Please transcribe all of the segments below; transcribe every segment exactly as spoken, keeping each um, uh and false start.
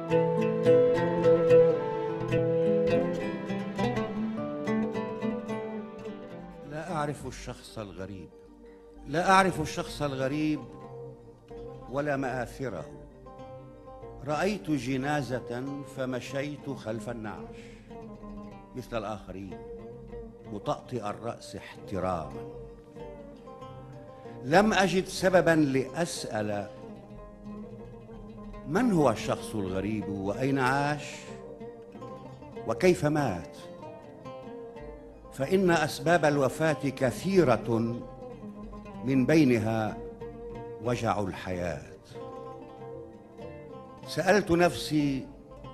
لا أعرف الشخص الغريب، لا أعرف الشخص الغريب ولا مآثره. رأيت جنازة فمشيت خلف النعش مثل الآخرين مطأطئ الرأس احتراما. لم أجد سببا لأسأل من هو الشخص الغريب وأين عاش وكيف مات، فإن أسباب الوفاة كثيرة من بينها وجع الحياة. سألت نفسي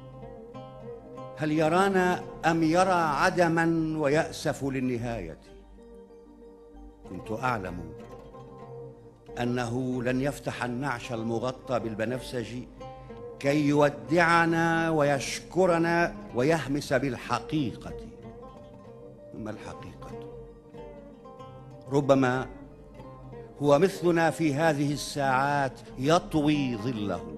هل يرانا أم يرى عدما ويأسف للنهاية؟ كنت أعلم أنه لن يفتح النعش المغطى بالبنفسج كي يودعنا ويشكرنا ويهمس بالحقيقة. ما الحقيقة؟ ربما هو مثلنا في هذه الساعات يطوي ظله،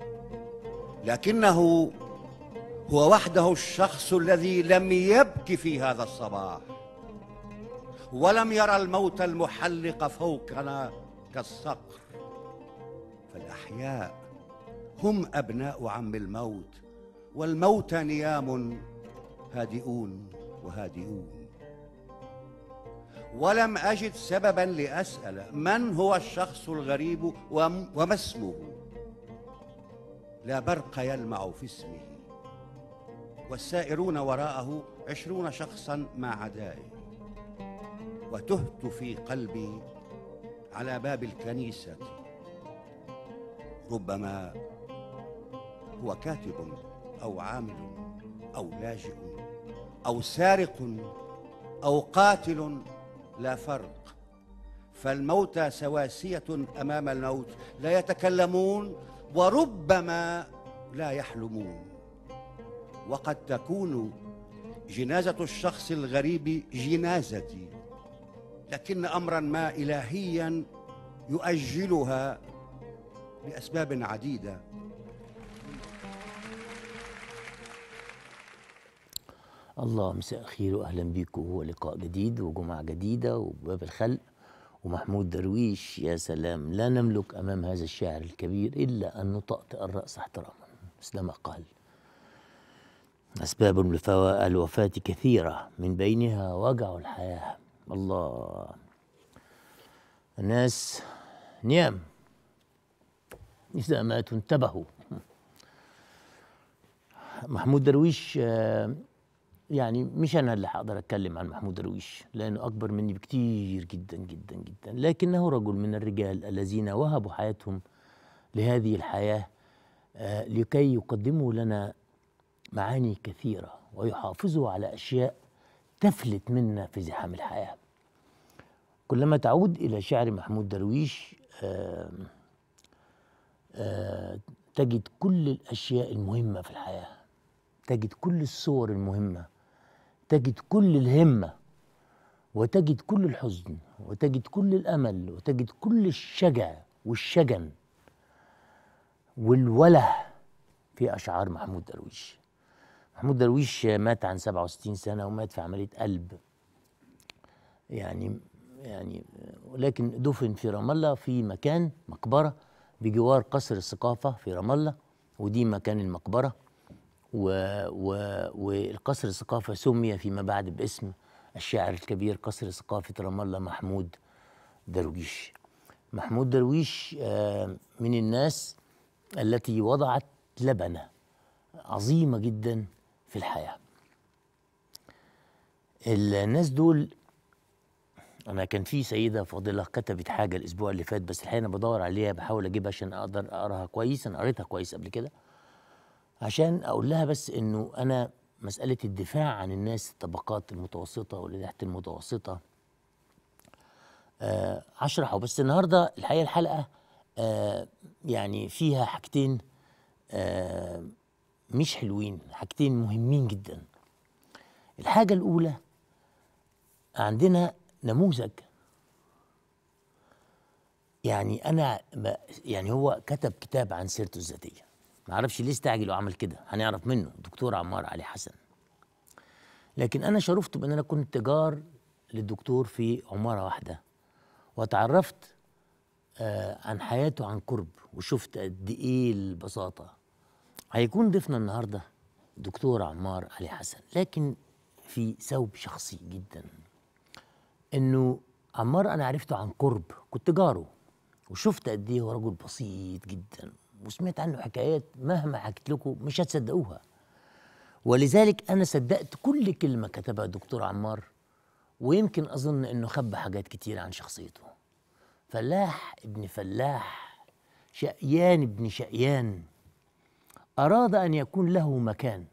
لكنه هو وحده الشخص الذي لم يبك في هذا الصباح ولم يرى الموت المحلق فوقنا كالصقر. فالأحياء هم أبناء عم الموت، والموت نيام هادئون وهادئون. ولم أجد سببا لأسأل من هو الشخص الغريب وما اسمه. لا برق يلمع في اسمه، والسائرون وراءه عشرون شخصا مع عدائه. وتهت في قلبي على باب الكنيسة. ربما هو كاتب أو عامل أو لاجئ أو سارق أو قاتل، لا فرق، فالموتى سواسية أمام الموت، لا يتكلمون وربما لا يحلمون. وقد تكون جنازة الشخص الغريب جنازتي، لكن أمرا ما إلهيا يؤجلها لأسباب عديدة. الله، مساء الخير واهلا بيكم. هو لقاء جديد وجمعه جديده وباب الخلق ومحمود درويش. يا سلام، لا نملك امام هذا الشاعر الكبير الا ان نطأطئ الراس احتراما، مثلما قال: اسباب الوفاه كثيره من بينها وجع الحياه. الله، الناس نيام اذا ماتوا انتبهوا. محمود درويش، يعني مش أنا اللي هقدر أتكلم عن محمود درويش لأنه أكبر مني بكتير جدا جدا جدا، لكنه رجل من الرجال الذين وهبوا حياتهم لهذه الحياة آه لكي يقدموا لنا معاني كثيرة ويحافظوا على أشياء تفلت منا في زحام الحياة. كلما تعود إلى شعر محمود درويش آه آه تجد كل الأشياء المهمة في الحياة، تجد كل الصور المهمة، تجد كل الهمة، وتجد كل الحزن، وتجد كل الأمل، وتجد كل الشجع والشجن والوله في أشعار محمود درويش. محمود درويش مات عن سبعة وستين سنة ومات في عملية قلب، يعني يعني ولكن دفن في رام الله في مكان مقبرة بجوار قصر الثقافة في رام الله، ودي مكان المقبرة. و و والقصر الثقافة سمي فيما بعد باسم الشاعر الكبير قصر ثقافة رام الله محمود درويش. محمود درويش من الناس التي وضعت لبنة عظيمة جدا في الحياة. الناس دول، أنا كان في سيدة فاضلة كتبت حاجة الأسبوع اللي فات، بس الحقيقة أنا بدور عليها بحاول أجيبها عشان أقدر أقراها كويس. أنا قريتها كويس قبل كده، عشان أقول لها بس إنه أنا مسألة الدفاع عن الناس الطبقات المتوسطة واللي تحت المتوسطة آه هشرحه. بس النهاردة الحقيقة الحلقة آه يعني فيها حاجتين آه مش حلوين، حاجتين مهمين جدا. الحاجة الأولى، عندنا نموذج، يعني أنا يعني هو كتب كتاب عن سيرته الذاتية ما اعرفش ليه استعجل وعمل كده، هنعرف منه الدكتور عمار علي حسن. لكن انا شرفت بان انا كنت جار للدكتور في عماره واحده، وتعرفت آه عن حياته عن قرب، وشفت قد ايه البساطه. هيكون ضيفنا النهارده دكتور عمار علي حسن، لكن في ثوب شخصي جدا. انه عمار انا عرفته عن قرب، كنت جاره وشفت قد ايه هو رجل بسيط جدا، وسمعت عنه حكايات مهما حكيت لكم مش هتصدقوها. ولذلك انا صدقت كل كلمه كتبها الدكتور عمار، ويمكن اظن انه خبى حاجات كتير عن شخصيته. فلاح ابن فلاح، شقيان ابن شقيان، اراد ان يكون له مكان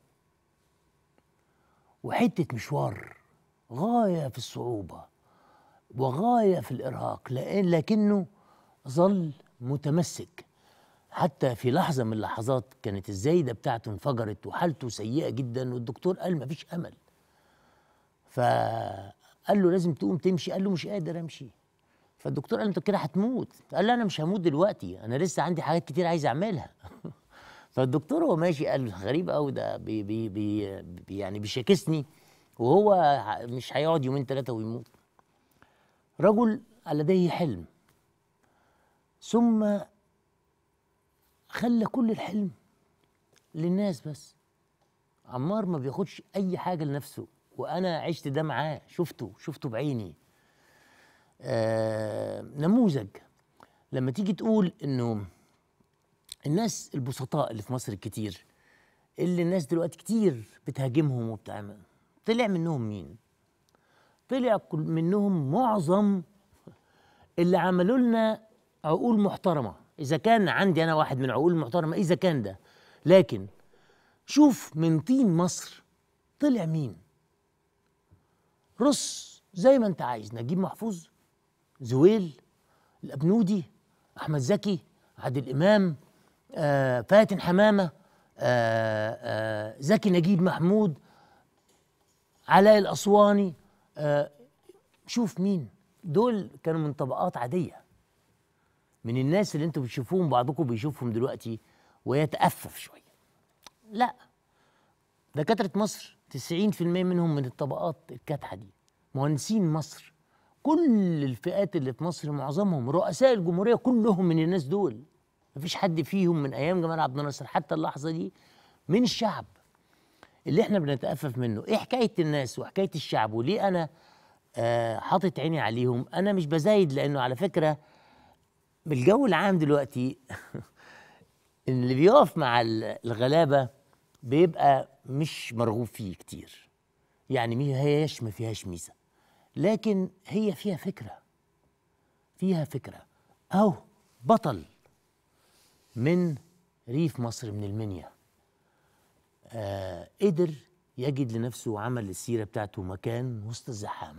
وحته مشوار غايه في الصعوبه وغايه في الارهاق، لأن لكنه ظل متمسك. حتى في لحظه من اللحظات كانت الزايده بتاعته انفجرت وحالته سيئه جدا، والدكتور قال مفيش امل. فقال له لازم تقوم تمشي، قال له مش قادر امشي. فالدكتور قال له انت كده هتموت. قال له انا مش هموت دلوقتي، انا لسه عندي حاجات كتير عايز اعملها. فالدكتور هو ماشي قال غريب قوي ده، بي بي بي بي يعني بيشاكسني، وهو مش هيقعد يومين ثلاثه ويموت. رجل لديه حلم، ثم خلى كل الحلم للناس بس. عمار ما بياخدش اي حاجه لنفسه، وانا عشت ده معاه، شفته شفته بعيني. آه نموذج. لما تيجي تقول انه الناس البسطاء اللي في مصر الكتير، اللي الناس دلوقتي كتير بتهاجمهم وبتعمل، طلع منهم مين؟ طلع كل منهم معظم اللي عملوا لنا عقول محترمه. اذا كان عندي انا واحد من عقول محترمه، اذا كان ده، لكن شوف من طين مصر طلع مين؟ رص زي ما انت عايز، نجيب محفوظ، زويل، الأبنودي، أحمد زكي، عادل إمام، آه، فاتن حمامة، آه، آه، زكي نجيب محمود، علاء الأسواني. آه، شوف مين دول، كانوا من طبقات عادية، من الناس اللي انتوا بتشوفوهم بعضكم بيشوفهم دلوقتي ويتأفف شوية. لا، دكاترة مصر تسعين في المية منهم من الطبقات الكادحة دي، مهندسين مصر، كل الفئات اللي في مصر معظمهم، رؤساء الجمهورية كلهم من الناس دول. مفيش حد فيهم من أيام جمال عبد الناصر حتى اللحظة دي من الشعب اللي احنا بنتأفف منه. ايه حكاية الناس وحكاية الشعب وليه أنا آه حاطط عيني عليهم؟ أنا مش بزايد، لأنه على فكرة بالجو العام دلوقتي اللي بيقف مع الغلابة بيبقى مش مرغوب فيه كتير، يعني ما هياش ما فيهاش ميزة، لكن هي فيها فكرة، فيها فكرة. أهو بطل من ريف مصر، من المنيا، آه قدر يجد لنفسه وعمل السيرة بتاعته مكان وسط الزحام.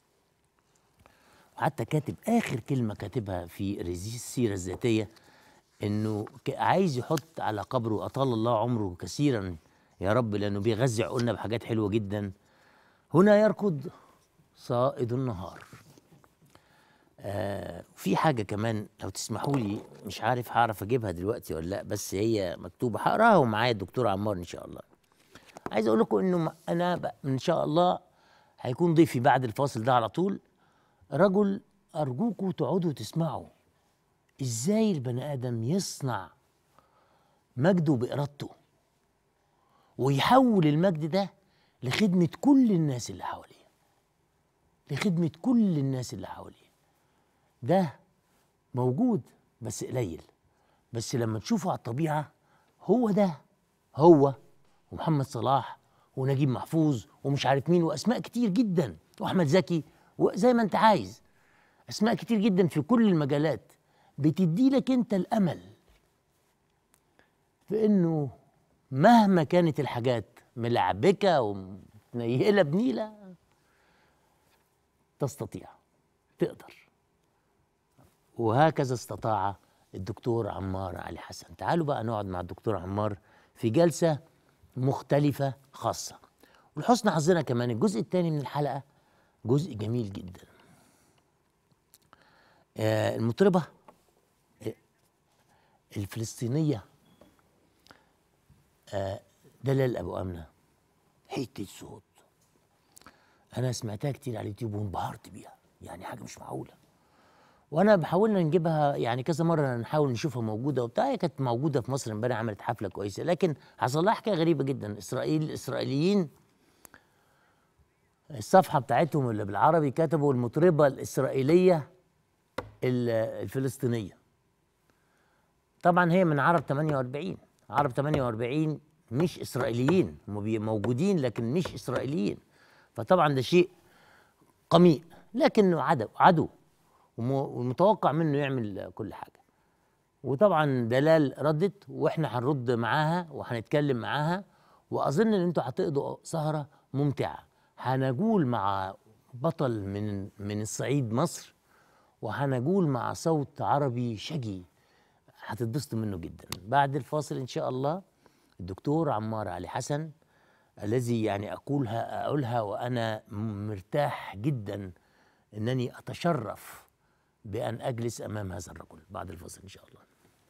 وحتى كاتب آخر كلمة كاتبها في السيرة الذاتية إنه عايز يحط على قبره أطال الله عمره كثيرا يا رب، لأنه بيغذي عقولنا بحاجات حلوة جدا. هنا يركض صائد النهار. آه في حاجة كمان لو تسمحوا لي، مش عارف هعرف أجيبها دلوقتي ولا لأ، بس هي مكتوبة هقراها ومعايا الدكتور عمار إن شاء الله. عايز أقول لكم إنه أنا إن شاء الله هيكون ضيفي بعد الفاصل ده على طول رجل أرجوكوا تقعدوا تسمعوا إزاي البني آدم يصنع مجده بإرادته ويحول المجد ده لخدمة كل الناس اللي حواليه، لخدمة كل الناس اللي حواليه. ده موجود بس قليل، بس لما تشوفه على الطبيعة هو ده، هو ومحمد صلاح ونجيب محفوظ ومش عارف مين وأسماء كتير جدا وأحمد زكي، وزي ما أنت عايز أسماء كتير جدا في كل المجالات بتدي لك أنت الأمل في إنه مهما كانت الحاجات ملعبكة ومنيلة بنيلة تستطيع، تقدر. وهكذا استطاع الدكتور عمار علي حسن. تعالوا بقى نقعد مع الدكتور عمار في جلسة مختلفة خاصة. ولحسن حظنا كمان الجزء الثاني من الحلقة جزء جميل جدا. آه المطربة الفلسطينية آه دلال ابو امنه، حته صوت انا سمعتها كتير على اليوتيوب وانبهرت بيها، يعني حاجه مش معقوله. وانا بحاولنا نجيبها يعني كذا مره، نحاول نشوفها موجوده وبتاع. هي كانت موجوده في مصر امبارح، عملت حفله كويسه، لكن حصل لها حكايه غريبه جدا. اسرائيل الاسرائيليين الصفحه بتاعتهم اللي بالعربي كتبوا المطربه الاسرائيليه الفلسطينيه. طبعا هي من عرب ثمانية وأربعين. عرب ثمانية وأربعين مش اسرائيليين، هم موجودين لكن مش اسرائيليين. فطبعا ده شيء قميء، لكنه عدو عدو ومتوقع منه يعمل كل حاجه. وطبعا دلال ردت، واحنا هنرد معاها وهنتكلم معاها، واظن ان انتوا هتقضوا سهره ممتعه. هنجول مع بطل من من الصعيد مصر، وهنجول مع صوت عربي شجي هتتبسطوا منه جدا. بعد الفاصل ان شاء الله الدكتور عمار علي حسن، الذي يعني اقولها اقولها وانا مرتاح جدا انني اتشرف بان اجلس امام هذا الرجل. بعد الفاصل ان شاء الله.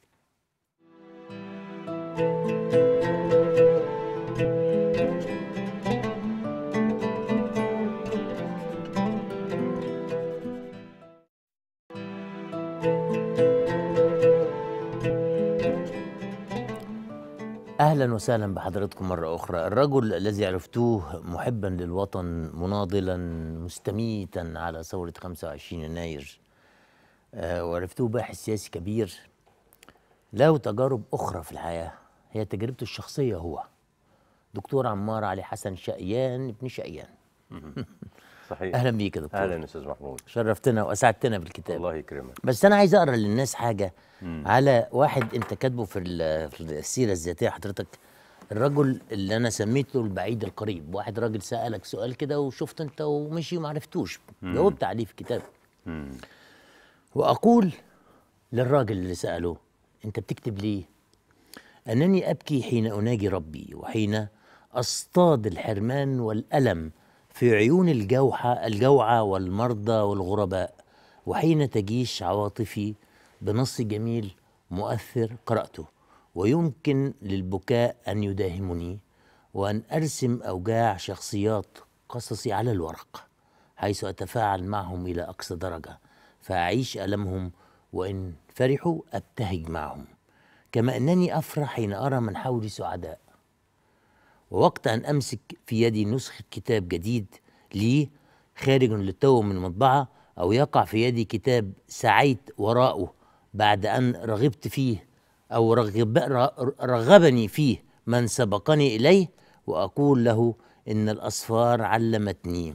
أهلا وسهلا بحضراتكم مرة أخرى. الرجل الذي عرفتوه محبا للوطن، مناضلا مستميتا على ثورة خمسة وعشرين يناير، آه وعرفتوه باحث سياسي كبير له تجارب أخرى في الحياة، هي تجربته الشخصية. هو دكتور عمار علي حسن، شقيان ابن شقيان. صحيح. أهلا بيك يا دكتور. أهلا أستاذ محمود، شرفتنا وأسعدتنا بالكتاب. الله يكرمك. بس أنا عايز أقرأ للناس حاجة مم. على واحد أنت كاتبه في السيرة الذاتية حضرتك، الرجل اللي أنا سميته البعيد القريب. واحد راجل سألك سؤال كده وشفت أنت ومشي وما عرفتوش، جاوبت عليه في كتاب. مم. وأقول للراجل اللي سأله أنت بتكتب ليه؟ أنني أبكي حين أناجي ربي، وحين أصطاد الحرمان والألم في عيون الجوحة الجوعى والمرضى والغرباء، وحين تجيش عواطفي بنص جميل مؤثر قرأته، ويمكن للبكاء أن يداهمني، وأن أرسم أوجاع شخصيات قصصي على الورق، حيث أتفاعل معهم إلى أقصى درجة، فأعيش ألمهم، وإن فرحوا أبتهج معهم، كما أنني أفرح حين أرى من حولي سعداء. ووقت أن أمسك في يدي نسخة كتاب جديد لي خارج للتو من المطبعة، أو يقع في يدي كتاب سعيت وراءه بعد أن رغبت فيه أو رغب رغبني فيه من سبقني إليه، وأقول له إن الأسفار علمتني.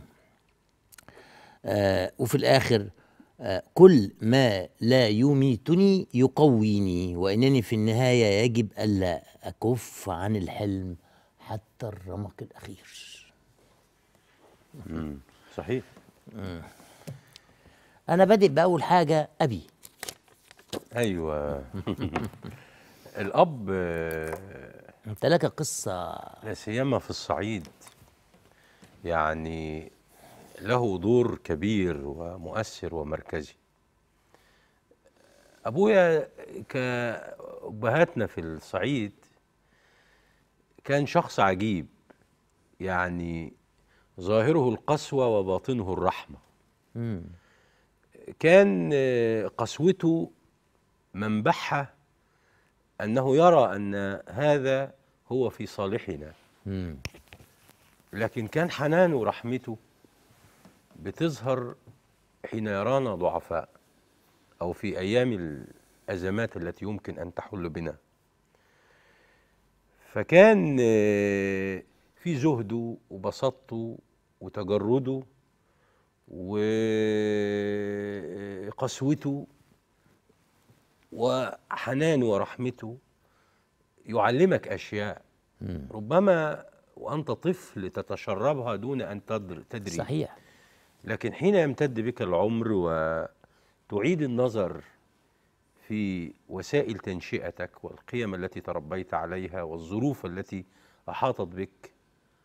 آه وفي الآخر آه كل ما لا يميتني يقويني، وإنني في النهاية يجب ألا أكف عن الحلم حتى الرمق الأخير. مم. صحيح. مم. أنا بادئ بأول حاجة أبي. أيوة. الأب أنت لك قصة، لا سيما في الصعيد، يعني له دور كبير ومؤثر ومركزي. أبويا كأبهاتنا في الصعيد كان شخص عجيب، يعني ظاهره القسوة وباطنه الرحمة. مم. كان قسوته منبعها أنه يرى أن هذا هو في صالحنا، مم. لكن كان حنانه ورحمته بتظهر حين يرانا ضعفاء أو في أيام الأزمات التي يمكن أن تحل بنا. فكان في زهده وبساطته وتجرده وقسوته وحنانه ورحمته يعلمك أشياء ربما وأنت طفل تتشربها دون أن تدري. صحيح. لكن حين يمتد بك العمر وتعيد النظر في وسائل تنشئتك والقيم التي تربيت عليها والظروف التي أحاطت بك،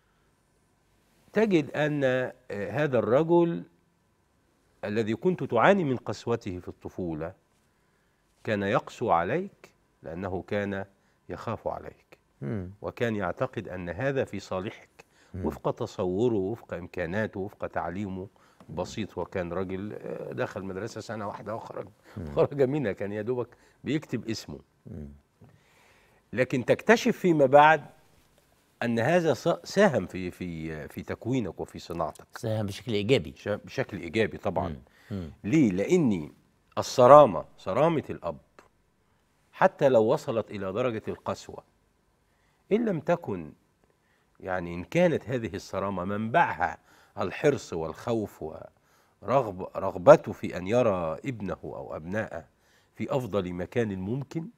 تجد أن هذا الرجل الذي كنت تعاني من قسوته في الطفولة كان يقسو عليك لأنه كان يخاف عليك. وكان يعتقد أن هذا في صالحك وفق تصوره وفق إمكاناته وفق تعليمه بسيط. وكان راجل دخل مدرسة سنة واحدة وخرج خرج منها، كان يا دوبك بيكتب اسمه. لكن تكتشف فيما بعد أن هذا ساهم في في في تكوينك وفي صناعتك. ساهم بشكل إيجابي. بشكل إيجابي طبعا. مم. مم. ليه؟ لأني الصرامة، صرامة الأب حتى لو وصلت إلى درجة القسوة، إن لم تكن يعني إن كانت هذه الصرامة منبعها الحرص والخوف ورغب رغبته في أن يرى ابنه أو أبنائه في أفضل مكان ممكن،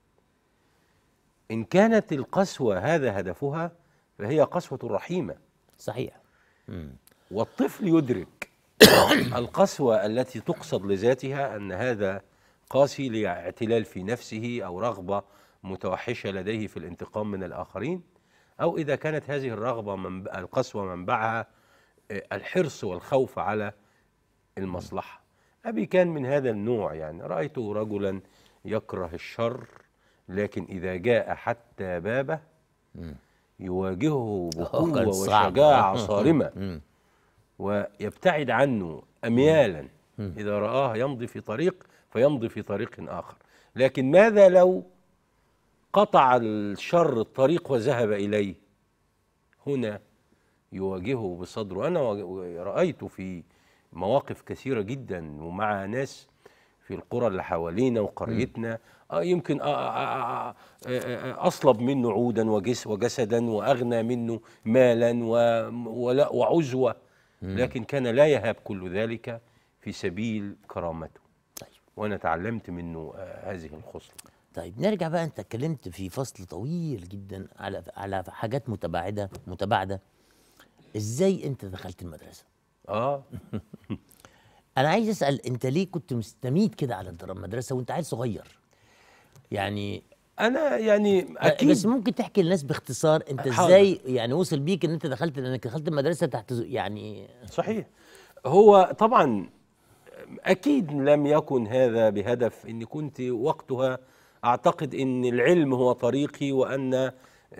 إن كانت القسوة هذا هدفها فهي قسوة رحيمة. صحيح. مم. والطفل يدرك القسوة التي تقصد لذاتها أن هذا قاسي لاعتلال في نفسه أو رغبة متوحشة لديه في الانتقام من الآخرين، أو إذا كانت هذه الرغبة من القسوة منبعها الحرص والخوف على المصلحة. أبي كان من هذا النوع، يعني رأيته رجلا يكره الشر لكن إذا جاء حتى بابه يواجهه بقوة وشجاعة صارمة ويبتعد عنه أميالا. إذا رآه يمضي في طريق فيمضي في طريق آخر. لكن ماذا لو قطع الشر الطريق وذهب إليه؟ هنا يواجهه بصدره. أنا رأيت في مواقف كثيرة جدا ومع ناس في القرى اللي حوالينا وقريتنا آه يمكن آه آه آه آه أصلب منه عودا وجس وجسدا وأغنى منه مالا وعزوة، لكن كان لا يهاب كل ذلك في سبيل كرامته. طيب. وأنا تعلمت منه آه هذه الخصلة. طيب نرجع بقى، أنت اتكلمت في فصل طويل جدا على على حاجات متباعدة متباعدة. إزاي أنت دخلت المدرسة؟ آه أنا عايز أسأل، أنت ليه كنت مستميت كده على المدرسة وأنت عيل صغير؟ يعني أنا يعني أكيد، بس ممكن تحكي للناس باختصار أنت إزاي يعني وصل بيك إن أنت دخلت، لأنك دخلت المدرسة تحت يعني. صحيح. هو طبعا أكيد لم يكن هذا بهدف إني كنت وقتها أعتقد إن العلم هو طريقي وأن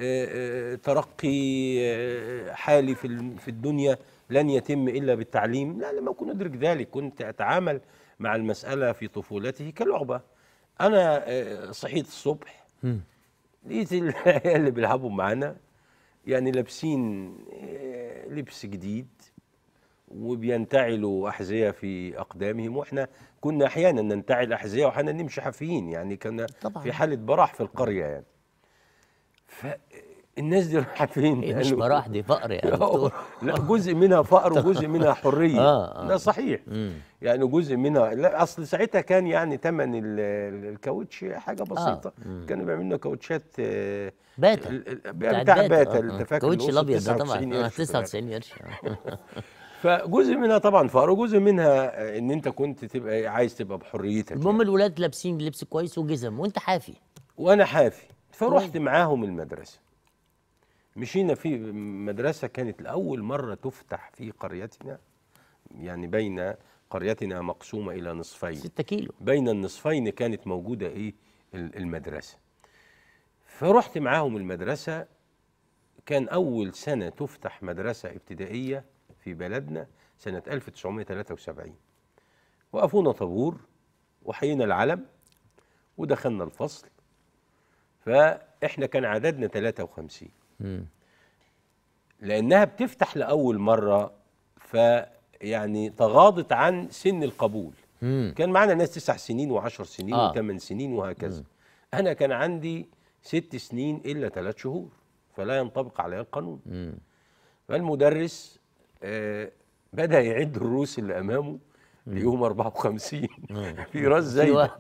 ترقي حالي في الدنيا لن يتم إلا بالتعليم. لا، لم أكن أدرك ذلك. كنت أتعامل مع المسألة في طفولته كلعبة. أنا صحيت الصبح لقيت العيال اللي بيلعبوا معانا يعني لابسين لبس جديد وبينتعلوا أحذية في أقدامهم، وإحنا كنا أحيانا ننتعل أحذية وأحيانا نمشي حافيين، يعني كنا طبعا في حالة براح في القرية يعني. فالناس دي رايحة فين؟ إيه مش براح، دي فقر يا دكتور. لا، جزء منها فقر وجزء منها حرية. آه آه. لا صحيح. مم. يعني جزء منها، لا أصل ساعتها كان يعني ثمن الكاوتش حاجة بسيطة. آه. كانوا بيعملوا لنا كاوتشات باتا بتاع باتا. انت فاكر الكاوتش الابيض ده طبعا تسعة وتسعين قرش. فجزء منها طبعا فقر وجزء منها ان انت كنت تبقى عايز تبقى بحريتك. المهم يعني الولاد لابسين لبس كويس وجزم وانت حافي وانا حافي، فرحت معاهم المدرسه. مشينا في مدرسه كانت لاول مره تفتح في قريتنا، يعني بين قريتنا مقسومه الى نصفين، ستة كيلو. بين النصفين كانت موجوده ايه المدرسه. فرحت معاهم المدرسه. كان اول سنه تفتح مدرسه ابتدائيه في بلدنا سنة ألف وتسعمائة وثلاثة وسبعين. وقفونا طابور وحيينا العلم ودخلنا الفصل. فإحنا كان عددنا ثلاثة وخمسين. م. لأنها بتفتح لأول مرة فيعني تغاضت عن سن القبول. م. كان معنا ناس تسع سنين وعشر سنين آه. وثمان سنين وهكذا. م. أنا كان عندي ست سنين إلا ثلاث شهور، فلا ينطبق علي القانون. م. فالمدرس آه بدأ يعد الروس اللي أمامه ليوم أربعة وخمسين في راس زايدة.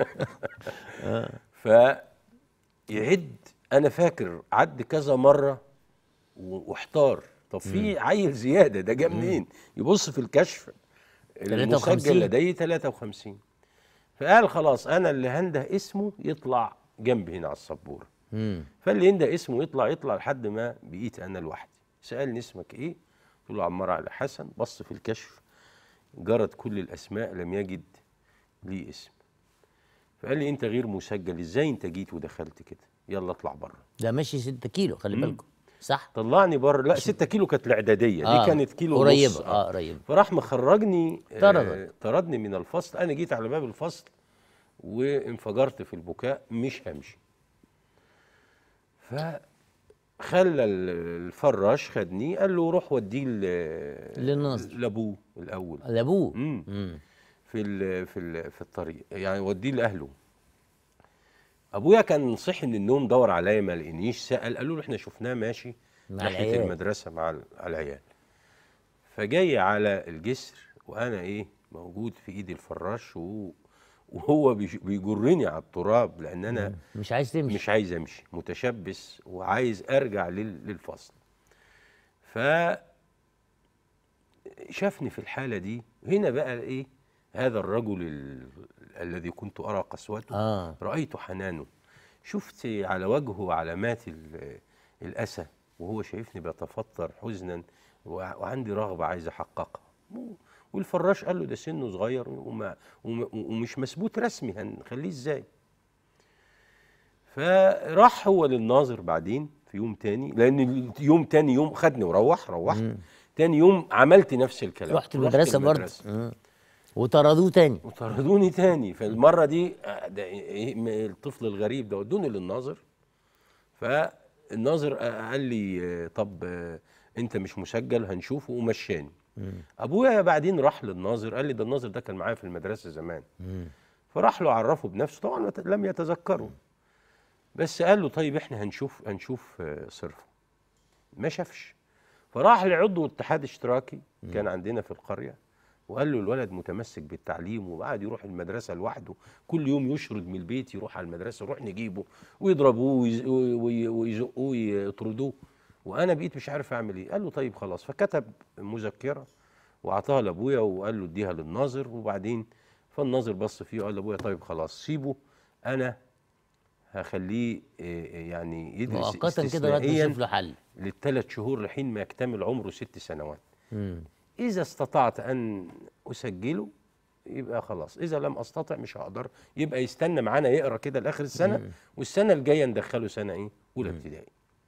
فيعد، أنا فاكر عد كذا مرة واحتار، طب في عيل زيادة ده جاء منين؟ يبص في الكشف المسجل لديه ثلاثة وخمسين. فقال خلاص أنا اللي هنده اسمه يطلع جنبي هنا على السبورة. فاللي ينده اسمه يطلع يطلع لحد ما بقيت أنا لوحدي. سألني اسمك إيه؟ قلت له عمار علي حسن. بص في الكشف جرت كل الأسماء لم يجد لي اسم. فقال لي أنت غير مسجل، إزاي أنت جيت ودخلت كده؟ يلا اطلع بره. ده ماشي ستة كيلو، خلي بالكم. صح. طلعني بره. لا ستة كيلو كانت الاعداديه، آه. دي كانت كيلو قريبه. ونص. اه قريبه. فراح مخرجني، طردك. آه طردني من الفصل. انا جيت على باب الفصل وانفجرت في البكاء، مش همشي. فخلى الفراش خدني، قال له روح وديه للناظر، لابوه الاول. لابوه في ال في ال في الطريق، يعني وديه لاهله. ابويا كان صحي من النوم، دور عليا ما لقينيش، سال، قالوا له احنا شفناه ماشي ناحيه المدرسه مع العيال. فجاي على الجسر وانا ايه موجود في ايدي الفراش، وهو بيجرني على التراب لان انا مش عايز تمشي، مش عايز امشي، متشبث وعايز ارجع للفصل. ف شافني في الحاله دي. هنا بقى ايه هذا الرجل ال... الذي كنت ارى قسوته، آه. رايت حنانه، شفت على وجهه علامات الاسى، وهو شايفني بيتفطر حزنا وعندي رغبه عايز احققها. والفراش قال له ده سنه صغير وما ومش مثبوت رسمي، هنخليه ازاي؟ فراح هو للناظر بعدين في يوم تاني، لان يوم تاني يوم خدني وروح روحت مم. تاني يوم عملت نفس الكلام، رحت المدرسه برضه وطردوه تاني وطردوني تاني. فالمره دي الطفل الغريب ده ودوني للناظر. فالناظر قال لي طب انت مش مسجل، هنشوفه، ومشاني. ابويا بعدين راح للناظر، قال لي ده الناظر ده كان معايا في المدرسه زمان. مم. فراح له عرفه بنفسه، طبعا لم يتذكره، بس قال له طيب احنا هنشوف هنشوف صرفه. ما شافش. فراح لعضو الاتحاد الاشتراكي كان عندنا في القريه، وقال له الولد متمسك بالتعليم وقعد يروح المدرسه لوحده، كل يوم يشرد من البيت يروح على المدرسه، نروح نجيبه ويضربوه ويزقوه ويطردوه، وانا بقيت مش عارف اعمل ايه. قال له طيب خلاص. فكتب مذكره واعطاها لابويا وقال له اديها للناظر. وبعدين فالناظر بص فيه وقال لابويا طيب خلاص سيبه، انا هخليه يعني يدرس مؤقتا كده لغايه ما نشوف له حل للثلاث شهور لحين ما يكتمل عمره ست سنوات. مم. إذا استطعت أن أسجله يبقى خلاص، إذا لم أستطع مش هقدر، يبقى يستنى معانا يقرأ كده لآخر السنة. مم. والسنة الجاية ندخله سنة إيه؟ أولى ابتدائي.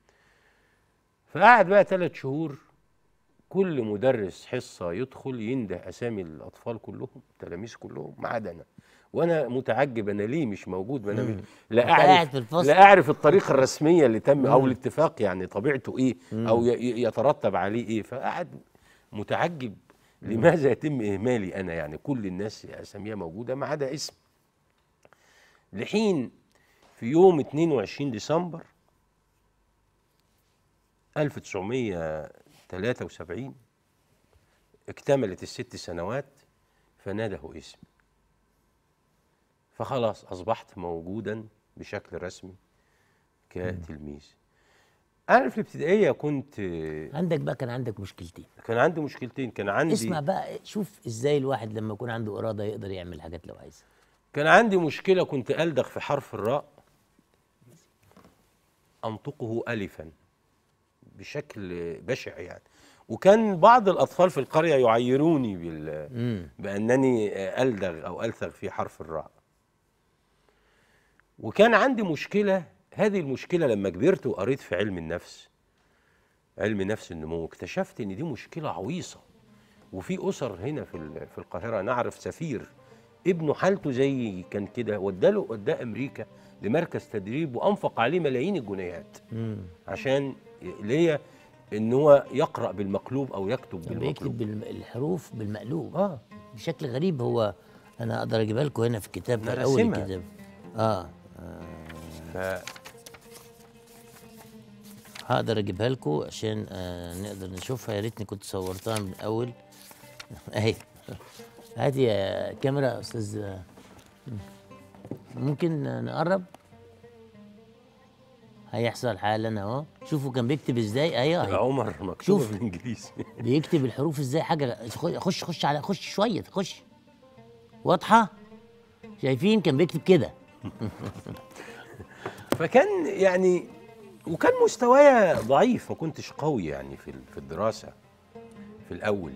فقعد بقى ثلاث شهور كل مدرس حصة يدخل ينده أسامي الأطفال كلهم، التلاميذ كلهم، ما عدا أنا. وانا متعجب انا ليه مش موجود، ما انا لا اعرف لا اعرف الطريقه الرسميه اللي تم او الاتفاق يعني طبيعته ايه او يترتب عليه ايه. فقعد متعجب لماذا يتم اهمالي انا، يعني كل الناس اساميها موجوده ما عدا اسم. لحين في يوم اتنين وعشرين ديسمبر ألف وتسعمية وتلاتة وسبعين اكتملت الست سنوات فناده اسمي، فخلاص أصبحت موجودا بشكل رسمي كتلميذ. أنا في الابتدائية كنت عندك بقى كان عندك مشكلتين. كان عندي مشكلتين كان عندي اسمع بقى، شوف ازاي الواحد لما يكون عنده إرادة يقدر يعمل حاجات لو عايزها. كان عندي مشكلة، كنت ألدغ في حرف الراء أنطقه ألفا بشكل بشع يعني، وكان بعض الأطفال في القرية يعيروني بال... بأنني ألدغ أو ألثغ في حرف الراء. وكان عندي مشكلة، هذه المشكلة لما كبرت وقريت في علم النفس، علم نفس النمو، اكتشفت ان دي مشكلة عويصة. وفي أسر هنا في في القاهرة، نعرف سفير ابنه حالته زي كان كده، وداله وداه أمريكا لمركز تدريب وأنفق عليه ملايين الجنيهات عشان اللي هي ان هو يقرأ بالمقلوب أو يكتب بالمقلوب، بيكتب الحروف بالمقلوب اه بشكل غريب. هو أنا أقدر أجيبها لكم هنا في الكتاب، في أول الكتاب. اه ف... هقدر اجيبها لكم عشان آه نقدر نشوفها. يا ريتني كنت صورتها من الاول. اهي هاتي يا كاميرا يا استاذ، ممكن نقرب. هيحصل حالا اهو. شوفوا كان بيكتب ازاي. ايوه يا عمر مكتوبه بالانجليزي. بيكتب الحروف ازاي، حاجه. خش خش على خش شويه خش. واضحه؟ شايفين كان بيكتب كده. فكان يعني، وكان مستوايا ضعيف، ما كنتش قوي يعني في في الدراسه في الاول.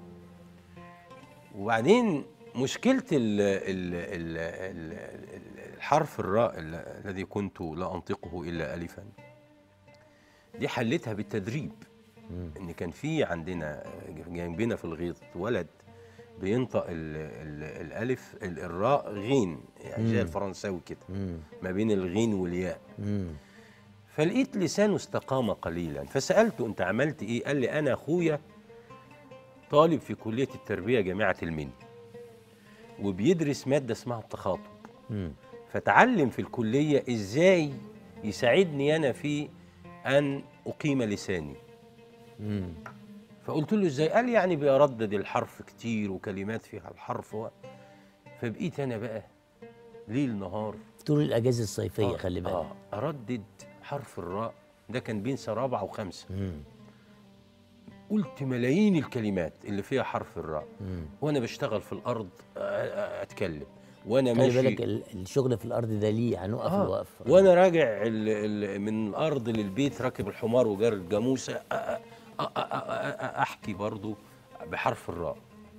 وبعدين مشكله ال ال ال ال الحرف الراء ال- الذي كنت لا أنطقه إلا ألفا، دي حلتها بالتدريب. إن كان في عندنا جنبنا في الغيط ولد بينطق ال ال الألف ال- الراء غين، يعني زي الفرنساوي كده، ما بين الغين والياء. فلقيت لسانه استقام قليلا، فسألته أنت عملت إيه؟ قال لي أنا أخويا طالب في كلية التربية جامعة المنيا، وبيدرس مادة اسمها التخاطب، فتعلم في الكلية إزاي يساعدني أنا في أن أقيم لساني. فقلت له إزاي؟ قال لي يعني بيردد الحرف كتير وكلمات فيها الحرف و... فبقيت أنا بقى ليل نهار طول الاجازه الصيفيه آه خلي بالك. آه أردد حرف الراء. ده كان بين سنة رابعة وخمسة. قلت ملايين الكلمات اللي فيها حرف الراء وانا بشتغل في الارض آه، آه، اتكلم وانا خلي ماشي. بالك ال- الشغل في الارض ده ليه هنقف آه الوقف. وانا راجع ال ال من الارض للبيت راكب الحمار وجار الجاموسه آه، آه، آه، آه، آه، آه، احكي برضو بحرف الراء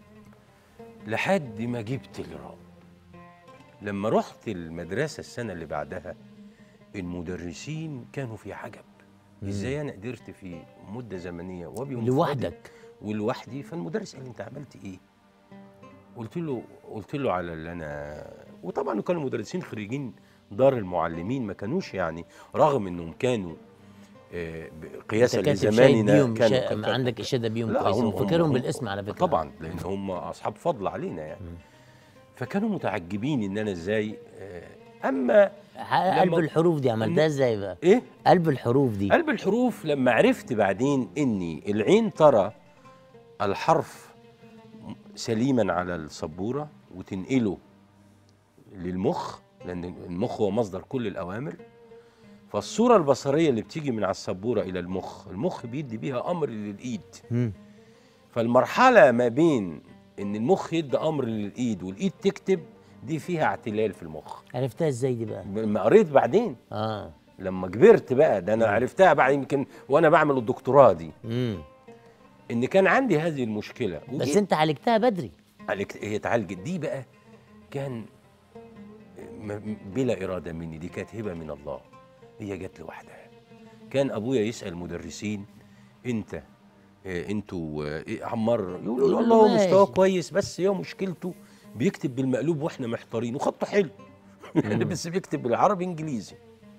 لحد ما جبت الراء. لما رحت المدرسه السنه اللي بعدها المدرسين كانوا في عجب، ازاي انا قدرت في مده زمنيه وبمفردي لوحدك ولوحدي. فالمدرس قال لي انت عملت ايه؟ قلت له قلت له على اللي انا، وطبعا كانوا مدرسين خريجين دار المعلمين، ما كانوش يعني رغم انهم كانوا آه، ب- قياسا انت كاتب شاهد لزماننا بيهم كانوا شا... كان- عندك اشاده بيهم لا، كويس هم- وفاكرهم هم- بالاسم على فكره. طبعا لان هم اصحاب فضل علينا يعني. فكانوا متعجبين ان انا ازاي آه، اما ح- قلب لما- الحروف دي عملتها ازاي بقى؟ ايه قلب الحروف دي قلب الحروف لما عرفت بعدين اني العين ترى الحرف سليما على السبوره وتنقله للمخ، لان المخ هو مصدر كل الاوامر. فالصوره البصريه اللي بتيجي من على السبوره الى المخ، المخ بيدي بيها امر للايد. مم. فالمرحله ما بين ان المخ يدي امر للايد والايد تكتب دي فيها اعتلال في المخ. عرفتها ازاي دي بقى؟ لما قريت بعدين اه لما كبرت بقى، ده انا عرفتها بعد يمكن وانا بعمل الدكتوراه دي، امم ان كان عندي هذه المشكله. بس وجيت انت عالجتها بدري. عليك- هي اتعالجت دي بقى، كان م- بلا اراده مني، دي كانت هبه من الله، هي جت لوحدها. كان ابويا يسال مدرسين انت إيه انتوا إيه عمار، يقولوا له والله هو ماشي. مستواه كويس بس هي مشكلته بيكتب بالمقلوب واحنا محتارين، وخطه حلو يعني بس بيكتب بالعربي انجليزي.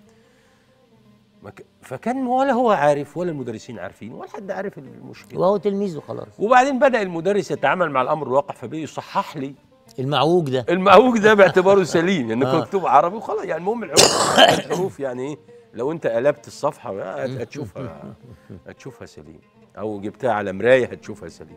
ما ك- فكان ولا هو عارف ولا المدرسين عارفين ولا حد عارف المشكله. وهو تلميذه خلاص. وبعدين بدأ المدرس يتعامل مع الامر الواقع، فبقى يصحح لي المعوج ده المعوج ده باعتباره سليم، يعني آه. مكتوب عربي وخلاص. يعني المهم الحروف الحروف يعني ايه، لو انت قلبت الصفحه آه، هت- هتشوفها هتشوفها سليم، او جبتها على مرايه هتشوفها سليم.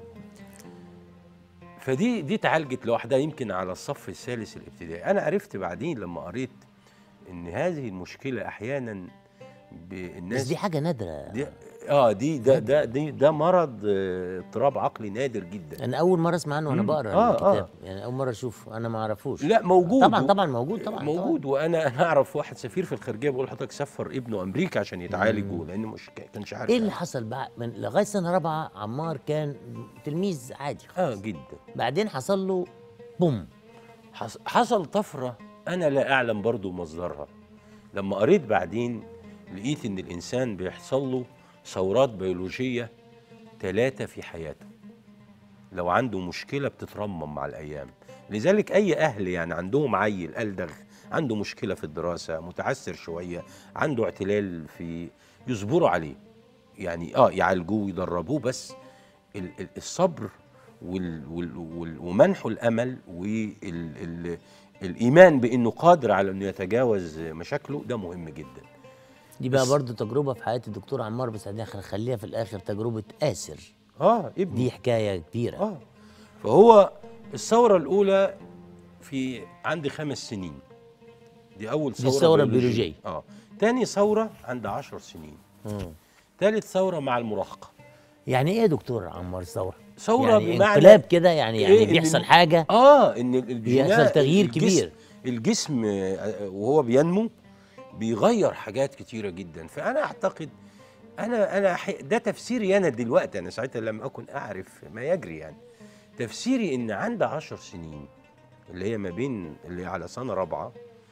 فدي دي اتعالجت لوحدها يمكن على الصف الثالث الابتدائي. انا عرفت بعدين لما قريت ان هذه المشكله احيانا بالناس بس دي حاجه نادره. دي اه دي ده ده دي ده مرض آه، اضطراب عقلي نادر جدا. انا اول مره اسمع عنه وانا مم. بقرا آه، الكتاب، آه. يعني اول مره اشوفه، انا ما اعرفوش. لا موجود طبعا طبعا موجود طبعا موجود. وانا انا اعرف واحد سفير في الخارجيه بيقول لحضرتك سفر ابنه امريكا عشان يتعالج لانه مش كانش عارف ايه اللي يعني. حصل بقى؟ من لغايه سنه رابعه عمار كان تلميذ عادي اه خالص. جدا. بعدين حصل له بوم. حص- حصل طفره انا لا اعلم برضو مصدرها. لما قريت بعدين لقيت ان الانسان بيحصل له ثورات بيولوجيه ثلاثه في حياته لو عنده مشكله بتترمم مع الايام. لذلك اي اهل يعني عندهم عيل ألدغ، عنده مشكله في الدراسه، متعسر شويه، عنده اعتلال في، يصبروا عليه، يعني اه يعالجوه ويدربوه، بس ال- ال- الصبر وال وال وال ومنحه الامل والايمان بانه قادر على انه يتجاوز مشاكله ده مهم جدا. دي بقى بس- برضه تجربه في حياه الدكتور عمار، بس هنخليها في الاخر تجربه آسر. اه ابني دي حكايه كبيره. اه فهو الثوره الاولى في عندي خمس سنين، دي اول ثوره الثورة بيولوجية. البيولوجية. اه تاني ثوره عند عشر سنين. مم. ثالث ثوره مع المراهقه. يعني ايه يا دكتور عمار ثوره؟ ثوره يعني بمعنى انقلاب كده، يعني يعني إيه؟ إن بيحصل الم- حاجه. اه ان الجينات بيحصل تغيير الجسم كبير. الجسم آه، وهو بينمو بيغير حاجات كتيره جدا. فانا اعتقد انا انا ح- ده تفسيري انا دلوقتي، انا ساعتها لم اكن اعرف ما يجري يعني. تفسيري ان عند عشر سنين اللي هي ما بين اللي على سنه رابعه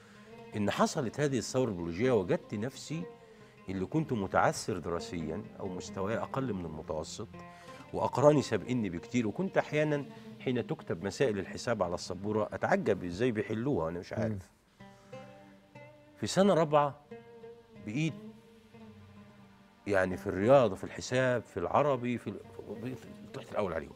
ان حصلت هذه الثوره البيولوجيه وجدت نفسي اللي كنت متعثر دراسيا او مستواي اقل من المتوسط واقراني سابقني بكتير، وكنت احيانا حين تكتب مسائل الحساب على السبوره اتعجب ازاي بيحلوها انا مش عارف. في سنه رابعه بقيت يعني في الرياضه في الحساب في العربي في طلعت الاول عليهم.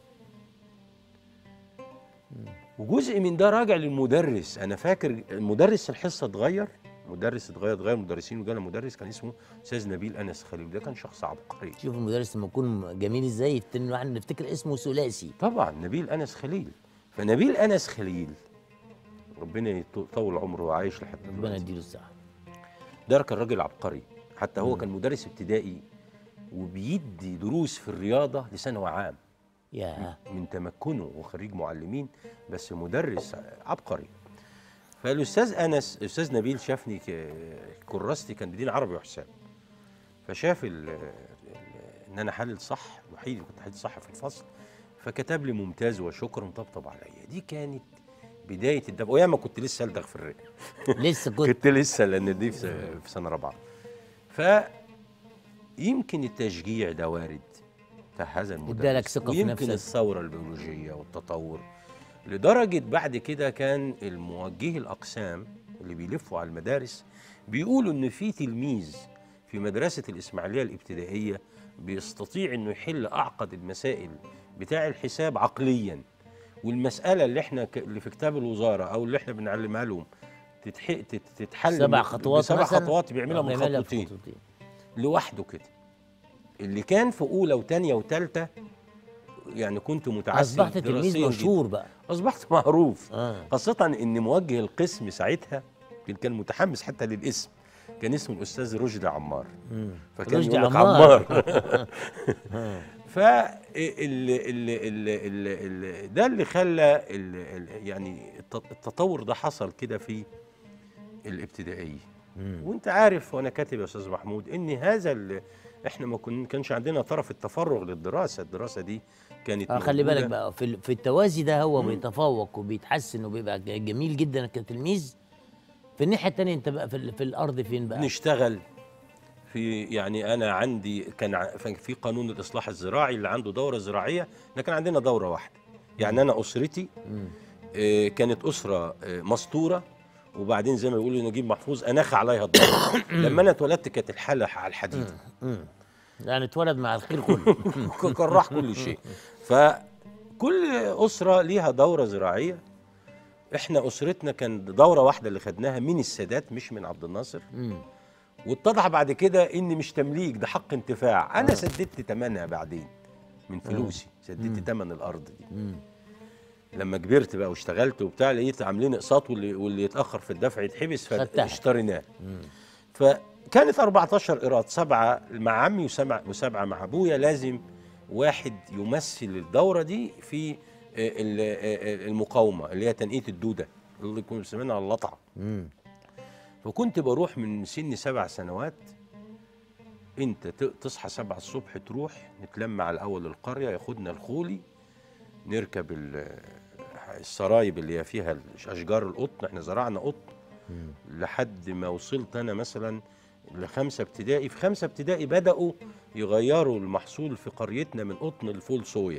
وجزء من ده راجع للمدرس. انا فاكر المدرس الحصه اتغير، مدرس اتغير اتغير مدرسين وجانا مدرس كان اسمه استاذ نبيل انس خليل، ده كان شخص عبقري. شوف المدرس لما يكون جميل ازاي الواحد نفتكر اسمه ثلاثي. طبعا نبيل انس خليل. فنبيل انس خليل ربنا يطول عمره وعايش لحد دلوقتي، ربنا يديله الصحه. ده كان راجل عبقري، حتى هو كان مدرس ابتدائي وبيدي دروس في الرياضه لثانوي عام. ياه. من تمكنه وخريج معلمين، بس مدرس عبقري. فالاستاذ انس الاستاذ نبيل شافني كراستي كان بيديني عربي وحساب، فشاف ال ال ان انا حلل صح، الوحيد اللي كنت حلل صح في الفصل، فكتب لي ممتاز وشكرا وطبطب عليا. دي كانت بدايه الدفع، وياما كنت لسه الدغ في الرئه لسه كنت كنت لسه لان دي في سنه رابعه. فيمكن التشجيع ده وارد بتاع هذا المدرس، ادالك ثقه في نفسك، ويمكن الثوره البيولوجيه والتطور، لدرجه بعد كده كان الموجهي الاقسام اللي بيلفوا على المدارس بيقولوا ان في تلميذ في مدرسه الاسماعيليه الابتدائيه بيستطيع انه يحل اعقد المسائل بتاع الحساب عقليا، والمساله اللي احنا اللي في كتاب الوزاره او اللي احنا بنعلمها لهم تتح... تتحل سبع خطوات سبع مثلا خطوات بيعملها من بيعملها في خطوتين خطوتين لوحده كده. اللي كان في اولى وثانيه وثالثه يعني كنت متعثر اصبحت تلميذ مشهور بقى، اصبحت معروف. آه. خاصه ان موجه القسم ساعتها كان متحمس حتى للاسم، كان اسمه الاستاذ رشدي عمار. فكان رشدي يقول لك عمار, عمار. ف ده اللي خلى ال ال يعني التطور ده حصل كده في الابتدائيه. وانت عارف وانا كاتب يا استاذ محمود ان هذا احنا ما كانش عندنا طرف التفرغ للدراسه، الدراسه دي كانت آه خلي بالك بقى في في التوازي ده هو مم. بيتفوق وبيتحسن وبيبقى جميل جدا كتلميذ. في الناحيه الثانيه انت بقى في, في الارض فين بقى؟ نشتغل في يعني انا عندي كان في قانون الاصلاح الزراعي اللي عنده دوره زراعيه، لكن عندنا دوره واحده. يعني انا اسرتي آه كانت اسره آه مسطوره، وبعدين زي ما بيقولوا نجيب محفوظ اناخ عليها الضرب. لما انا اتولدت كانت الحاله على الحديد، يعني اتولد مع الخير كله كان راح كل شيء. فكل اسره ليها دوره زراعيه. احنا اسرتنا كان دوره واحده اللي خدناها من السادات مش من عبد الناصر، واتضح بعد كده ان مش تمليك، ده حق انتفاع. انا سددت ثمنها بعدين من فلوسي، سددت ثمن الارض دي. لما كبرت بقى واشتغلت وبتاع لقيت عاملين اقساط، واللي واللي يتاخر في الدفع يتحبس، فاشتريناه. فكانت أربعتاشر قيراط، سبعه مع عمي وسبعه مع ابويا. لازم واحد يمثل الدوره دي في المقاومه اللي هي تنقيه الدوده اللي كنا بنسميها اللطعه. فكنت بروح من سن سبع سنوات، انت تصحى سبعة الصبح تروح نتلم على اول القريه، ياخدنا الخولي نركب السرايب اللي هي فيها اشجار القطن. احنا زرعنا قطن لحد ما وصلت انا مثلا لخمسه ابتدائي. في خمسه ابتدائي بداوا يغيروا المحصول في قريتنا من قطن لفول صويا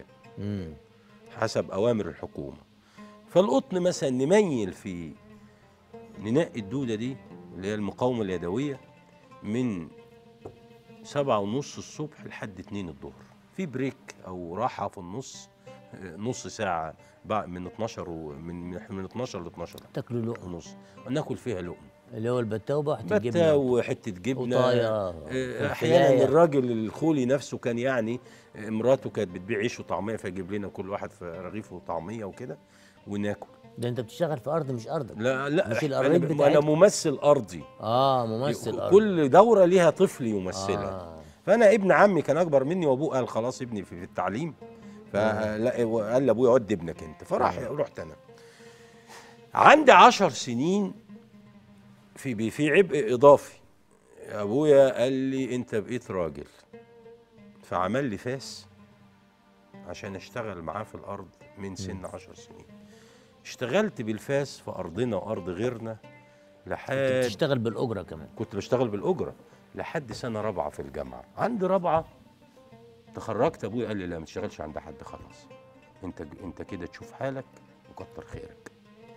حسب اوامر الحكومه. فالقطن مثلا نميل في ننقي الدوده دي اللي هي المقاومه اليدويه من سبعة ونص الصبح لحد اتنين الظهر، في بريك او راحه في النص نص ساعه من اتناشر ومن من اتناشر ل اتناشر تاكلوا لقمه ونص، ناكل فيها لقمه اللي هو البتاوه وحته جبنه بتاوه وحته جبنه وطايه. احيانا الراجل الخولي نفسه كان يعني مراته كانت بتبيع عيش وطعميه فيجيب لنا كل واحد في رغيف وطعميه وكده وناكل. ده انت بتشتغل في ارض مش ارضك. لا لا مش انا, أنا ممثل ارضي. اه ممثل ارضي. كل دوره ليها طفل يمثلها. آه. فانا ابن عمي كان اكبر مني وابوه قال خلاص ابني في التعليم، فقال لابويا ود ابنك انت، فراح رحت انا. عندي عشر سنين في في عبء اضافي. ابويا قال لي انت بقيت راجل، فعمل لي فاس عشان اشتغل معاه في الارض من سن عشر سنين. اشتغلت بالفاس في ارضنا وارض غيرنا لحد بتشتغل بالاجره كمان. كنت بشتغل بالاجره لحد سنه رابعه في الجامعه. عند رابعه تخرجت، ابويا قال لي لا ما تشتغلش عند حد خلاص، انت انت كده تشوف حالك وكتر خيرك.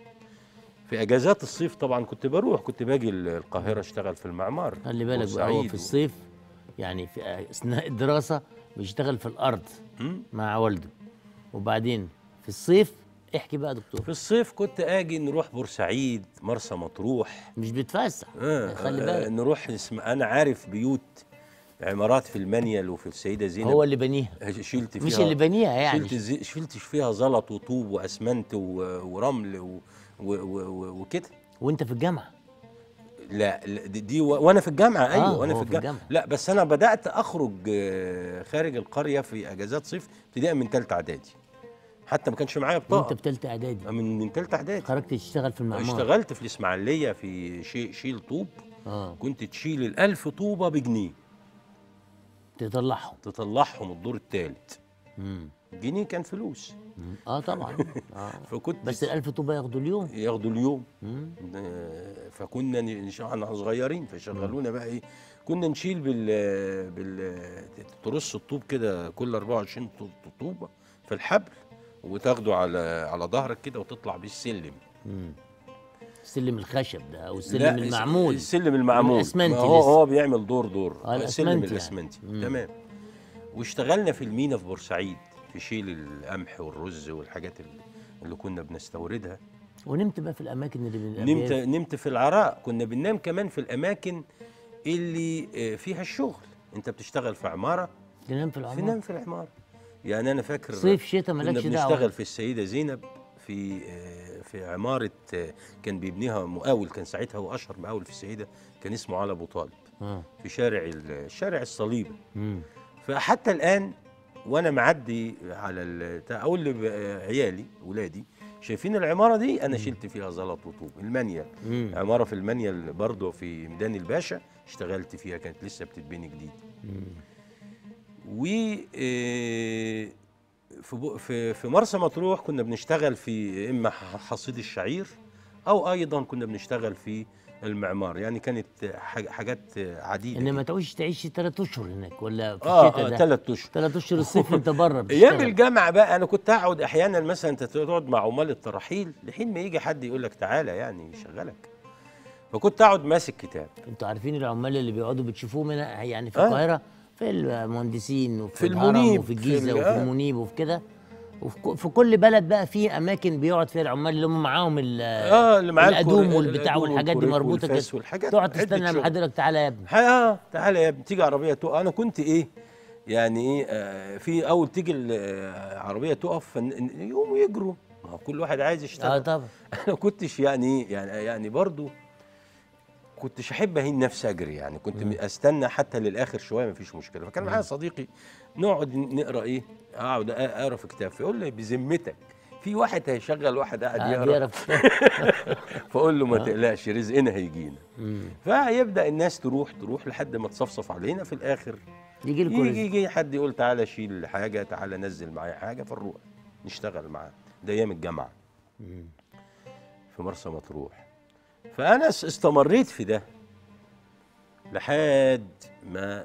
في اجازات الصيف طبعا كنت بروح، كنت باجي القاهره اشتغل في المعمار. خلي بالك بقى، هو في الصيف يعني في اثناء الدراسه بيشتغل في الارض م? مع والده، وبعدين في الصيف احكي بقى دكتور. في الصيف كنت اجي نروح بورسعيد، مرسى مطروح، مش بتفسح. آه خلي آه بالك نروح اسم... انا عارف بيوت عمارات في المنيل وفي السيده زينب، هو اللي بنيها شلت فيها، مش اللي بنيها يعني. شلت زي... شلت فيها زلط وطوب واسمنت و... ورمل و... و... و... وكده. وانت في الجامعه؟ لا, لا دي, دي و... وانا في الجامعه. ايوه آه وانا في الجامعة. الجامعه. لا بس انا بدات اخرج خارج القريه في اجازات صيف ابتداء من ثالثه اعدادي، حتى ما كانش معايا بطاقه. وانت في ثالثه اعدادي؟ من من ثالثه اعدادي خرجت تشتغل في المعمار؟ اشتغلت في الاسماعيليه في شي... شيل طوب. اه كنت تشيل الألف طوبه بجنيه، تطلعهم تطلعهم الدور الثالث. امم جنيه كان فلوس. مم. اه طبعا اه فكنت بس الألف طوبة ياخدوا اليوم. ياخدوا اليوم. مم. آه، فكنا احنا صغيرين فشغلونا بقى ايه، كنا نشيل بال بال ترص الطوب كده كل أربعة وعشرين طوبه في الحبل، وتاخده على على ظهرك كده وتطلع بيه السلم. مم. السلم الخشب ده او السلم لا المعمول؟ السلم المعمول الاسمنتي هو لسه. هو بيعمل دور دور آه السلم الاسمنتي الاسمنتي يعني. تمام. واشتغلنا في المينا في بورسعيد في شيل القمح والرز والحاجات اللي كنا بنستوردها. ونمت بقى في الاماكن اللي بن... نمت نمت في العراء. كنا بننام كمان في الاماكن اللي فيها الشغل. انت بتشتغل في عماره تنام في العماره؟ تنام في العماره. يعني انا فاكر صيف شتاء مالكش كنا دعوه. بنشتغل في السيده زينب في في عماره كان بيبنيها مقاول، كان ساعتها هو اشهر مقاول في السيده، كان اسمه علي ابو طالب. آه. في شارع الشارع الصليبي. مم. فحتى الان وانا معدي على اقول لعيالي ولادي شايفين العماره دي انا شلت فيها زلط وطوب. المنيل، مم. عماره في المنيل برضه في ميدان الباشا اشتغلت فيها، كانت لسه بتتبني جديد. و في في في مرسى مطروح كنا بنشتغل في اما حصيد الشعير او ايضا كنا بنشتغل في المعمار. يعني كانت حاجات عديده. انما تعيش تعيش ثلاث اشهر هناك ولا في اه الشتاء اه ده؟ ثلاث اشهر. ثلاث اشهر الصيف انت بره ايام الجامعه بقى انا كنت اقعد احيانا مثلا انت تقعد مع عمال الترحيل لحين ما يجي حد يقول لك تعالى يعني يشغلك، فكنت اقعد ماسك كتاب. انتوا عارفين العمال اللي بيقعدوا بتشوفوهم هنا يعني في آه. القاهره، في المهندسين وفي في الهرم المنيب وفي الجيزه في وفي آه. المنيب وفي كده، وفي كل بلد بقى في اماكن بيقعد فيها العمال اللي هم معاهم اه اللي معاه الادوم والبتاع والحاجات دي مربوطه كده، والحاجات تقعد تستنى لما حد يقول لك تعالى يا ابني. اه تعالى يا ابني. تيجي عربيه تقف، انا كنت ايه يعني ايه آه في اول تيجي العربيه تقف يقوموا يجروا، ما هو كل واحد عايز يشتغل. اه طبعا. انا كنتش يعني يعني يعني برضو كنتش احب اهين نفسي اجري، يعني كنت م. استنى حتى للاخر شويه ما فيش مشكله. فكان معايا صديقي نقعد نقرا ايه، اقعد اقرا في كتاب، فيقول لي بذمتك في واحد هيشغل واحد قاعد آه يقرا؟ فاقول له ما تقلقش رزقنا هيجينا. فيبدا الناس تروح تروح لحد ما تصفصف علينا، في الاخر يجي لكم يجي, يجي حد يقول تعالى شيل حاجه، تعالى نزل معايا حاجه، فنروح نشتغل معاه. ده ايام الجامعه في مرسى مطروح. فأنا استمريت في ده لحد ما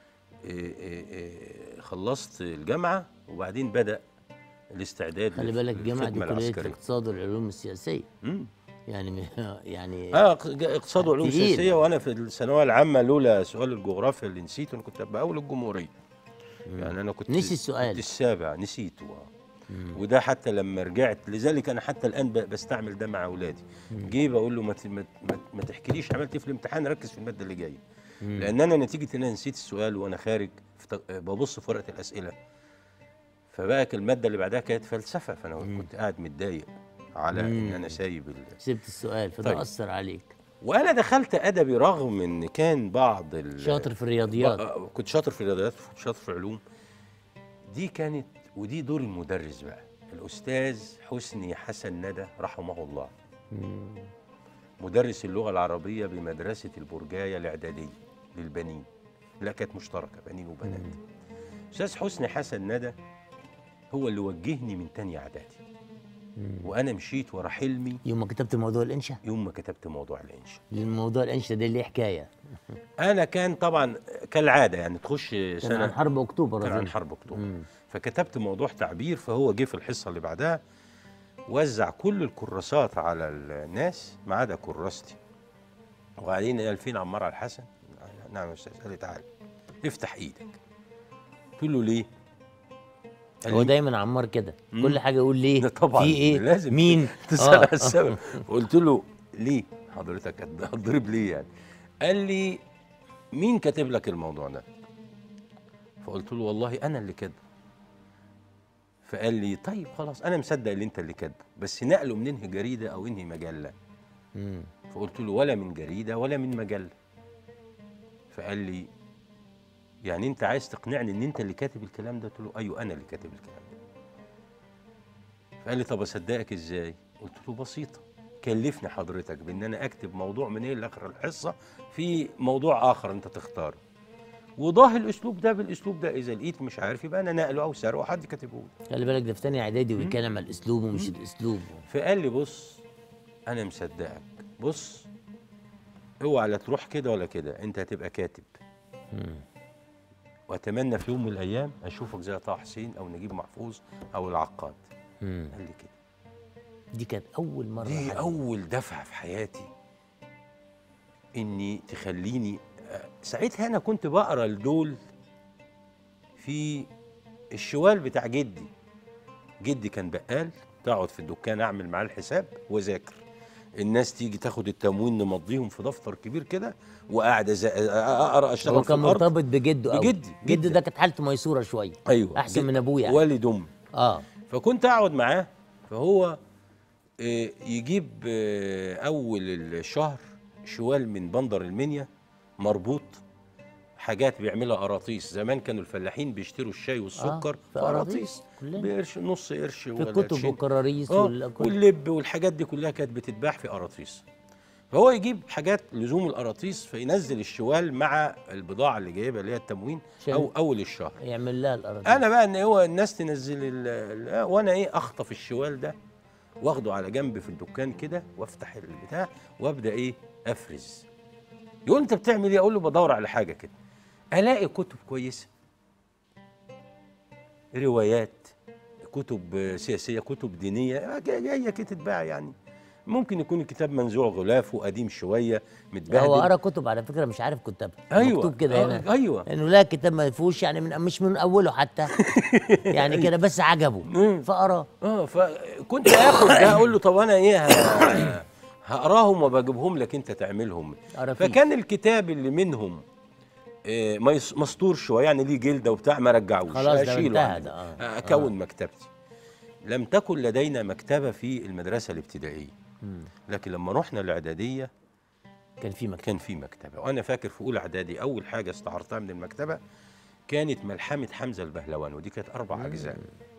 خلصت الجامعة، وبعدين بدأ الاستعداد. خلي بالك الجامعة دي كلية الاقتصاد والعلوم السياسية. مم. يعني يعني اه اقتصاد وعلوم سياسية. وأنا في الثانوية العامة لولا سؤال الجغرافيا اللي نسيته، أنا كنت أبقى أول الجمهورية. مم. يعني أنا كنت نسي السؤال، كنت السابع نسيته. وده حتى لما رجعت، لذلك انا حتى الان بستعمل ده مع اولادي. جه بقول له ما ما, ما تحكيليش عملت ايه في الامتحان، ركز في الماده اللي جايه. لان انا نتيجه ان انا نسيت السؤال وانا خارج ببص في ورقه الاسئله، فبقى الماده اللي بعدها كانت فلسفه، فانا مم. كنت قاعد متضايق على مم. ان انا سايب ال... سبت السؤال، فده طيب. اثر عليك. وانا دخلت ادبي رغم ان كان بعض ال... شاطر في الرياضيات. ب... كنت شاطر في الرياضيات، كنت شاطر في العلوم. دي كانت ودي دور المدرس بقى، الأستاذ حسني حسن ندى رحمه الله. مم. مدرس اللغة العربية بمدرسة البرجاية الإعدادية للبنين. لا كانت مشتركة بنين وبنات. أستاذ حسني حسن ندى هو اللي وجهني من تانية إعدادي. وانا مشيت ورا حلمي. يوم ما كتبت موضوع الانشاء؟ يوم ما كتبت موضوع الانشاء. الموضوع الانشاء ده ليه حكايه. انا كان طبعا كالعاده يعني تخش كان سنه عن حرب اكتوبر. كان عن أظن. حرب اكتوبر. مم. فكتبت موضوع تعبير، فهو جه في الحصه اللي بعدها وزع كل الكراسات على الناس ما عدا كراستي. وبعدين قال فين عمار على الحسن؟ نعم يا استاذ. قال لي تعالى افتح ايدك. قلت له ليه؟ قال هو لي دايما عمار كده، كل حاجه يقول ليه؟ ده طبعا في ايه؟ لازم مين؟ تسال آه. على السبب. قلت له ليه حضرتك هتضرب ليه يعني؟ قال لي مين كاتب لك الموضوع ده؟ فقلت له والله انا اللي كاتبه. فقال لي طيب خلاص انا مصدق اللي انت اللي كاتبه، بس نقله من انهي جريده او انهي مجله؟ مم. فقلت له ولا من جريده ولا من مجله. فقال لي يعني انت عايز تقنعني ان انت اللي كاتب الكلام ده؟ قلت له ايوه انا اللي كاتب الكلام ده. فقال لي طب اصدقك ازاي؟ قلت له بسيطه، كلفني حضرتك بان انا اكتب موضوع من ايه لاخر الحصه في موضوع اخر انت تختاره، وضاه الاسلوب ده بالاسلوب ده، اذا لقيت مش عارف يبقى انا نقله او سرقه حد كاتبه لي. خلي بالك ده في تاني اعدادي وبيتكلم على الاسلوب ومش الاسلوب. فقال لي بص انا مصدقك، بص اوعى لا تروح كده ولا كده، انت هتبقى كاتب. مم. واتمنى في يوم من الايام اشوفك زي طه حسين او نجيب محفوظ او العقاد. مم. قال لي كده. دي كانت اول مره دي حد- اول دفعه في حياتي اني تخليني. ساعتها انا كنت بقرا لدول في الشوال بتاع جدي. جدي كان بقال، تقعد في الدكان اعمل معاه الحساب واذاكر. الناس تيجي تاخد التموين نمضيهم في دفتر كبير كده، وقاعد أز- اقرا اشتغل هو في كان الارض. مرتبط بجده قوي. بجدي جده جدا. ده كانت حالته ميسوره شويه. ايوه احسن جد- من ابوه يعني. والد امي. اه فكنت اقعد معاه، فهو آه، يجيب آه، اول الشهر شوال من بندر المنيا مربوط، حاجات بيعملها قراطيس. زمان كانوا الفلاحين بيشتروا الشاي والسكر في في قراطيس قراطيس كلنا. بقرش، نص قرش في ولا الكتب قرشين. والكراريس آه، وال- كل- واللب والحاجات دي كلها كانت بتتباع في قراطيس. فهو يجيب حاجات لزوم القراطيس، فينزل الشوال مع البضاعه اللي جايبها اللي هي التموين عشان او اول الشهر. يعمل لها القراطيس. انا بقى ان هو الناس تنزل ال- ال- وانا ايه اخطف الشوال ده واخده على جنب في الدكان كده، وافتح البتاع وابدا ايه افرز. يقول انت بتعمل ايه؟ اقول له بدور على حاجه كده، الاقي كتب كويسه، روايات، كتب سياسيه، كتب دينيه جايه كده تتباع. يعني ممكن يكون الكتاب منزوع غلافه قديم شويه متبهدل. هو قرا كتب على فكره مش عارف كتابها. ايوه مكتوب كده آه، هنا ايوه انه لا كتاب ما فيهوش يعني من مش من اوله حتى يعني كده بس عجبه فقرا. اه فكنت اخد ده اقول له طب انا ايه ه- هقراهم وبجيبهم لك انت تعملهم. قرافيس. فكان الكتاب اللي منهم آه، ميس- مسطور شويه يعني ليه جلده وبتاع ما رجعوش، خلاص ده اشيله انتهى عنه. ده. آه. اكون مكتبتي. لم تكن لدينا مكتبه في المدرسه الابتدائيه، لكن لما رحنا الاعداديه كان في مكتب. كان في مكتبه. وانا فاكر في اولى اعدادي اول حاجه استعرتها من المكتبه كانت ملحمه حمزه البهلوان، ودي كانت اربع اجزاء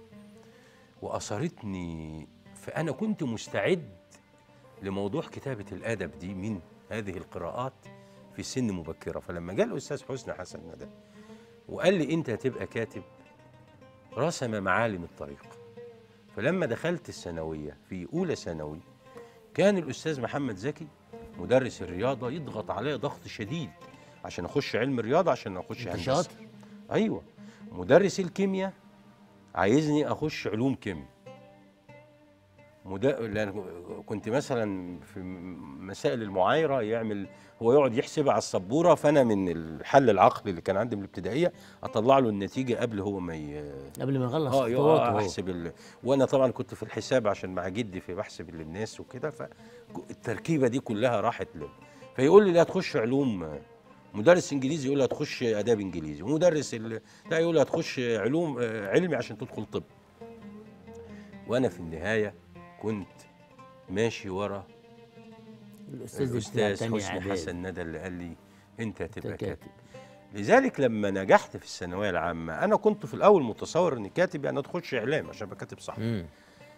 واثرتني. فانا كنت مستعد لموضوع كتابه الادب دي من هذه القراءات في سن مبكره. فلما جاء الاستاذ حسني حسن ندى وقال لي انت هتبقى كاتب، رسم معالم الطريق. فلما دخلت الثانويه في اولى ثانوي كان الاستاذ محمد زكي مدرس الرياضه يضغط عليا ضغط شديد عشان اخش علم رياضه، عشان اخش انت هندسه. شاطر. ايوه. مدرس الكيمياء عايزني اخش علوم كيمياء. مد... لأن كنت مثلا في مسائل المعايره يعمل هو يقعد يحسبها على السبوره، فانا من الحل العقلي اللي كان عندي من الابتدائيه اطلع له النتيجه قبل هو ما ي... قبل ما يخلص اه خطواته آه، هو. احسب ال... وانا طبعا كنت في الحساب عشان مع جدي في بحسب للناس وكده، فالتركيبه دي كلها راحت له. فيقول لي لا تخش علوم، مدرس انجليزي يقول لي هتخش اداب انجليزي، ومدرس ال... لا يقول لي هتخش علوم آه، علمي عشان تدخل طب. وانا في النهايه كنت ماشي ورا الاستاذ الاستاذ تاني حسني إعدادي. حسن ندى اللي قال لي انت هتبقى أنت كاتب. كاتب. لذلك لما نجحت في الثانويه العامه انا كنت في الاول متصور اني كاتب يعني تخش اعلام عشان ابقى كاتب صح. مم.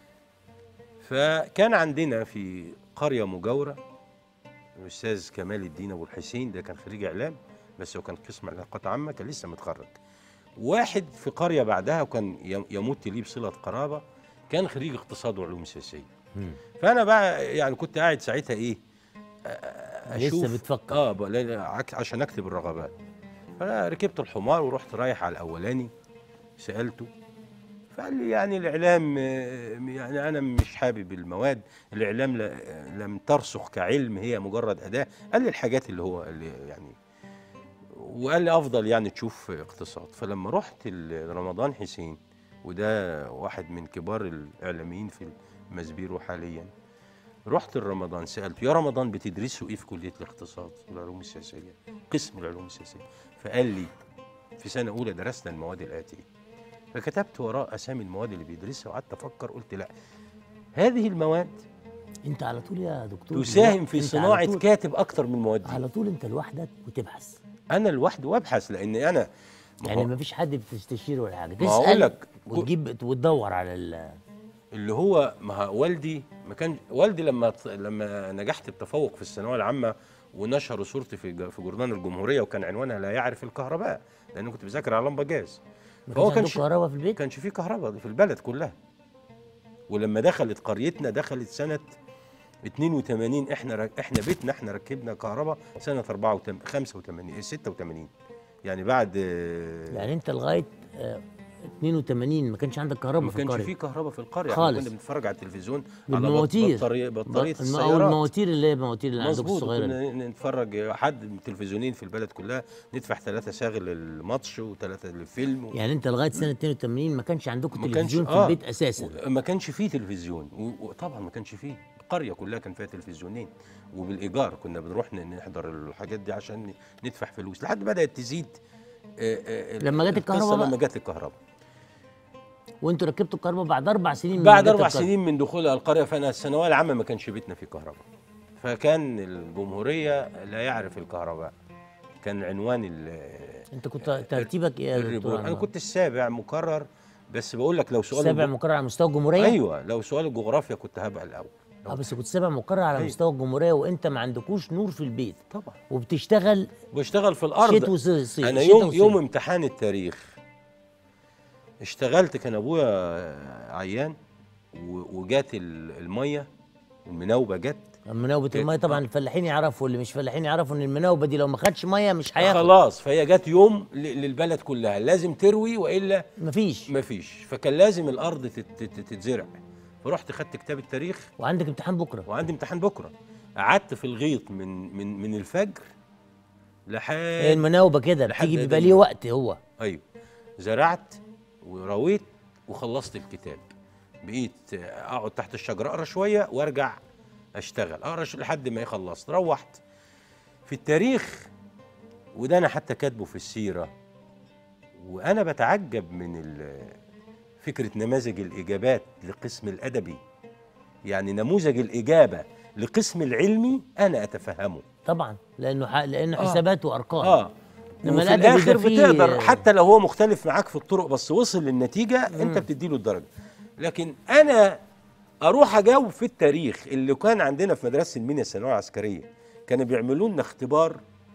فكان عندنا في قريه مجاوره الاستاذ كمال الدين ابو الحسين، ده كان خريج اعلام بس هو كان قسم علاقات عامه، كان لسه متخرج. واحد في قريه بعدها وكان يمت لي بصله قرابه كان خريج اقتصاد وعلوم سياسيه. مم. فانا بقى يعني كنت قاعد ساعتها ايه، اشوف لسه بتفكر. اه ب- لا- لا، عك- عشان اكتب الرغبات. فانا ركبت الحمار ورحت رايح على الاولاني، سالته، فقال لي يعني الاعلام آه، يعني انا مش حابب المواد، الاعلام ل- لم ترسخ كعلم، هي مجرد اداه. قال لي الحاجات اللي هو اللي يعني، وقال لي افضل يعني تشوف اقتصاد. فلما رحت ال- رمضان حسين، وده واحد من كبار الاعلاميين في المسبيرو حاليا، رحت لرمضان سالته يا رمضان بتدرسوا ايه في كليه الاقتصاد والعلوم السياسيه، قسم العلوم السياسيه؟ فقال لي في سنه اولى درسنا المواد الاتيه. فكتبت وراء اسامي المواد اللي بيدرسها وقعدت افكر، قلت لا، هذه المواد انت على طول يا دكتور تساهم في انت على صناعه طول- كاتب اكتر من المواد دي. على طول انت لوحدك وتبحث، انا لوحدي وابحث، لان انا ما يعني هو ما فيش حد بتستشيره ولا حاجه، ما هقول تسال لك، وتجيب وتدور على ال اللي هو ما ه- والدي ما كان والدي لما ت- لما نجحت بتفوق في الثانويه العامه ونشروا صورتي في ج- في جورنال الجمهوريه، وكان عنوانها لا يعرف الكهرباء، لان كنت بذاكر على لمبه جاز. ما فهو كانش كان عندك كهرباء في البيت؟ كانش فيه كهرباء في البلد كلها. ولما دخلت قريتنا دخلت سنه اتنين وتمانين، احنا ر- احنا بيتنا احنا ركبنا كهرباء سنه أربعة وتمانين خمسة وتمانين ستة وتمانين، يعني بعد آه، يعني انت لغايه آه، اتنين وتمانين ما كانش عندك كهرباء ما في كانش القريه فيه كهرباء في القريه. خالص. احنا كنا بنتفرج على التلفزيون على بط- بالمواتير. بطاريه بطاريه الم- او السيارات. المواتير اللي هي المواتير اللي عندكم مظبوط. الصغيره دي. كنا نتفرج حد من التلفزيونين في البلد كلها، ندفع ثلاثة شاغل للماتش وثلاثة للفيلم و... يعني انت لغايه سنه اتنين وتمانين ما كانش عندكم ما كانش- تلفزيون في آه. البيت اساسا؟ ما كانش فيه تلفزيون، و- وطبعا ما كانش فيه، القريه كلها كان فيها تلفزيونين وبالايجار، كنا بنروح ن- نحضر الحاجات دي عشان ندفع فلوس لحد بدات تزيد. آه، آه، لما جت القصة الكهرباء بقى؟ لما جت الكهرباء وانتوا ركبتوا الكهرباء بعد اربع سنين من بعد جت اربع الكهرباء. سنين من دخولها القريه. فانا الثانويه العامه ما كانش بيتنا فيه كهرباء، فكان الجمهوريه لا يعرف الكهرباء، كان عنوان ال- انت كنت ترتيبك ايه يا دكتور الريبورت. انا عمار؟ كنت السابع مكرر، بس بقول لك لو سؤال سابع الج- مقرر على مستوى الجمهوريه؟ ايوه، لو سؤال الجغرافيا كنت هبقى الاول. اه بس كنت سابع مقرر على أيوة. مستوى الجمهوريه وانت ما عندكوش نور في البيت طبعا وبتشتغل بشتغل في الارض. شتاء وصيف. انا شتاء يوم وصيف. يوم امتحان التاريخ اشتغلت، كان ابويا عيان و- وجات ال- الميه، المناوبه جت. مناوبة كده. الميه طبعا الفلاحين يعرفوا، اللي مش فلاحين يعرفوا ان المناوبه دي لو ما خدش ميه مش هياخد. خلاص، فهي جت يوم ل- للبلد كلها لازم تروي والا مفيش. مفيش، فكان لازم الارض تت- تت- تتزرع. فرحت خدت كتاب التاريخ وعندك امتحان بكره. وعندي امتحان بكره. قعدت في الغيط من من من الفجر لحد هي المناوبه كده لحد بتيجي بيبقى أدي- ليه وقت هو. ايوه، زرعت ورويت وخلصت الكتاب. بقيت اقعد تحت الشجره اقرا شويه وارجع اشتغل اقرا ش- لحد ما خلصت. روحت في التاريخ، وده انا حتى كاتبه في السيره، وانا بتعجب من ال- فكره نماذج الاجابات لقسم الادبي. يعني نموذج الاجابه لقسم العلمي انا اتفهمه. طبعا لانه ح... لانه آه. حسابات وارقام. اه لما وفي الأدبي الاخر ده فيه- بتقدر حتى لو هو مختلف معاك في الطرق بس وصل للنتيجه انت بتديله الدرجه. لكن انا اروح اجاوب في التاريخ اللي كان عندنا في مدرسه المنيا الثانويه العسكريه، كانوا بيعملوا لنا اختبار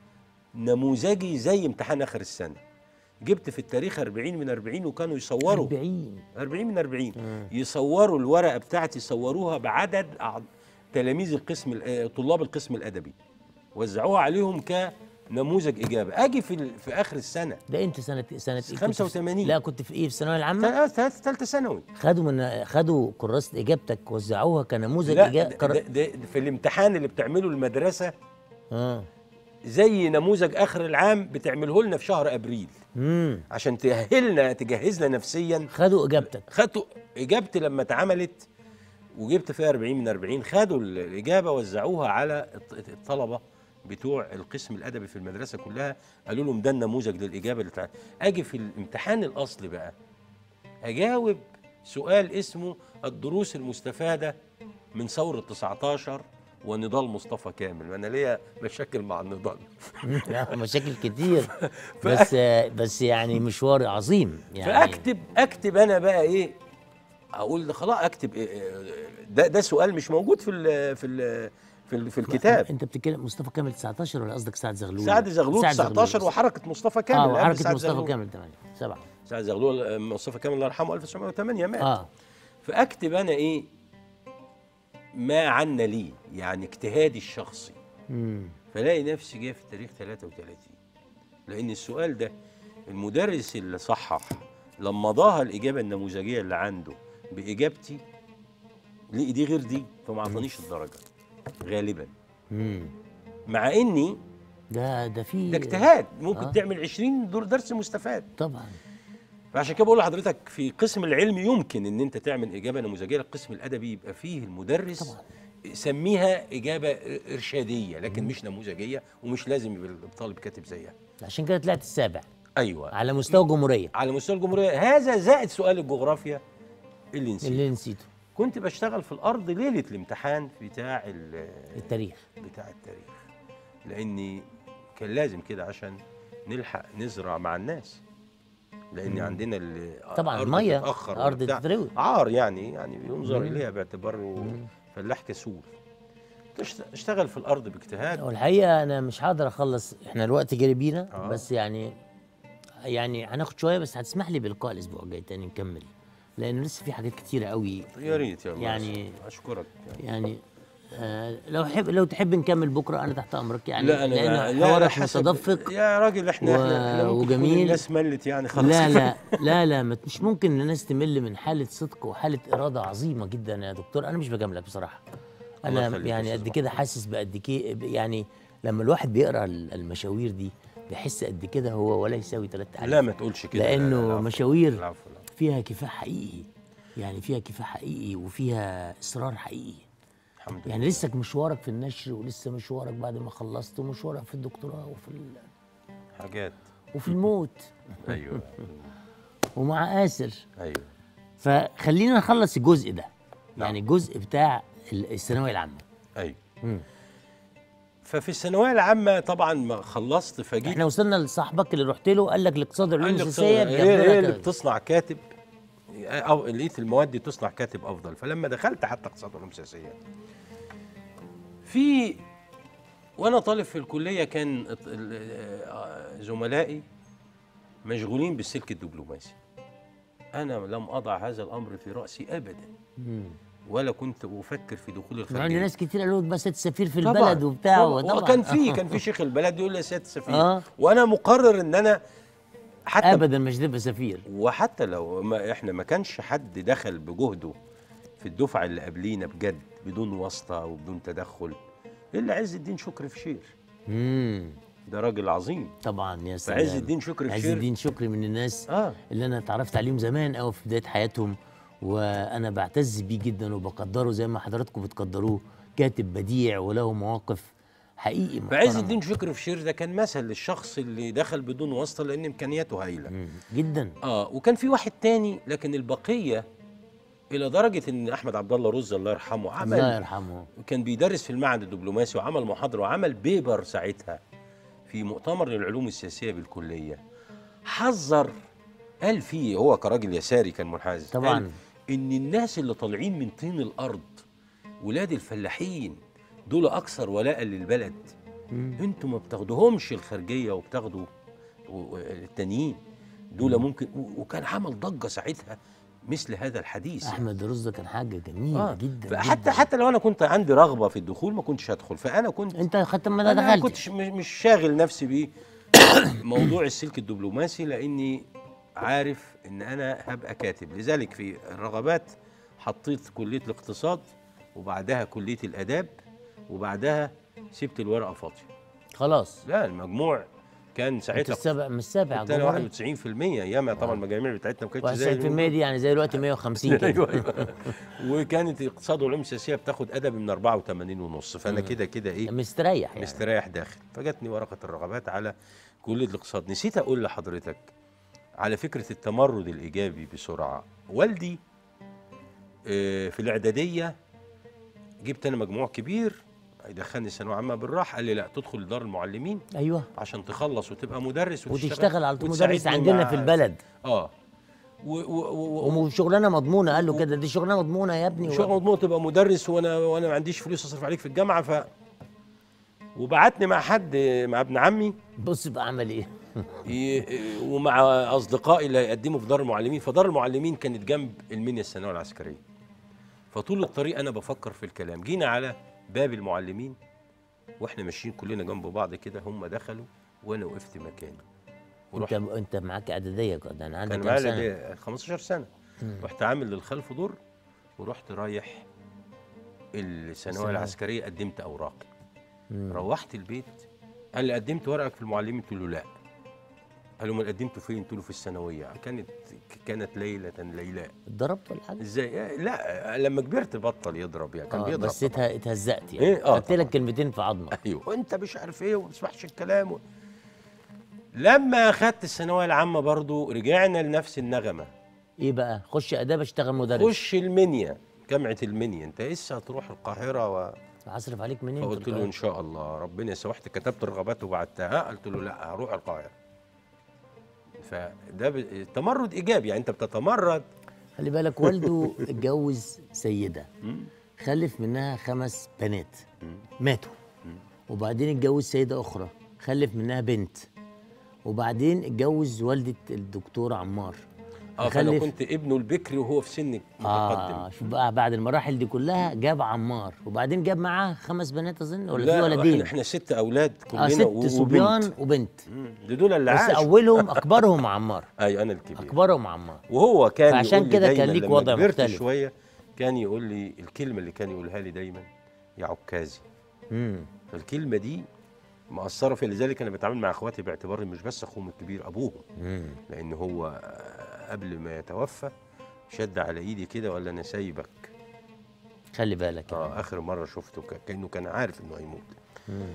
نموذجي زي امتحان اخر السنه. جبت في التاريخ أربعين من أربعين وكانوا يصوروا أربعين أربعين من أربعين مم. يصوروا الورقه بتاعتي، يصوروها بعدد أع- تلاميذ القسم ال- آه، طلاب القسم الادبي، وزعوها عليهم كنموذج اجابه. اجي في ال- في اخر السنه ده انت سنه سنه إيه؟ كنت في- خمسة وتمانين. لا كنت في ايه، في الثانويه العامه؟ ثالثه ثانوي. خدوا من خدوا كراسه اجابتك وزعوها كنموذج لا اجابه ده, كر... ده, ده في الامتحان اللي بتعمله المدرسه اه زي نموذج اخر العام بتعمله لنا في شهر ابريل امم عشان تأهلنا تجهزنا نفسيا. خدوا اجابتك. خدوا اجابتي لما اتعملت وجبت فيها أربعين من أربعين، خدوا الاجابه وزعوها على الط- الطلبه بتوع القسم الادبي في المدرسه كلها، قالوا لهم ده النموذج للاجابه اللي تع... اجي في الامتحان الاصلي بقى اجاوب سؤال اسمه الدروس المستفاده من ثوره تسعتاشر ونضال مصطفى كامل. انا ليا مشاكل مع النضال. لا، مشاكل كتير بس بس يعني مشوار عظيم يعني. فاكتب اكتب انا بقى ايه، اقول ده خلاص اكتب إيه ده ده سؤال مش موجود في ال في ال في, ال في الكتاب. انت بتتكلم مصطفى كامل تسعتاشر ولا قصدك سعد زغلول؟ سعد زغلول تسعتاشر وحركه مصطفى كامل. اه قبل وحركه سعد مصطفى زغلول. كامل تمانية سبعة. سعد زغلول مصطفى كامل الله يرحمه ألف وتسعمائة وثمانية مات. اه فاكتب انا ايه ما عنا لي، يعني اجتهادي الشخصي. مم. فلاقي نفسي جاي في التاريخ ثلاثة وثلاثين، لان السؤال ده المدرس اللي صحح لما ضاها الاجابه النموذجيه اللي عنده باجابتي لقي دي غير دي، فما اعطانيش الدرجه غالبا. مم. مع اني ده ده في ده اجتهاد ممكن آه. آه. تعمل عشرين دور درس مستفاد. طبعا. فعشان كده بقول لحضرتك في قسم العلم يمكن ان انت تعمل اجابه نموذجيه، القسم الادبي يبقى فيه المدرس طبعا. سميها اجابه ارشاديه لكن مش نموذجيه، ومش لازم يبقى الطالب كاتب زيها. عشان كده طلعت السابع ايوه على مستوى الجمهوريه. على مستوى الجمهوريه، هذا زائد سؤال الجغرافيا اللي نسيته. اللي نسيته كنت بشتغل في الارض ليله الامتحان بتاع التاريخ. بتاع التاريخ، لاني كان لازم كده عشان نلحق نزرع مع الناس، لان مم. عندنا اللي طبعا أرض الميه تتأخر ارض وبتاع. تتروي. عار يعني يعني بينظر مم. اليها باعتباره فلاح كسول. تشت- اشتغل في الارض باجتهاد. والحقيقه انا مش هقدر اخلص، احنا الوقت جري بينا. آه. بس يعني يعني هناخد شويه، بس هتسمح لي بلقاء الاسبوع الجاي تاني نكمل، لان لسه في حاجات كتيره قوي. يا ريت يا يعني اشكرك. يعني آه لو حب لو تحب نكمل بكره انا تحت امرك يعني. لا انا لان لا حوارك حسب- متدفق. يا راجل احنا و- احنا, احنا ممكن تكون وجميل. الناس ملت يعني خلاص. لا لا لا لا ما- مش ممكن الناس تمل من حاله صدق وحاله اراده عظيمه جدا يا دكتور. انا مش بجاملك بصراحه، الله انا يخليك يعني يا قد أستاذ كده حاسس بقد كده. يعني لما الواحد بيقرا المشاوير دي بيحس قد كده هو ولا يساوي ثلاث ألف. لا ما تقولش كده. لا، لا، لانه العفو. مشاوير العفو، العفو. فيها كفاح حقيقي، يعني فيها كفاح حقيقي وفيها اصرار حقيقي. الحمد لله. يعني لسه مشوارك في النشر، ولسه مشوارك بعد ما خلصت، ومشوارك في الدكتوراه وفي ال... حاجات. وفي الموت ايوه ومع آسر. ايوه فخلينا نخلص الجزء ده. نعم. يعني الجزء بتاع الثانويه العامه. ايوه. مم. ففي الثانويه العامه طبعا ما خلصت فجيت. احنا وصلنا لصاحبك اللي رحت له قال لك الاقتصاد والعلوم قال لي السياسيه ايه إيه اللي بياخدوا لك. بتصنع كاتب، او لقيت المواد دي تصنع كاتب افضل. فلما دخلت حتى اقتصاد علوم سياسيه في وانا طالب في الكليه كان ال- ال- زملائي مشغولين بالسلك الدبلوماسي. انا لم اضع هذا الامر في راسي ابدا، مم. ولا كنت افكر في دخول يعني الخارجيه. ناس كتير قالوا لك بس تسافر في طبعاً، البلد وبتاع. طبعاً. وطبعاً. وكان في كان في شيخ البلد يقول لي يا سياده السفير. آه. وانا مقرر ان انا حتى ابدا مش تبقى سفير. وحتى لو ما احنا ما كانش حد دخل بجهده في الدفعه اللي قبلينا بجد بدون واسطه وبدون تدخل الا عز الدين شكري فشير. امم ده راجل عظيم. طبعا يا سلام. فعز الدين شكري عز فشير الدين شكري من الناس اه اللي انا اتعرفت عليهم زمان قوي في بدايه حياتهم، وانا بعتز بيه جدا وبقدره زي ما حضراتكم بتقدروه. كاتب بديع وله مواقف حقيقي محترمه. فعز الدين شكري فشير ده كان مثل للشخص اللي دخل بدون واسطه لان امكانياته هايله. مم. جدا. اه وكان في واحد تاني لكن البقيه الى درجه ان احمد عبد الله رز الله يرحمه عمل الله يرحمه. كان بيدرس في المعهد الدبلوماسي وعمل محاضره وعمل بيبر ساعتها في مؤتمر للعلوم السياسيه بالكليه. حذر قال فيه هو كراجل يساري كان منحاز طبعاً. قال ان الناس اللي طالعين من طين الارض ولاد الفلاحين دول اكثر ولاء للبلد. مم. انتوا ما بتاخدوهمش الخارجيه وبتاخدوا و- التانيين دول ممكن و- وكان عمل ضجه ساعتها مثل هذا الحديث. احمد رز ده كان حاجه جميله آه. جدا فحتى جداً. حتى لو انا كنت عندي رغبه في الدخول ما كنتش هدخل. فانا كنت انت خدت ما انا دخلت. كنتش مش مش شاغل نفسي بيه موضوع السلك الدبلوماسي لاني عارف ان انا هبقى كاتب. لذلك في الرغبات حطيت كليه الاقتصاد وبعدها كليه الاداب وبعدها سبت الورقه فاضيه. خلاص. لا المجموع كان انت ساعتها السابع من السابع كنت انا جمهوري. واحد وتسعين في المية ايامها. طبعا المجاميع بتاعتنا ما كانتش زي واحد وتسعين بالمية دي يعني زي دلوقتي مية وخمسين كده. ايوه ايوه وكانت اقتصاد وعلوم السياسيه بتاخد ادبي من أربعة وثمانين ونص. فانا كده كده ايه مستريح يعني. مستريح داخل. فجاتني ورقه الرغبات على كليه الاقتصاد. نسيت اقول لحضرتك على فكره التمرد الايجابي بسرعه. والدي آه، في الاعداديه جبت انا مجموع كبير يدخلني ثانويه عامه بالراحه. قال لي لا تدخل دار المعلمين ايوه. عشان تخلص وتبقى مدرس وتشتغل على طول مدرس وتساعدني عندنا مع- في البلد. اه و و و وشغلانه مضمونه. قال له كده دي شغلانه مضمونه يا ابني. شغل مضمون تبقى مدرس وانا وانا ما عنديش فلوس اصرف عليك في الجامعه. ف وبعتني مع حد مع ابن عمي بص بقى عمل ايه. ي- ومع اصدقائي اللي هيقدموا في دار المعلمين. فدار المعلمين كانت جنب المنيا الثانويه العسكريه. فطول الطريق انا بفكر في الكلام. جينا على باب المعلمين واحنا ماشيين كلنا جنب بعض كده، هم دخلوا وانا وقفت مكاني. انت انت معاك اعداديه كده، انا عندي كان كام سنه؟ معايا خمستاشر سنه. مم. رحت عامل للخلف دور ورحت رايح الثانويه العسكريه، قدمت اوراقي. مم. روحت البيت قال لي قدمت ورقك في المعلمين؟ قلت له لا. قال له امال قدمته فين؟ قلت له في الثانويه. كانت كانت ليله ليلاء. اتضربت ولا حاجه؟ ازاي؟ لا لما كبرت بطل يضرب يعني، كان آه بيضرب بس اتهزقت يعني. ايه اه قلت لك كلمتين في عظمك. ايوه وانت مش عارف ايه وما تسمعش الكلام و... لما اخدت الثانويه العامه برضو رجعنا لنفس النغمه. ايه بقى؟ خش اداب اشتغل مدرس. خش المنيا، جامعه المنيا. انت لسه هتروح القاهره و هصرف عليك منين؟ فقلت له ان شاء الله ربنا يسامحك. كتبت الرغبات وبعتها. قلت له لا هروح القاهره. فده ب... تمرد ايجابي يعني، انت بتتمرد. خلي بالك والده اتجوز سيده خلف منها خمس بنات ماتوا، وبعدين اتجوز سيده اخرى خلف منها بنت، وبعدين اتجوز والده الدكتور عمار. اه فانا كنت ابنه البكري وهو في سن متقدم. اه شوف بقى بعد المراحل دي كلها جاب عمار، وبعدين جاب معاه خمس بنات اظن ولا في ولدين؟ احنا احنا ست اولاد كلنا. اه ست صبيان وبنت. دي دول اللي عاشوا. بس اولهم اكبرهم عمار. ايوه انا الكبير. اكبرهم عمار. وهو كان فعشان كده كان ليك وضع مختلف شويه. كان يقول لي الكلمه اللي كان يقولها لي دايما يا عكازي. امم فالكلمه دي مأثره فيا، لذلك انا بتعامل مع اخواتي باعتباري مش بس اخوهم الكبير، ابوهم. مم. لان هو قبل ما يتوفى شد على ايدي كده وقال لي انا سايبك خلي بالك. اه اخر مره شفته كانه كان عارف انه هيموت. مم.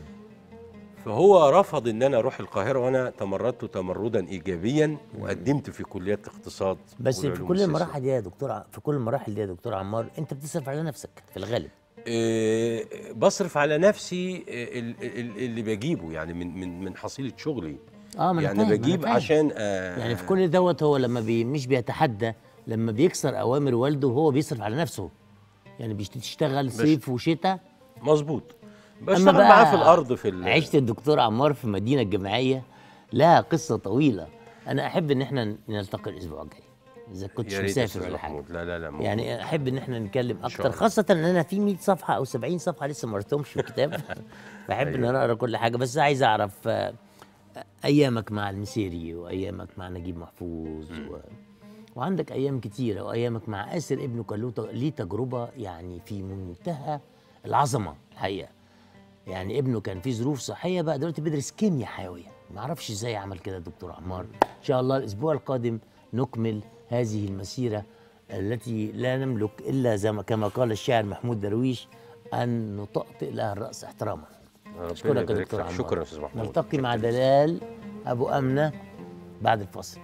فهو رفض ان انا اروح القاهره، وانا تمردت تمردا ايجابيا. مم. وقدمت في كليات اقتصاد. بس في كل المراحل دي يا دكتور، في كل المراحل دي يا دكتور عمار انت بتصرف على نفسك في الغالب. إيه بصرف على نفسي اللي بجيبه يعني من من من حصيله شغلي. اه ما يعني بجيب عشان آه يعني في كل دوت هو لما بي مش بيتحدى، لما بيكسر اوامر والده هو بيصرف على نفسه. يعني بيشتغل صيف وشتاء. مظبوط. بشتغل معاه في الارض. في عشت الدكتور عمار في مدينه الجامعيه لها قصه طويله. انا احب ان احنا نلتقي الاسبوع الجاي اذا كنتش مسافر ولا حاجه. لا لا لا موجود. يعني احب ان احنا نتكلم اكتر، خاصه ان انا في مية صفحه او سبعين صفحه لسه ما قريتهمش في الكتاب. بحب أيوة. ان انا اقرا كل حاجه، بس عايز اعرف ايامك مع المسيري وايامك مع نجيب محفوظ و... وعندك ايام كتيره، وايامك مع آسر ابنه كان ليه تجربه يعني في منتهى العظمه الحقيقه. يعني ابنه كان في ظروف صحيه بقى دلوقتي بيدرس كيمياء حيويه، ما اعرفش ازاي عمل كده الدكتور عمار. ان شاء الله الاسبوع القادم نكمل هذه المسيره التي لا نملك الا زي ما كما قال الشاعر محمود درويش ان نطأطئ لها الراس احتراما. اشكرك يا دكتور عمار. شكرا يا استاذ محمود. نلتقي مع دلال ابو امنه بعد الفاصل.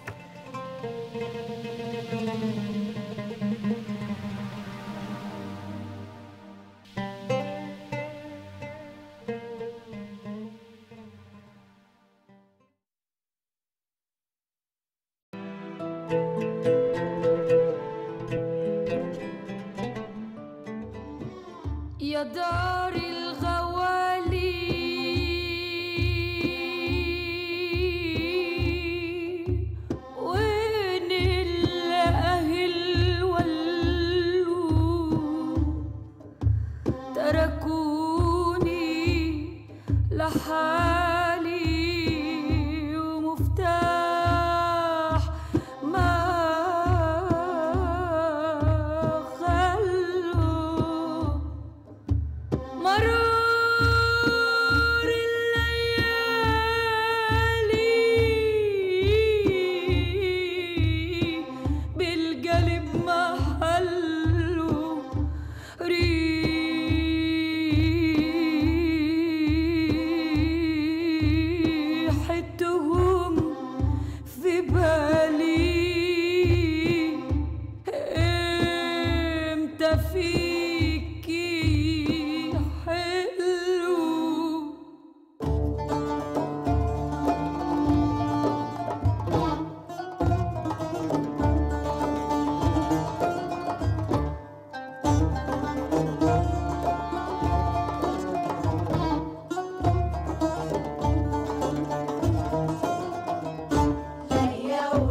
يا دار الغوالي وين الأهل ولوا تركوني لحالي ومفتاح ما خلوا مرور الليالي بالقلب محله ريحتهم في بالي امتى فيكي حلو. هيا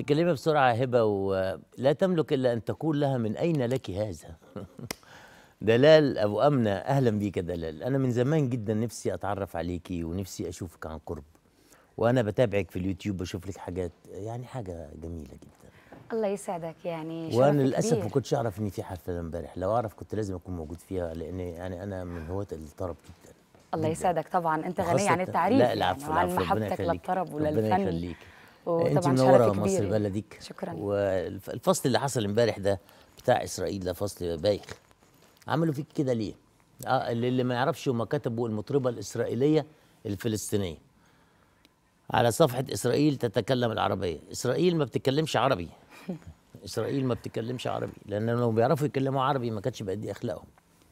بتتكلمي بسرعة هبة، ولا تملك إلا أن تقول لها من أين لك هذا؟ دلال أبو أمنة، أهلا بيك يا دلال. أنا من زمان جدا نفسي أتعرف عليكي ونفسي أشوفك عن قرب، وأنا بتابعك في اليوتيوب بشوف لك حاجات، يعني حاجة جميلة جدا. الله يسعدك، يعني وأنا شرف للأسف كبير. ما كنتش أعرف إن في حفلة امبارح، لو أعرف كنت لازم أكون موجود فيها، لأن يعني أنا من هواة الطرب جدا. الله جداً. يسعدك، طبعا انت غني وخاصة- عن التعريف لا يعني العفو وعن العفو، ربنا محبتك يخليك، للطرب ربنا وللفن. يخليك. انت وطبعا منوره شرف مصر كبير. بلدك. شكرا. والفصل اللي حصل امبارح ده بتاع اسرائيل ده فصل بايخ. عملوا فيك كده ليه؟ اه اللي, اللي ما يعرفش، هم كتبوا المطربه الاسرائيليه الفلسطينيه على صفحه اسرائيل تتكلم العربيه. اسرائيل ما بتتكلمش عربي. اسرائيل ما بتتكلمش عربي، لان لو بيعرفوا يتكلموا عربي ما كانتش بقت دي اخلاقهم.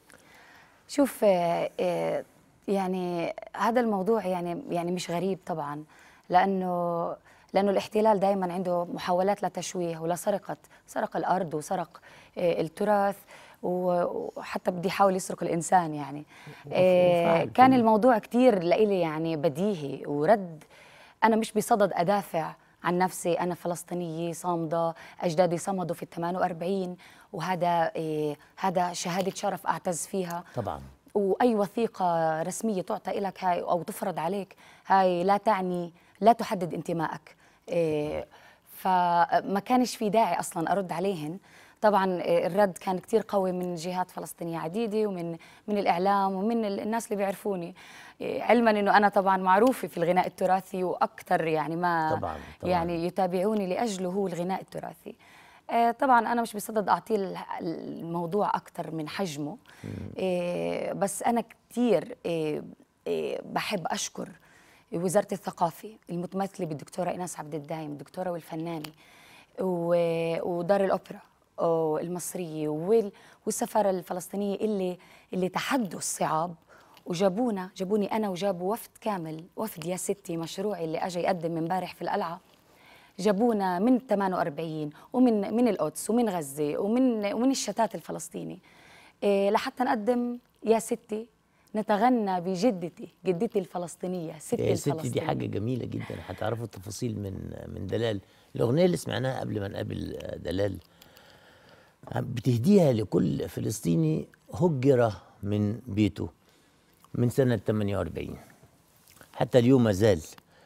شوف آه، آه، يعني هذا الموضوع يعني يعني مش غريب طبعا، لانه لانه الاحتلال دائما عنده محاولات لتشويه ولسرقه، سرق الارض وسرق آه، التراث، و- وحتى بدي يحاول يسرق الانسان يعني. آه، وفعل كان كل- الموضوع كثير لإلي يعني بديهي ورد. انا مش بصدد ادافع عن نفسي، انا فلسطينيه صامده، اجدادي صمدوا في ال ثمانية وأربعين، وهذا إيه هذا شهاده شرف اعتز فيها طبعا. واي وثيقه رسميه تعطى لك هاي او تفرض عليك هاي لا تعني، لا تحدد انتمائك. إيه فما كانش في داعي اصلا ارد عليهن. طبعا إيه الرد كان كتير قوي من جهات فلسطينيه عديده ومن من الاعلام ومن ال- الناس اللي بيعرفوني، إيه علما انه انا طبعا معروفه في الغناء التراثي، واكثر يعني ما طبعاً، طبعاً. يعني يتابعوني لاجله هو الغناء التراثي. آه، طبعا انا مش بصدد اعطيه ال- الموضوع اكثر من حجمه. آه، بس انا كثير آه، آه، بحب اشكر وزاره الثقافه المتمثله بالدكتوره ايناس عبد الدايم، الدكتوره والفنانه، و- ودار الاوبرا المصريه وال- والسفاره الفلسطينيه اللي اللي تحدوا الصعاب وجابونا، جابوني انا وجابوا وفد كامل، وفد يا ستي مشروعي اللي اجى يقدم امبارح في القلعه. جابونا من ثمانية وأربعين ومن من القدس ومن غزه ومن ومن الشتات الفلسطيني، إيه لحتى نقدم يا ستي نتغنى بجدتي، جدتي الفلسطينيه، ستي يا ستي الفلسطينيه. دي حاجة جميلة جدا، هتعرفوا التفاصيل من من دلال. الأغنية اللي سمعناها قبل ما نقابل دلال بتهديها لكل فلسطيني هجر من بيته من سنة ثمانية وأربعين حتى اليوم ما زال.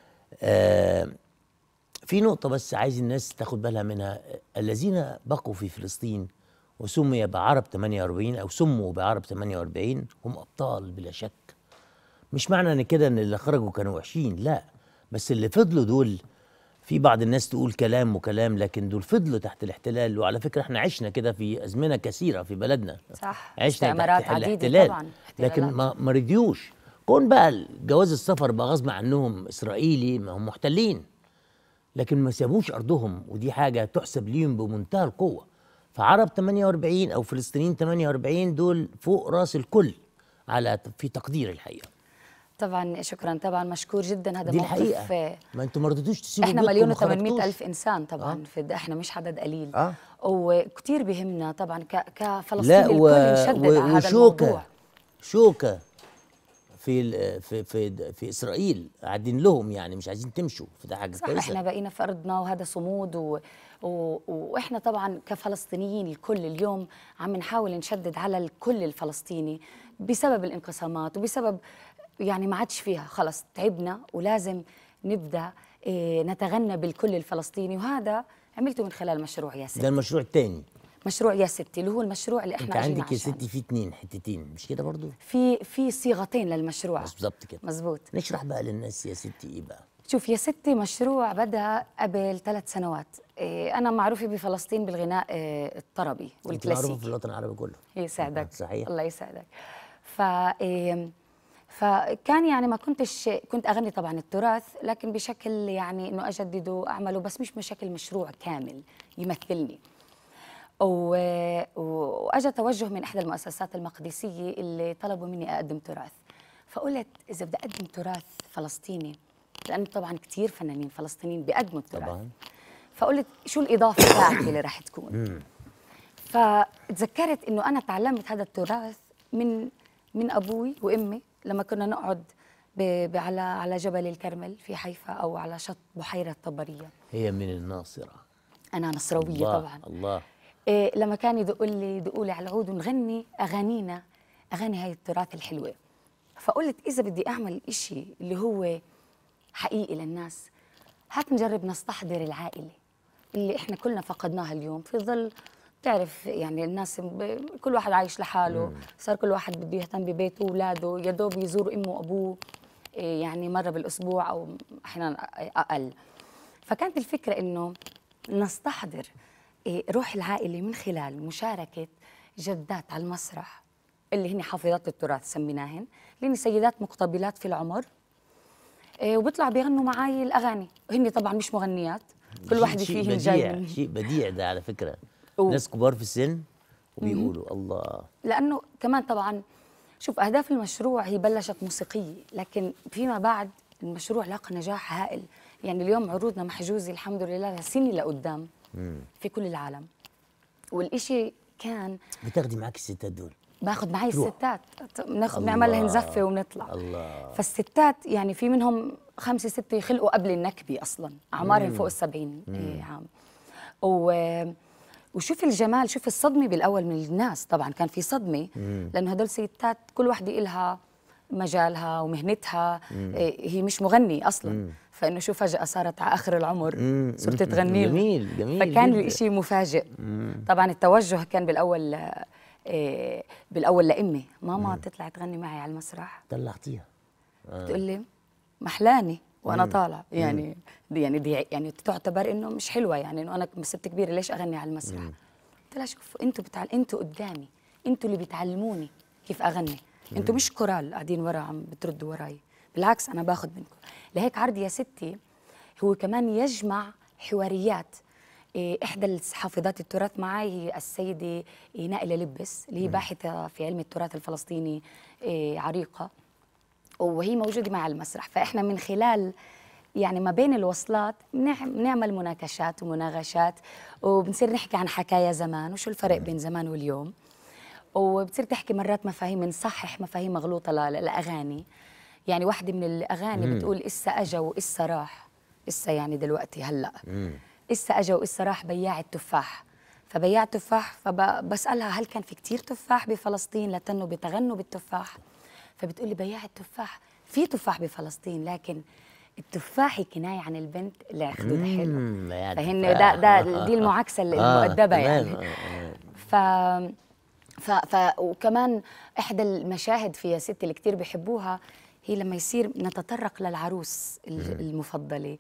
آه في نقطة بس عايز الناس تاخد بالها منها، الذين بقوا في فلسطين وسمي بعرب ثمانية وأربعين أو سموا بعرب ثمانية وأربعين هم أبطال بلا شك. مش معنى ان كده ان اللي خرجوا كانوا وحشين، لا، بس اللي فضلوا دول، في بعض الناس تقول كلام وكلام، لكن دول فضلوا تحت الاحتلال. وعلى فكره احنا عشنا كده في ازمنه كثيره في بلدنا، صح، عشنا استعمارات تحت عديدة الاحتلال، طبعاً، لكن احتلالات. ما ما رضيوش. كون بقى جواز السفر بقى غصب عنهم اسرائيلي، ما هم محتلين، لكن ما سابوش ارضهم، ودي حاجه تحسب ليهم بمنتهى القوه. فعرب ثمانية وأربعين او فلسطينيين ثمانية وأربعين دول فوق راس الكل على في تقدير الحقيقه. طبعا شكرا، طبعا مشكور جدا. هذا دي موقف الحقيقه، آه، ما انتوا ما رضيتوش تسيبوا احنا بيوتكم مليون ما وثمانمئة خرجتوش. الف انسان طبعا، آه. في احنا مش عدد قليل. آه. وكثير بهمنا طبعا ك- لا كفلسطيني و... الكل نشدد على و... هذا وشوكه الموضوع. شوكه في ال... في في في اسرائيل قاعدين لهم، يعني مش عايزين تمشوا، فده حاجه صح، كويسه. احنا بقينا في ارضنا وهذا صمود، و... و... واحنا طبعا كفلسطينيين الكل اليوم عم نحاول نشدد على الكل الفلسطيني بسبب الانقسامات وبسبب يعني ما عادش فيها، خلص تعبنا ولازم نبدا إيه نتغنى بالكل الفلسطيني. وهذا عملته من خلال مشروع يا ده ستي. المشروع الثاني. مشروع يا ستي اللي هو المشروع اللي انت احنا اجينا عندك يا عشانه. ستي في اتنين حتتين، مش كده برضو؟ في في صيغتين للمشروع. بالظبط كده. مظبوط. نشرح بقى للناس يا ستي ايه بقى. شوف يا ستي، مشروع بدأ قبل ثلاث سنوات. إيه أنا معروفة بفلسطين بالغناء إيه الطربي انت معروفه والكلاسيكي. في الوطن العربي كله. يسعدك. صحيح. الله يسعدك. ف إيه فكان يعني ما كنتش كنت أغني طبعا التراث، لكن بشكل يعني إنه أجدده وأعمله، بس مش بشكل مشروع كامل يمثلني. و- واجى توجه من احدى المؤسسات المقدسيه اللي طلبوا مني اقدم تراث، فقلت اذا بدي اقدم تراث فلسطيني، لانه طبعا كثير فنانين فلسطينيين بيقدموا التراث طبعا. فقلت شو الاضافه تاعتي اللي راح تكون. فتذكرت انه انا تعلمت هذا التراث من من ابوي وامي لما كنا نقعد ب- ب- على على جبل الكرمل في حيفا او على شط بحيره طبريه. هي من الناصره. انا نصراويه الله طبعا. الله. إيه لما كان يدق لي يدقوا لي على العود ونغني اغانينا، اغاني هاي التراث الحلوه. فقلت اذا بدي اعمل إشي اللي هو حقيقي للناس، هات نجرب نستحضر العائله اللي احنا كلنا فقدناها اليوم في ظل، بتعرف يعني الناس ب... كل واحد عايش لحاله، صار كل واحد بده يهتم ببيته واولاده، يا دوب يزور امه وابوه إيه يعني مره بالاسبوع او احيانا اقل. فكانت الفكره انه نستحضر إيه روح العائله من خلال مشاركه جدات على المسرح اللي هن حافظات التراث سميناهن، اللي هن سيدات مقتبلات في العمر، إيه وبيطلعوا بيغنوا معي الاغاني، هن طبعا مش مغنيات، كل واحدة شيء فيهم جاي بديع، من شيء بديع ده على فكره. أوه. ناس كبار في السن وبيقولوا الله. لانه كمان طبعا شوف اهداف المشروع هي بلشت موسيقيه، لكن فيما بعد المشروع لاقى نجاح هائل. يعني اليوم عروضنا محجوزه الحمد لله لسنه لقدام في كل العالم. والإشي كان بتاخدي معاك الستات دول؟ باخذ معي تروح. الستات، بناخذ الله. بنعمل لهن زفه وبنطلع. الله. فالستات يعني في منهم خمسه سته يخلقوا قبل النكبه اصلا، اعمارهم فوق السبعين إيه عام. و وشوف الجمال، شوف الصدمه بالاول من الناس، طبعا كان في صدمه لانه هدول ستات كل وحده إلها مجالها ومهنتها، إيه هي مش مغني اصلا، فانه شو فجاه صارت على اخر العمر صرت تغني. جميل جميل فكان جداً. الشيء مفاجئ. طبعا التوجه كان بالاول إيه بالاول لامي، ماما تطلع تغني معي على المسرح، طلعتيها. بتقول لي محلاني وانا طالعه، يعني دي يعني دي يعني تعتبر انه مش حلوه، يعني انه انا ست كبيره ليش اغني على المسرح؟ قلت لها شوفوا انتوا بتعل... انتوا قدامي، انتوا اللي بتعلموني كيف اغني، انتوا مش كورال قاعدين ورا عم بتردوا وراي، بالعكس انا باخذ منكم. لهيك عرض يا ستي هو كمان يجمع حواريات. إيه احدى الحافظات التراث معي هي السيده نائله لبس، اللي هي باحثه في علم التراث الفلسطيني إيه عريقه، وهي موجوده مع المسرح. فاحنا من خلال يعني ما بين الوصلات بنعمل مناقشات ومناغشات، وبنصير نحكي عن حكايا زمان وشو الفرق بين زمان واليوم، وبتصير تحكي مرات مفاهيم، نصحح مفاهيم مغلوطه للاغاني. يعني واحدة من الاغاني مم. بتقول اسا اجا واسا راح، اسا يعني دلوقتي هلا، اسا اجا واسا راح بياع التفاح. فبياع التفاح فبسالها هل كان في كتير تفاح بفلسطين لتنه بتغنوا بالتفاح؟ فبتقول لي بياع التفاح في تفاح بفلسطين، لكن التفاح كناية عن البنت اللي خدودها حلو. فهن ده ده دي المعاكسة المؤدبة. آه يعني ف ف ف وكمان احدى المشاهد في يا ستي اللي كتير بيحبوها هي لما يصير نتطرق للعروس المفضلة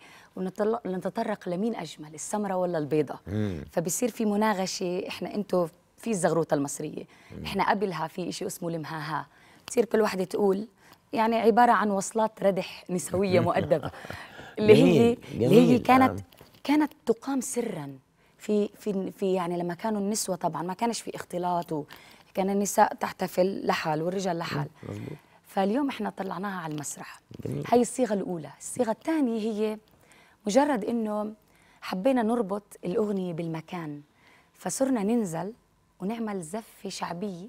ونتطرق لمين أجمل، السمرة ولا البيضة. فبصير في مناغشة، إحنا أنتوا في الزغروطة المصرية، إحنا قبلها في إشي اسمه المهاها، بتصير كل واحدة تقول يعني عبارة عن وصلات ردح نسوية مؤدبة اللي هي اللي هي كانت كانت تقام سرا في في في يعني لما كانوا النسوة طبعا ما كانش في اختلاط، وكان النساء تحتفل لحال والرجال لحال. فاليوم احنا طلعناها على المسرح. جميل. هي الصيغة الأولى. الصيغة الثانية هي مجرد إنه حبينا نربط الأغنية بالمكان، فصرنا ننزل ونعمل زفة شعبية،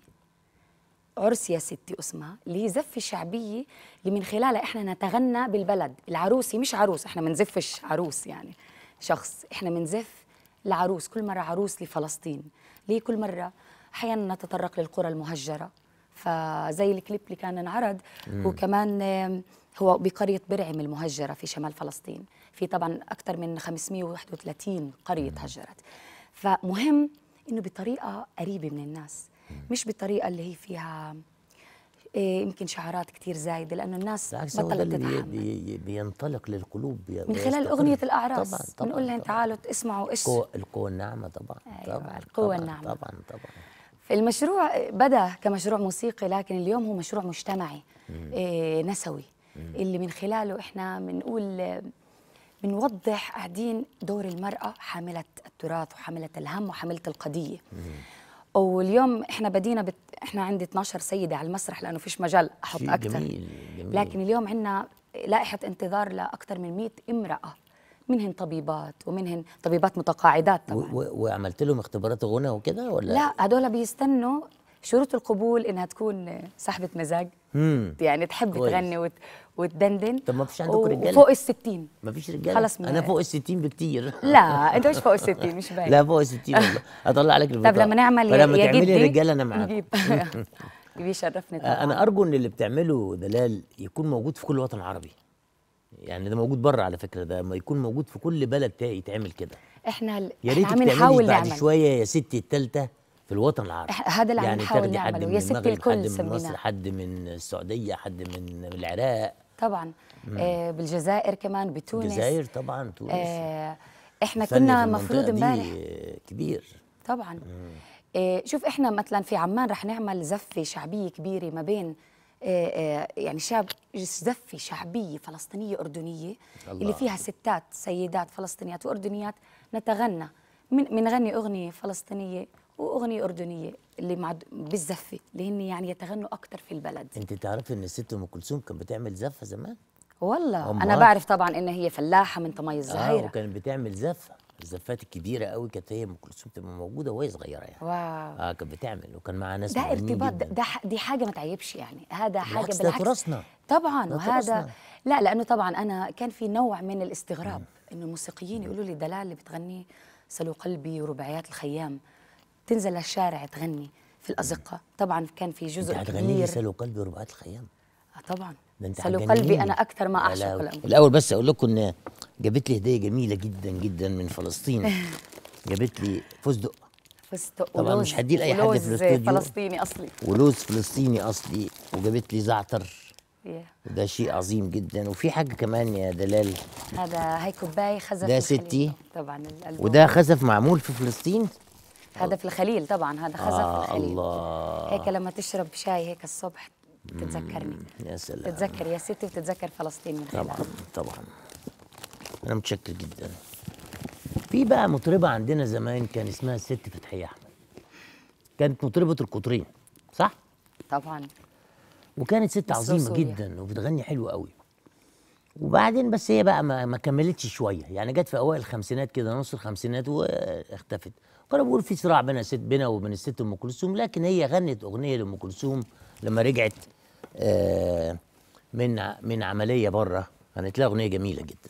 عرس يا ستي اسمها، اللي هي زفة شعبية اللي من خلالها احنا نتغنى بالبلد. العروسي مش عروس، احنا منزفش عروس يعني شخص، احنا منزف العروس، كل مرة عروس لفلسطين. ليه كل مرة أحيانا نتطرق للقرى المهجرة، فزي الكليب اللي كان انعرض وكمان هو بقرية برعم المهجرة في شمال فلسطين، في طبعا أكثر من خمسمئة وواحد وثلاثين قرية تهجرت. فمهم إنه بطريقة قريبة من الناس، مش بالطريقة اللي هي فيها إيه يمكن شعارات كتير زايدة، لأنه الناس بطلت تتحمل. بي بينطلق للقلوب من خلال أغنية الأعراس. بنقول لهم تعالوا اسمعوا إيش القوة الناعمة. طبعا أيوة طبعا القوة الناعمة. طبعا طبعا. المشروع بدأ كمشروع موسيقي، لكن اليوم هو مشروع مجتمعي إيه نسوي، مم. اللي من خلاله إحنا بنقول بنوضح قاعدين دور المرأة حاملة التراث وحاملة الهم وحاملة القضية. مم. واليوم احنا بدينا بت... احنا عندي اثناشر سيده على المسرح لانه فيش مجال احط اكثر. جميل جميل. لكن اليوم عندنا لائحه انتظار لاكثر من مئة امراه، منهن طبيبات ومنهن طبيبات متقاعدات طبعا. وعملت لهم اختبارات غنى وكده ولا لا؟ هدول بيستنوا شروط القبول انها تكون صاحبه مزاج، امم يعني تحب كويس. تغني وت... وتدندن. طب ما فيش عندكم رجاله؟ فوق الستين. ما فيش رجاله؟ خلص من- انا فوق الستين بكتير. لا انت مش فوق الستين، مش باين. لا فوق الستين والله، اطلع عليك البطاقه. طب لما نعمل يا فلما يا تعملي جدي رجاله انا معاك. نجيب بيشرفني طبعا. انا ارجو ان اللي بتعمله دلال يكون موجود في كل وطن عربي. يعني ده موجود بره على فكره، ده ما يكون موجود في كل بلد تا- يتعمل كده. احنا ال- يا احنا ريت عم تعملي نحاول بعد نعمل. شويه يا ستي الثالثه في الوطن العربي. إح- هذا اللي عم يعني نحاول تاخدي حد نعمله. من يا ستي المغرب، الكل حد من سميناه. مصر، حد من السعوديه، حد من العراق، طبعا آه بالجزائر كمان، بتونس. الجزائر طبعا، تونس. آه احنا الفن كنا في مفروض المنطقة دي امبارح كبير. طبعا. آه شوف احنا مثلا في عمان رح نعمل زفه شعبيه كبيره ما بين آه آه يعني شعب زفه شعبيه فلسطينيه اردنيه الله. اللي فيها ستات سيدات فلسطينيات واردنيات نتغنى، من بنغني اغنيه فلسطينيه واغنيه اردنيه اللي مع بالزفه، اللي هن يعني يتغنوا اكثر في البلد. انت تعرفي ان الست ام كلثوم كانت بتعمل زفه زمان؟ والله أمهات. انا بعرف طبعا ان هي فلاحه من طمي اه الزهيره. وكانت بتعمل زفه، الزفات الكبيره قوي كانت هي ام كلثوم تبقى موجوده وهي صغيره يعني. واو. اه كانت بتعمل، وكان معاها ناس ده مهمين ارتباط، ده, جداً. ده ح- دي حاجه ما تعيبش يعني، هذا حاجه بالعكس، ده بالعكس تراثنا. طبعا. ده وهذا تراثنا. لا، لانه طبعا انا كان في نوع من الاستغراب انه الموسيقيين يقولوا لي دلال اللي بتغني سلو قلبي ورباعيات الخيام تنزل للشارع تغني في الازقه. طبعا كان في انت جزء هتغني لي كبير. سلو قلبي ورباعات الخيام؟ آه طبعا ده انت سلو هتجننيني. قلبي انا اكثر ما لا، اعشق لا. الأم. الاول بس اقول لكم ان جابت لي هديه جميله جدا جدا من فلسطين. جابت لي فستق، فستق طبعاً ولوز، مش هديه لأي حد في ولوز الاستوديو. فلسطيني اصلي. ولوز فلسطيني اصلي، وجابت لي زعتر، yeah. وده شيء عظيم جدا. وفي حاجه كمان يا دلال، هذا هي كوبايه خزف ده الخليل. ستي. طبعا الألبوم. وده خزف معمول في فلسطين. هذا في الخليل طبعا، هذا خزف آه الخليل. الله. هيك لما تشرب شاي هيك الصبح تتذكرني، يا سلام. تتذكر يا ستي وتتذكر فلسطين من طبعا خلالها. طبعا. انا متشكر جدا. في بقى مطربه عندنا زمان كان اسمها الست فتحيه احمد، كانت مطربه القطرين صح؟ طبعا وكانت ست مصر عظيمه وسوريا. جدا وبتغني حلو قوي. وبعدين بس هي بقى ما, ما كملتش شويه، يعني جت في اوائل الخمسينات كده، نص الخمسينات واختفت. كانوا بيقولوا في صراع بين الست بينها وبين الست ام كلثوم، لكن هي غنت اغنيه لام كلثوم لما رجعت آه من ع- من عمليه بره، كانت لها اغنيه جميله جدا.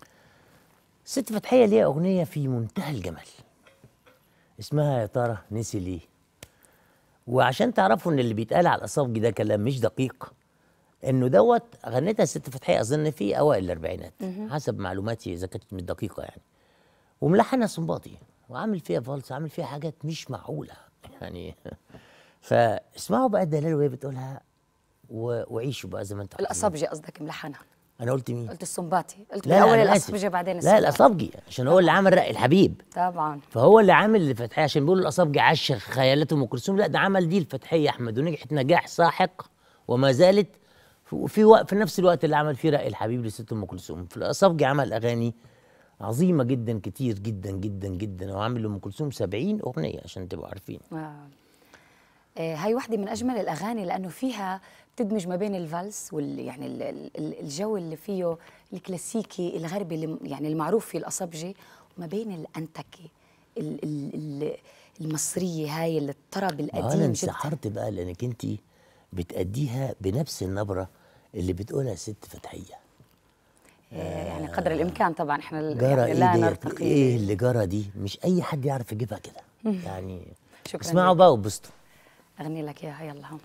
الست فتحيه ليها اغنيه في منتهى الجمال اسمها يا ترى نسي ليه. وعشان تعرفوا ان اللي بيتقال على الاصابجي ده كلام مش دقيق، انه دوت غنتها الست فتحيه اظن في اوائل الاربعينات حسب معلوماتي اذا كانت مش دقيقه يعني. وملحنها سنباطي وعامل فيها فالس، عامل فيها حاجات مش معقوله يعني. فاسمعوا بقى دلال وهي بتقولها و- وعيشوا بقى زي ما انتوا عايزين. الاصابجي قصدك ملحنها؟ انا قلت مين؟ قلت السنباطي، قلت لا بالاول أنا آسف. الاصابجي بعدين لا السنباطي. الاصابجي عشان هو اللي عمل رق الحبيب، طبعا فهو اللي عامل الفتحيه. عشان بيقولوا الاصابجي عاش خيالات ام كلثوم، لا ده عمل دي الفتحيه احمد ونجحت نجاح ساحق وما زالت. في وقت في نفس الوقت اللي عمل فيه رق الحبيب لست ام كلثوم، في الاصابجي عمل اغاني عظيمه جدا كتير جدا جدا جدا، وعامل لام كلثوم سبعين اغنيه عشان تبقوا عارفين. آه. آه، هاي واحدة من أجمل الأغاني لأنه فيها بتدمج ما بين الفالس وال يعني ال- ال- الجو اللي فيه الكلاسيكي الغربي اللي م- يعني المعروف في الأصابجي، وما بين الأنتكي ال- ال- ال- المصرية هاي الطرب انا القديم جدا. انسحرت بقى لانك انت بتأديها بنفس النبره اللي بتقولها ست فتحيه. آه، يعني قدر الإمكان طبعا إحنا ال- جرى يعني لا ايه ديت؟ نرتقي. ايه اللي جرى دي؟ مش اي حد يعرف يجيبها كده يعني. شكراً اسمعوا لك. بقى وبسطوا. أغني لك إياها يلا هم.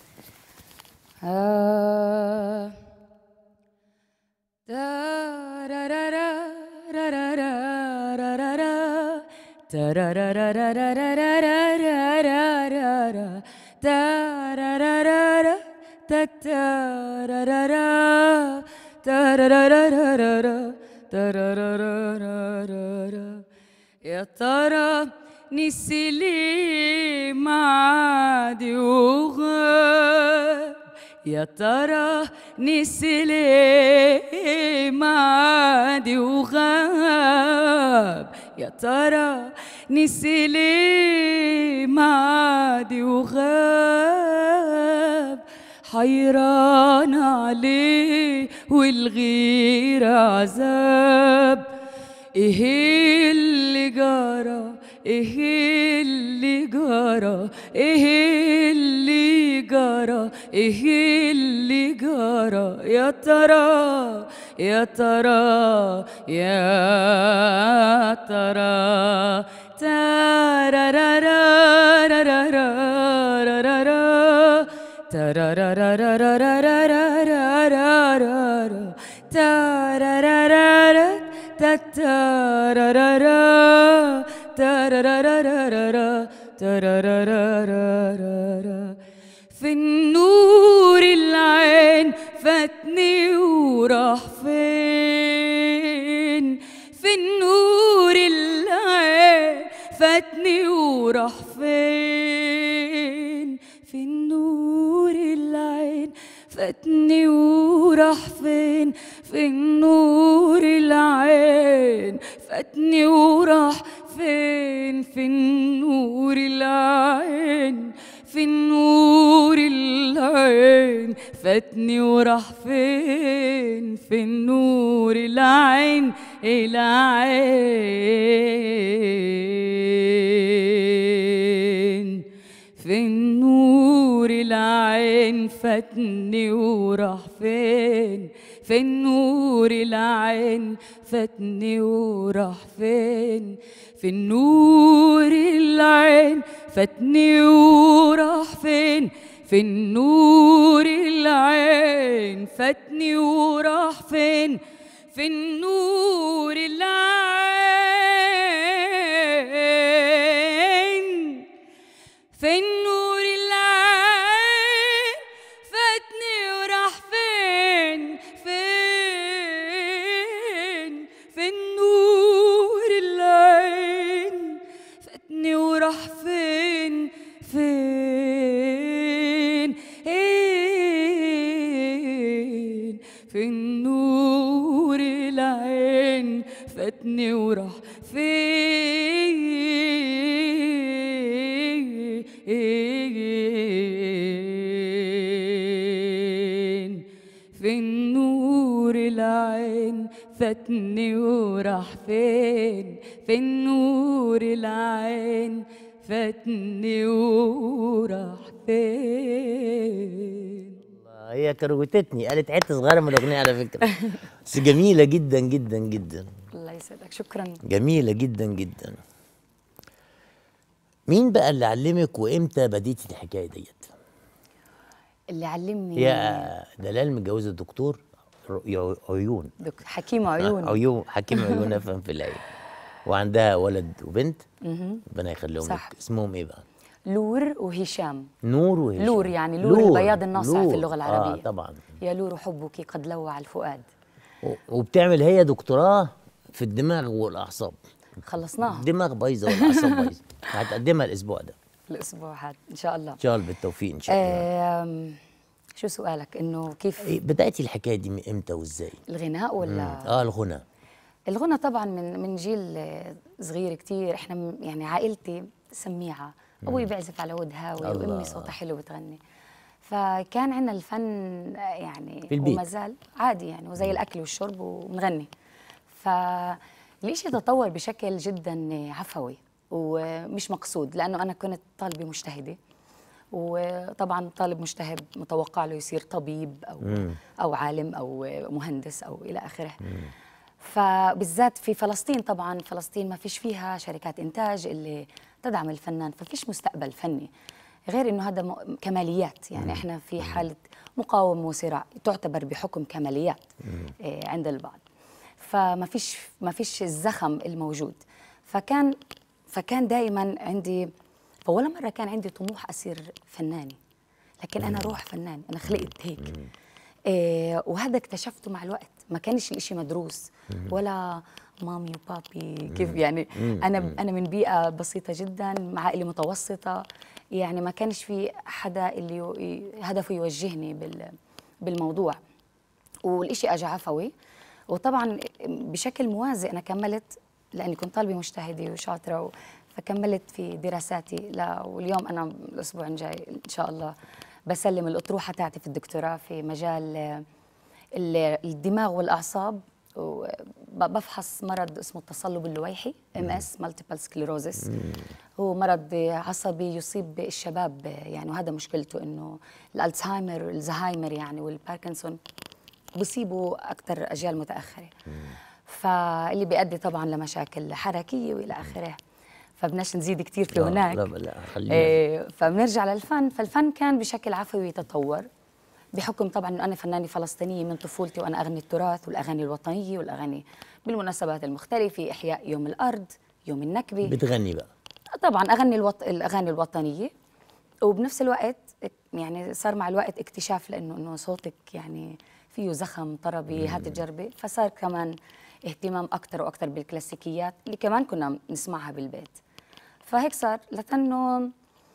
آه. تارارارا رارارا رارارا تارارارارارارارارارا تارارارارا تك تارارارا تارارارارارا تارارارارارا. يا ترى نسي ليه معادي وغاب، يا ترى نسي ليه معادي وغاب، يا ترى نسي ليه معادي وغاب. حيران عليه والغيرة عذاب، ايه اللي جرى ايه اللي جرى ايه اللي جرى ايه اللي جرى يا ترى يا ترى يا ترى تارارارارارارارارارا تارارارارارارارارارا تارارارارا تارارارارا تارارارارا تارارارارا في النور العين فاتني وراح فين في النور العين فاتني وراح فين في النور العين فاتني وراح فين في النور العين فاتني وراح فين في النور العين في النور العين فاتني وراح فين في النور العين العين في النور العين فاتني وراح فين في النور العين فاتني وراح فين في النور العين فاتني وراح فين في النور العين فاتني وراح فين في النور العين في النور العين فاتني وراح فين فين في النور العين فاتني وراح فين فين في النور العين فاتني وراح فين في النور العين فاتني وراح فين في النور العين فاتني وراح فين. هي كروتتني، قالت حته صغيره من الاغنيه على فكره بس جميله جدا جدا جدا. الله يسعدك، شكرا. جميله جدا جدا. مين بقى اللي علمك وامتى بديتي الحكايه ديت؟ اللي علمني يا دلال متجوزه الدكتور عيون، دك حكيم عيون. عيون حكيم عيون افهم في العين، وعندها ولد وبنت ربنا يخليهم لك. اسمهم ايه بقى؟ لور وهشام. نور وهشام. لور يعني لور, لور البياض الناصع لور. في اللغه العربيه. اه طبعا. يا لور حبك قد لوع الفؤاد. وبتعمل هي دكتوراه في الدماغ والاعصاب. خلصناها. الدماغ بايظه والاعصاب بايظه. هتقدمها الاسبوع ده. الاسبوع هذا ان شاء الله. ان شاء الله بالتوفيق ان شاء الله. شو سؤالك؟ انه كيف بدأتي الحكايه دي من امتى وازاي؟ الغناء ولا؟ مم. اه الغنى. الغنى طبعا من من جيل صغير كتير. احنا يعني عائلتي سميعه، ابوي بيعزف على عود هاوي وامي صوتها حلو بتغني، فكان عندنا الفن يعني في البيت. وما زال عادي يعني، وزي الاكل والشرب وبنغني. فالشيء تطور بشكل جدا عفوي ومش مقصود، لانه انا كنت طالبه مجتهده، وطبعا طالب مجتهد متوقع له يصير طبيب او مم. او عالم او مهندس او الى اخره. مم. فبالذات في فلسطين، طبعا فلسطين ما فيش فيها شركات انتاج اللي تدعم الفنان، ففيش مستقبل فني، غير انه هذا كماليات يعني. مم. احنا في حاله مقاومه وصراع تعتبر بحكم كماليات إيه عند البعض، فما فيش ما فيش الزخم الموجود. فكان فكان دائما عندي، فولا مرة كان عندي طموح أصير فنانة، لكن أنا روح فنان، أنا خلقت هيك. إيه وهذا اكتشفته مع الوقت، ما كانش الإشي مدروس ولا مامي وبابي كيف يعني. أنا أنا من بيئة بسيطة جدا مع عائلة متوسطة، يعني ما كانش في حدا اللي هدفه يوجهني بالموضوع، والإشي أجى عفوي. وطبعا بشكل موازي أنا كملت، لأني كنت طالبة مجتهدة وشاطرة، فكملت في دراساتي لا. واليوم أنا الأسبوع الجاي إن شاء الله بسلم الأطروحة تاعتي في الدكتوراه في مجال الدماغ والأعصاب وبفحص مرض اسمه التصلب اللويحي ام اس مالتيبل سكليروزس. هو مرض عصبي يصيب الشباب يعني، وهذا مشكلته انه الالزهايمر الزهايمر يعني والباركنسون بيصيبوا اكثر اجيال متاخره، فاللي بيؤدي طبعا لمشاكل حركيه والى اخره. فبدناش نزيد كثير في هناك. لا لا خلينا. إيه فبنرجع للفن. فالفن كان بشكل عفوي يتطور بحكم طبعا انه انا فنانه فلسطينية من طفولتي وانا اغني التراث والاغاني الوطنيه والاغاني بالمناسبات المختلفه، احياء يوم الارض، يوم النكبه. بتغني بقى؟ طبعا اغني الوط... الاغاني الوطنيه، وبنفس الوقت يعني صار مع الوقت اكتشاف لانه انه صوتك يعني فيه زخم طربي هات تجربي، فصار كمان اهتمام اكثر واكثر بالكلاسيكيات اللي كمان كنا نسمعها بالبيت. فهيك صار لانه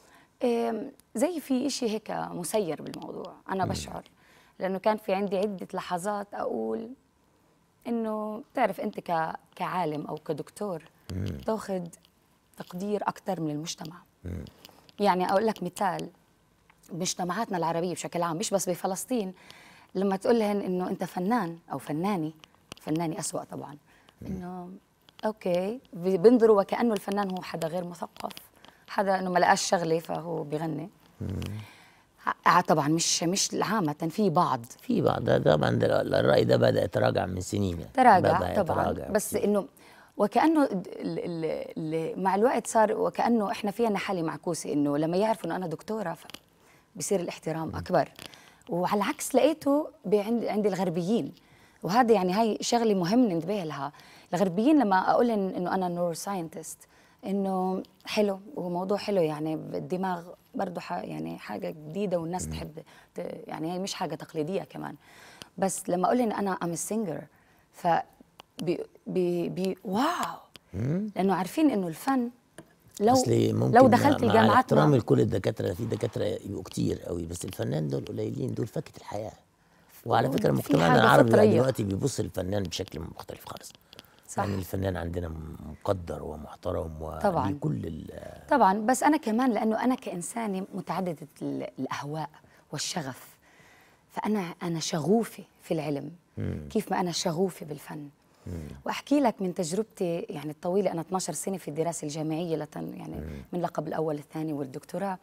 زي في إشي هيك مسير بالموضوع. أنا بشعر لأنه كان في عندي عدة لحظات أقول إنه بتعرف أنت كعالم أو كدكتور تأخذ تقدير أكثر من المجتمع. يعني أقول لك مثال، مجتمعاتنا العربية بشكل عام مش بس بفلسطين، لما تقول لهن إنه أنت فنان أو فناني، فناني أسوأ طبعا، إنه أوكي بينظروا وكأنه الفنان هو حدا غير مثقف، حدا انه ما لقاش شغله فهو بيغني. طبعا مش مش عامه، في بعض في بعض طبعا الراي ده بدا يتراجع من سنين يعني. تراجع طبعا، بس انه وكانه ال ال مع الوقت صار وكانه احنا فينا حاله معكوسه، انه لما يعرفوا انه انا دكتوره بصير الاحترام اكبر. وعلى العكس لقيته عند عند الغربيين، وهذا يعني هاي شغله مهم ننتبه لها. الغربيين لما اقول انه انا نورو ساينتست انه حلو وموضوع حلو، يعني الدماغ برضه يعني حاجه جديده والناس تحب يعني هي مش حاجه تقليديه كمان. بس لما اقول ان انا ام سينجر ف بي بي بي واو، لانه عارفين انه الفن لو لو دخلت الجامعات مع احترام لكل الدكاتره، في دكاتره يبقوا كتير قوي، بس الفنان دول قليلين، دول فكه الحياه. وعلى فكره مجتمعنا العربي دلوقتي بيبص للفنان بشكل مختلف خالص. صح. يعني الفنان عندنا مقدر ومحترم وبكل طبعا. بس انا كمان لانه انا كانسانه متعدده الاهواء والشغف، فانا انا شغوفه في العلم. مم. كيف ما انا شغوفه بالفن. مم. واحكي لك من تجربتي يعني الطويله، انا اثنعش سنه في الدراسه الجامعيه لتن يعني مم. من لقب الاول الثاني والدكتوراه.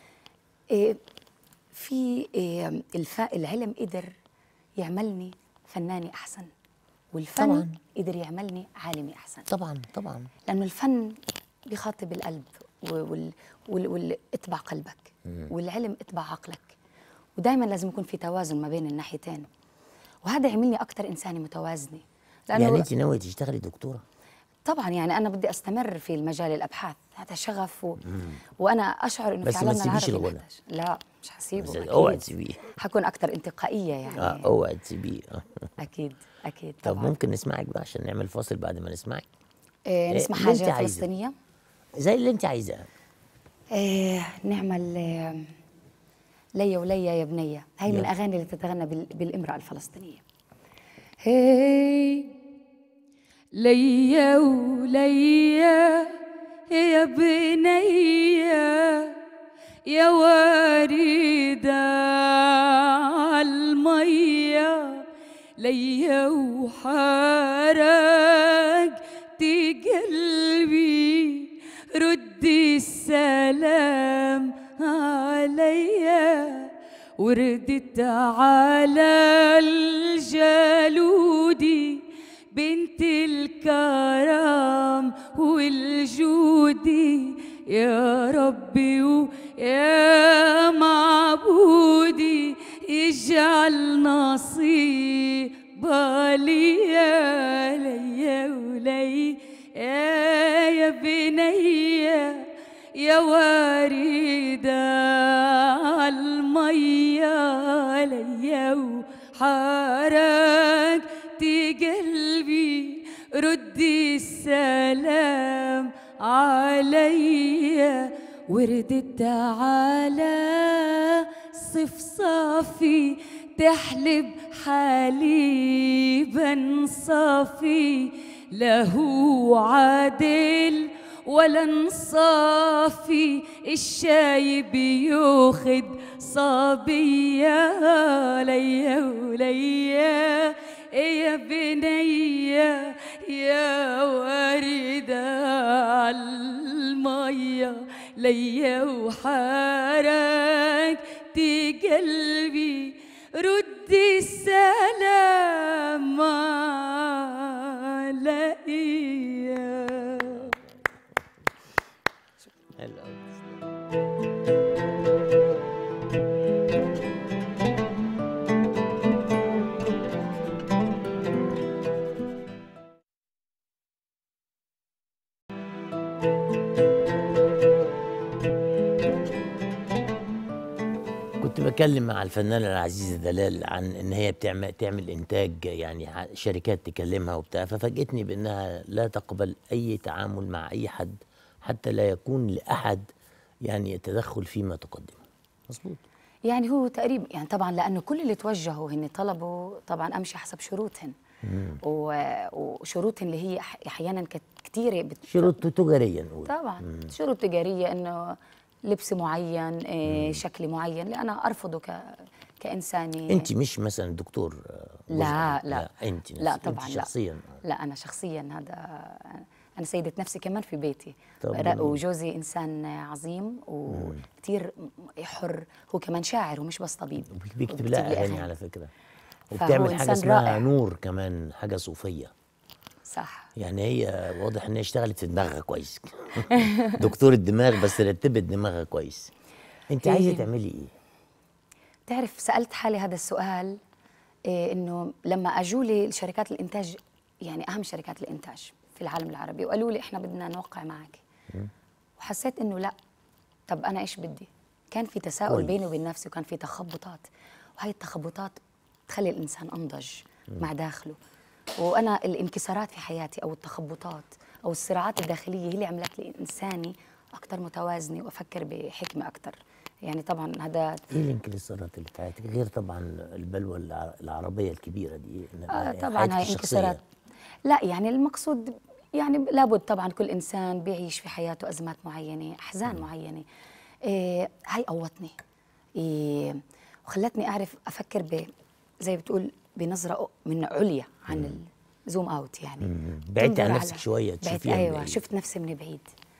إيه في إيه العلم قدر يعملني فنانه احسن، والفن طبعاً قدر يعملني عالمي احسن. طبعا طبعا، لانه الفن بيخاطب القلب وال وال وال اتبع قلبك، مم. والعلم اتبع عقلك، ودائما لازم يكون في توازن ما بين الناحيتين، وهذا يعملني اكثر انسانه متوازنه. يعني انت ناويه تشتغلي دكتوره؟ طبعا، يعني انا بدي استمر في المجال الابحاث، هذا شغف و... وانا اشعر انه في عالمنا العربي الغنى. لا مش حسيبه، اوعي تسيبيه، حكون اكثر انتقائيه يعني. اه اوعي تسيبيه. اكيد اكيد طبعا. طب ممكن نسمعك بقى عشان نعمل فاصل بعد ما نسمعك؟ إيه نسمع إيه حاجه فلسطينيه زي اللي انت عايزاها. إيه نعمل إيه ليا وليا يا بنيه، هي من الاغاني اللي تتغنى بال... بالامراه الفلسطينيه. هي ليا وليا يا بنيه يا وردة عالمية، ليا وحرقتي قلبي ردي السلام عليا، وردت على الجلودي بنت الكرم والجودي، يا ربي ويا معبودي اجعل نصيبها ليا، ليا وليا يا بنيه يا وردة عالمية، ليا وحرقتي قلبي ردي السلام عليا، وردت على صفصافي تحلب حليبا صافي، له عادل ولا انصافي، الشاي بيوخد صبية، ليا وليا يا بنية يا وردة عالمية ليا وحركت قلبي ردي السلام عليا. كنت بكلم مع الفنانة العزيزة دلال عن ان هي بتعمل تعمل انتاج، يعني شركات تكلمها وبتاع، ففاجئتني بانها لا تقبل اي تعامل مع اي حد حتى لا يكون لاحد يعني تدخل فيما تقدمه. مظبوط. يعني هو تقريبا يعني طبعا لانه كل اللي توجهوا هن طلبوا طبعا امشي حسب شروطهن وشروطهن اللي هي احيانا كثيره بت... شروط تجاريه نقول. طبعا مم. شروط تجاريه انه لبس معين، إيه شكل معين اللي انا ارفضه ك كانسانه. انت مش مثلا دكتور؟ لا لا, لا انت لا طبعا انت شخصيا لا. لا انا شخصيا هذا انا سيده نفسي كمان في بيتي، وجوزي انسان عظيم وكثير حر، هو كمان شاعر ومش بس طبيب، بيكتب لها اغاني على فكره، وبتعمل حاجه اسمها رائع. نور كمان، حاجه صوفيه. صح. يعني هي واضح ان هي اشتغلت في دماغها كويس. دكتور الدماغ، بس رتبت دماغها كويس. انت عايزه تعملي ايه؟ تعرف سالت حالي هذا السؤال، إيه انه لما اجوا لي شركات الانتاج، يعني اهم شركات الانتاج في العالم العربي، وقالوا لي احنا بدنا نوقع معك، وحسيت انه لا، طب انا ايش بدي؟ كان في تساؤل كويس. بيني وبين نفسي، وكان في تخبطات، وهي التخبطات تخلي الانسان انضج مم. مع داخله. وانا الانكسارات في حياتي او التخبطات او الصراعات الداخليه هي اللي عملت لي انساني اكثر متوازنه وافكر بحكمه اكثر. يعني طبعا هذا ايه الانكسارات اللي في حياتك غير طبعا البلوى العربيه الكبيره دي؟ آه طبعا هاي انكسارات. لا يعني المقصود يعني لابد طبعا كل انسان بيعيش في حياته ازمات معينه، احزان م. معينه. إيه هاي قوتني، إيه وخلتني اعرف افكر ب زي بتقول بنظره من عليا عن الزوم اوت، يعني بعدت عن نفسك شويه تشوفيها. ايوه بعيد. شفت نفسي من بعيد،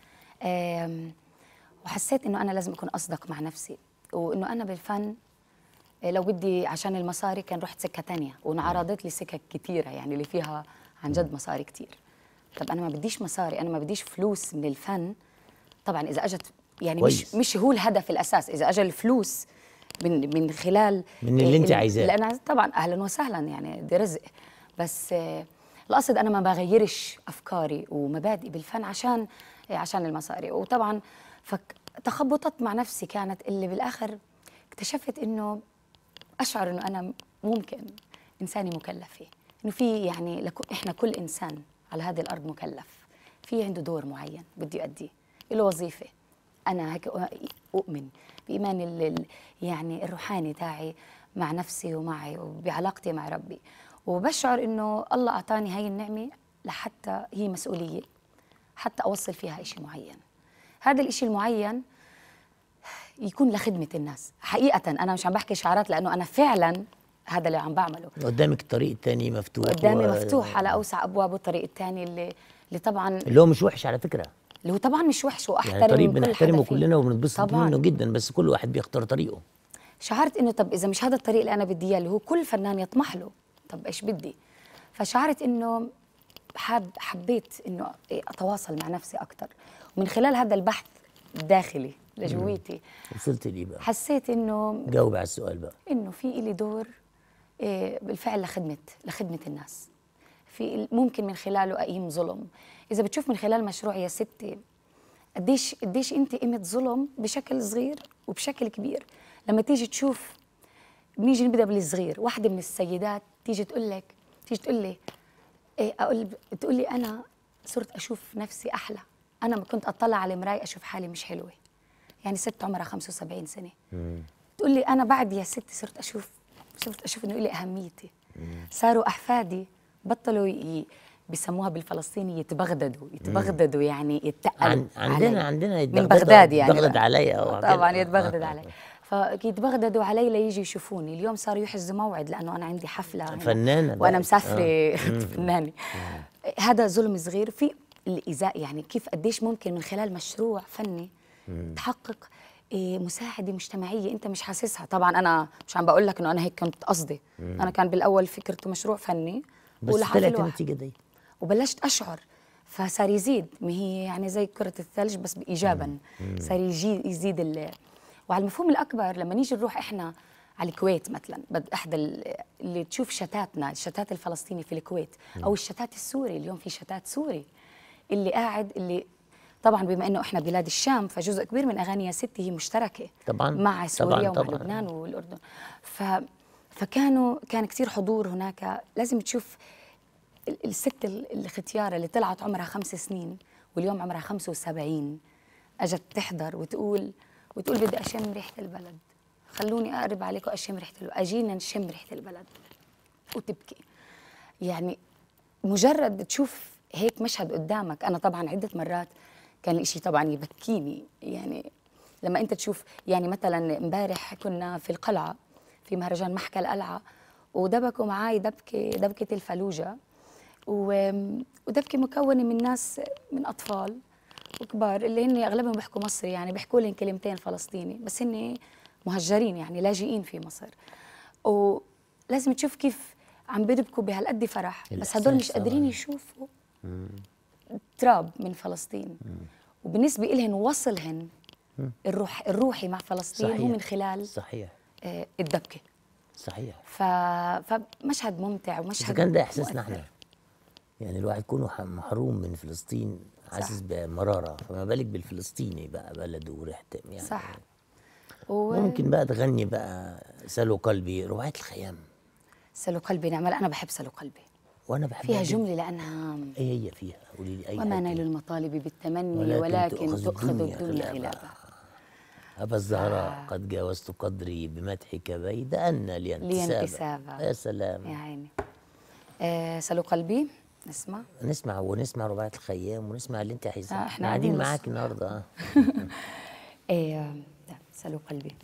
وحسيت انه انا لازم اكون اصدق مع نفسي، وانه انا بالفن لو بدي عشان المصاري كان رحت سكه ثانيه، وانعرضت لي سكك كثيره يعني اللي فيها عن جد مصاري كثير. طب انا ما بديش مصاري، انا ما بديش فلوس من الفن. طبعا اذا اجت يعني كويس. مش مش هو الهدف الاساس، اذا اجى الفلوس من من خلال من اللي انت عايزاه، لان طبعا اهلا وسهلا يعني دي رزق، بس القصد انا ما بغيرش افكاري ومبادئي بالفن عشان عشان المصاري. وطبعا فتخبطت مع نفسي كانت اللي بالاخر اكتشفت انه اشعر انه انا ممكن انساني مكلفه، انه في يعني لك احنا كل انسان على هذه الارض مكلف، في عنده دور معين بده يؤديه، له وظيفه. انا هيك اؤمن بايمان يعني الروحاني تاعي مع نفسي ومعي وبعلاقتي مع ربي، وبشعر انه الله اعطاني هاي النعمه لحتى هي مسؤوليه، حتى اوصل فيها شيء معين. هذا الشيء المعين يكون لخدمه الناس. حقيقه انا مش عم بحكي شعارات، لانه انا فعلا هذا اللي عم بعمله. قدامك الطريق الثاني مفتوح، قدامي و... مفتوح على اوسع ابوابه الطريق الثاني اللي اللي طبعا اللي هو مش وحش على فكره، اللي هو طبعا مش وحش، واحترم يعني طريق بنحترمه كلنا وبنتبسط منه جدا، بس كل واحد بيختار طريقه. شعرت انه طب اذا مش هذا الطريق اللي انا بدي اياه اللي هو كل فنان يطمح له، طب ايش بدي؟ فشعرت انه حاب حبيت انه اتواصل مع نفسي اكثر، ومن خلال هذا البحث الداخلي لجويتي وصلت لي بقى، حسيت انه جاوب على السؤال بقى، انه في لي دور إيه بالفعل لخدمه لخدمه الناس، في ممكن من خلاله اقيم ظلم. اذا بتشوف من خلال مشروع يا ستي قديش قديش انت قيمت ظلم بشكل صغير وبشكل كبير. لما تيجي تشوف، بنيجي نبدا بالصغير، واحده من السيدات تيجي تقول لك تيجي تقول لي ايه، اقول تقول لي انا صرت اشوف نفسي احلى، انا ما كنت اطلع على المرايه اشوف حالي مش حلوه. يعني ست عمرها خمسة وسبعين سنه مم. تقول لي انا بعد يا ستي صرت اشوف صرت اشوف انه لي اهميتي. مم. صاروا احفادي بطلوا ي... بيسموها بالفلسطيني يتبغددوا يتبغددوا يعني يتقلوا عن عندنا علي. عندنا من بغداد يعني يتبغدد عليا طبعا يتبغدد علي. فيتبغددوا علي ليجي يشوفوني. اليوم صاروا يحجزوا موعد لانه انا عندي حفله فنانه وانا بقى. مسافره آه. فنانه. هذا ظلم صغير في الإزاء، يعني كيف قديش ممكن من خلال مشروع فني تحقق إيه مساعده مجتمعيه انت مش حاسسها. طبعا انا مش عم بقول لك انه انا هيك كنت قصدي، انا كان بالاول فكرته مشروع فني بس طلعت النتيجه دي وبلشت اشعر، فصار يزيد. ما هي يعني زي كره الثلج بس ايجابا، صار يجي يزيد ال... وعلى المفهوم الاكبر لما نيجي نروح احنا على الكويت مثلا، بد احدى اللي تشوف شتاتنا، الشتات الفلسطيني في الكويت او الشتات السوري، اليوم في شتات سوري اللي قاعد، اللي طبعا بما انه احنا بلاد الشام فجزء كبير من اغاني يا ستي هي مشتركه طبعا مع سوريا طبعا ومع لبنان والاردن. ف فكانوا كان كثير حضور هناك. لازم تشوف الست الختياره اللي طلعت عمرها خمس سنين واليوم عمرها خمسة وسبعين اجت تحضر وتقول وتقول بدي اشم ريحه البلد، خلوني اقرب عليكم اشم ريحه البلد، اجينا نشم ريحه البلد وتبكي. يعني مجرد تشوف هيك مشهد قدامك. انا طبعا عده مرات كان الاشي طبعا يبكيني، يعني لما انت تشوف يعني مثلا امبارح كنا في القلعه في مهرجان محكى القلعه ودبكوا معي دبكه دبكه الفلوجه، ودبكه مكونه من ناس من اطفال وكبار اللي هن اغلبهم بيحكوا مصري، يعني بيحكوا لهم كلمتين فلسطيني بس هن مهجرين يعني لاجئين في مصر. ولازم تشوف كيف عم بدبكوا بهالقد فرح، بس هدول مش قادرين يشوفوا تراب من فلسطين. مم. وبالنسبه لهم وصلهن الروح الروحي مع فلسطين صحيح. هو من خلال صحيح آه الدبكه. صحيح. ف... فمشهد ممتع ومشهد كان ده احساسنا احنا، يعني الواحد يكون محروم من فلسطين حاسس بمراره، فما بالك بالفلسطيني بقى بلده وريحته يعني. صح. و... ممكن بقى تغني بقى سلو قلبي، رواية الخيام. سلو قلبي نعمل، انا بحب سلو قلبي وانا بحبها فيها جمله لانها ايه هي فيها قولي لي اي وما نال المطالب بالتمني ولكن, ولكن تؤخذ الدنيا, الدنيا غلابا. أبا الزهراء آه. قد جاوزت قدري بمدحك بيد أن لينتسابا. يا سلام يا عيني. آه سلو قلبي نسمع نسمع ونسمع رباعية الخيام ونسمع اللي انت عايزاه. آه احنا قاعدين معاك النهارده. ايه ده سلو قلبي.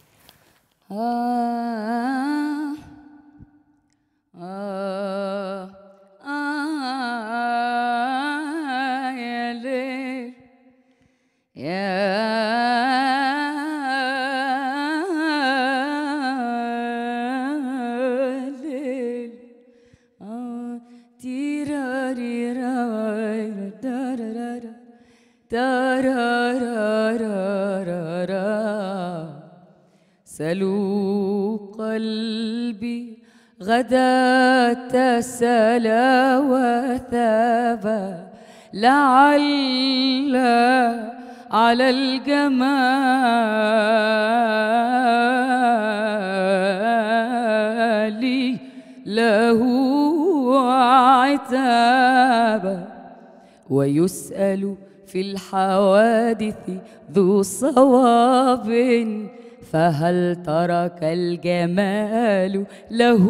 آه آه آه يا ليل يا ليل آه تيراري را دارارا دارارا سلو قلبي غدا تسلى وثابا لعل على الجمال له عتابا ويسأل في الحوادث ذو صواب فهل ترك الجمال له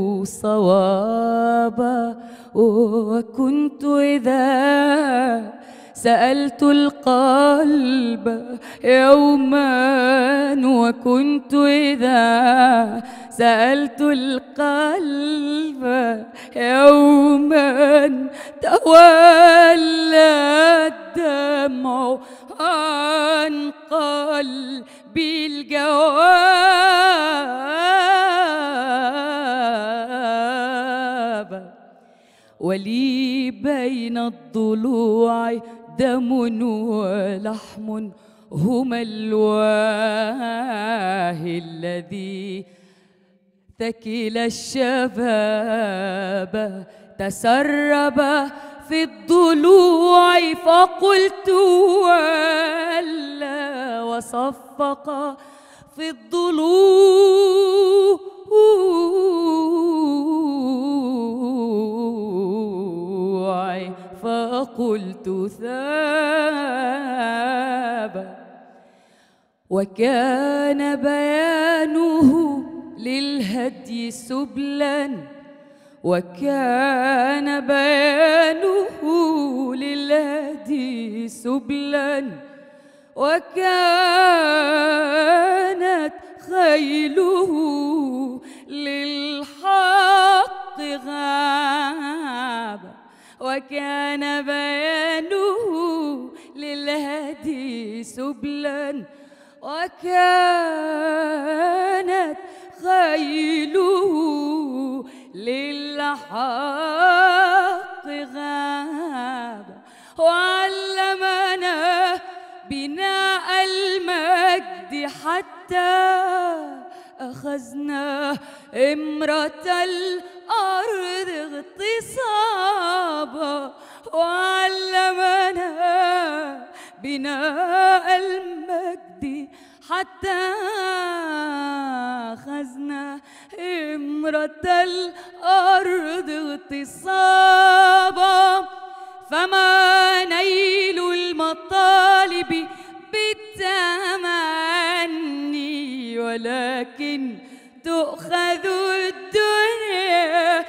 صوابا وكنت إذا سألت القلب يوما وكنت إذا سألت القلب يوما تولى الدمع عن قلبي الجواب ولي بين الضلوع دم ولحم هما الواهي الذي ثكل الشباب تسرب في الضلوع فقلت ولا وصفق في الضلوع فقلت ثاب وكان بيانه للهدي سبلا وكان بيانه للهدي سبلا وكانت خيله للحق غاب، وكان بيانه للهدي سبلا، وكانت خيله للحق غاب، وعلمنا بناء المجد حتى أخذنا إمرة الأرض اغتصابا، وعلمنا بناء المجد حتى أخذنا إمرة الأرض اغتصابا. فما نيل المطالب بالتمني، ولكن تؤخذ الدنيا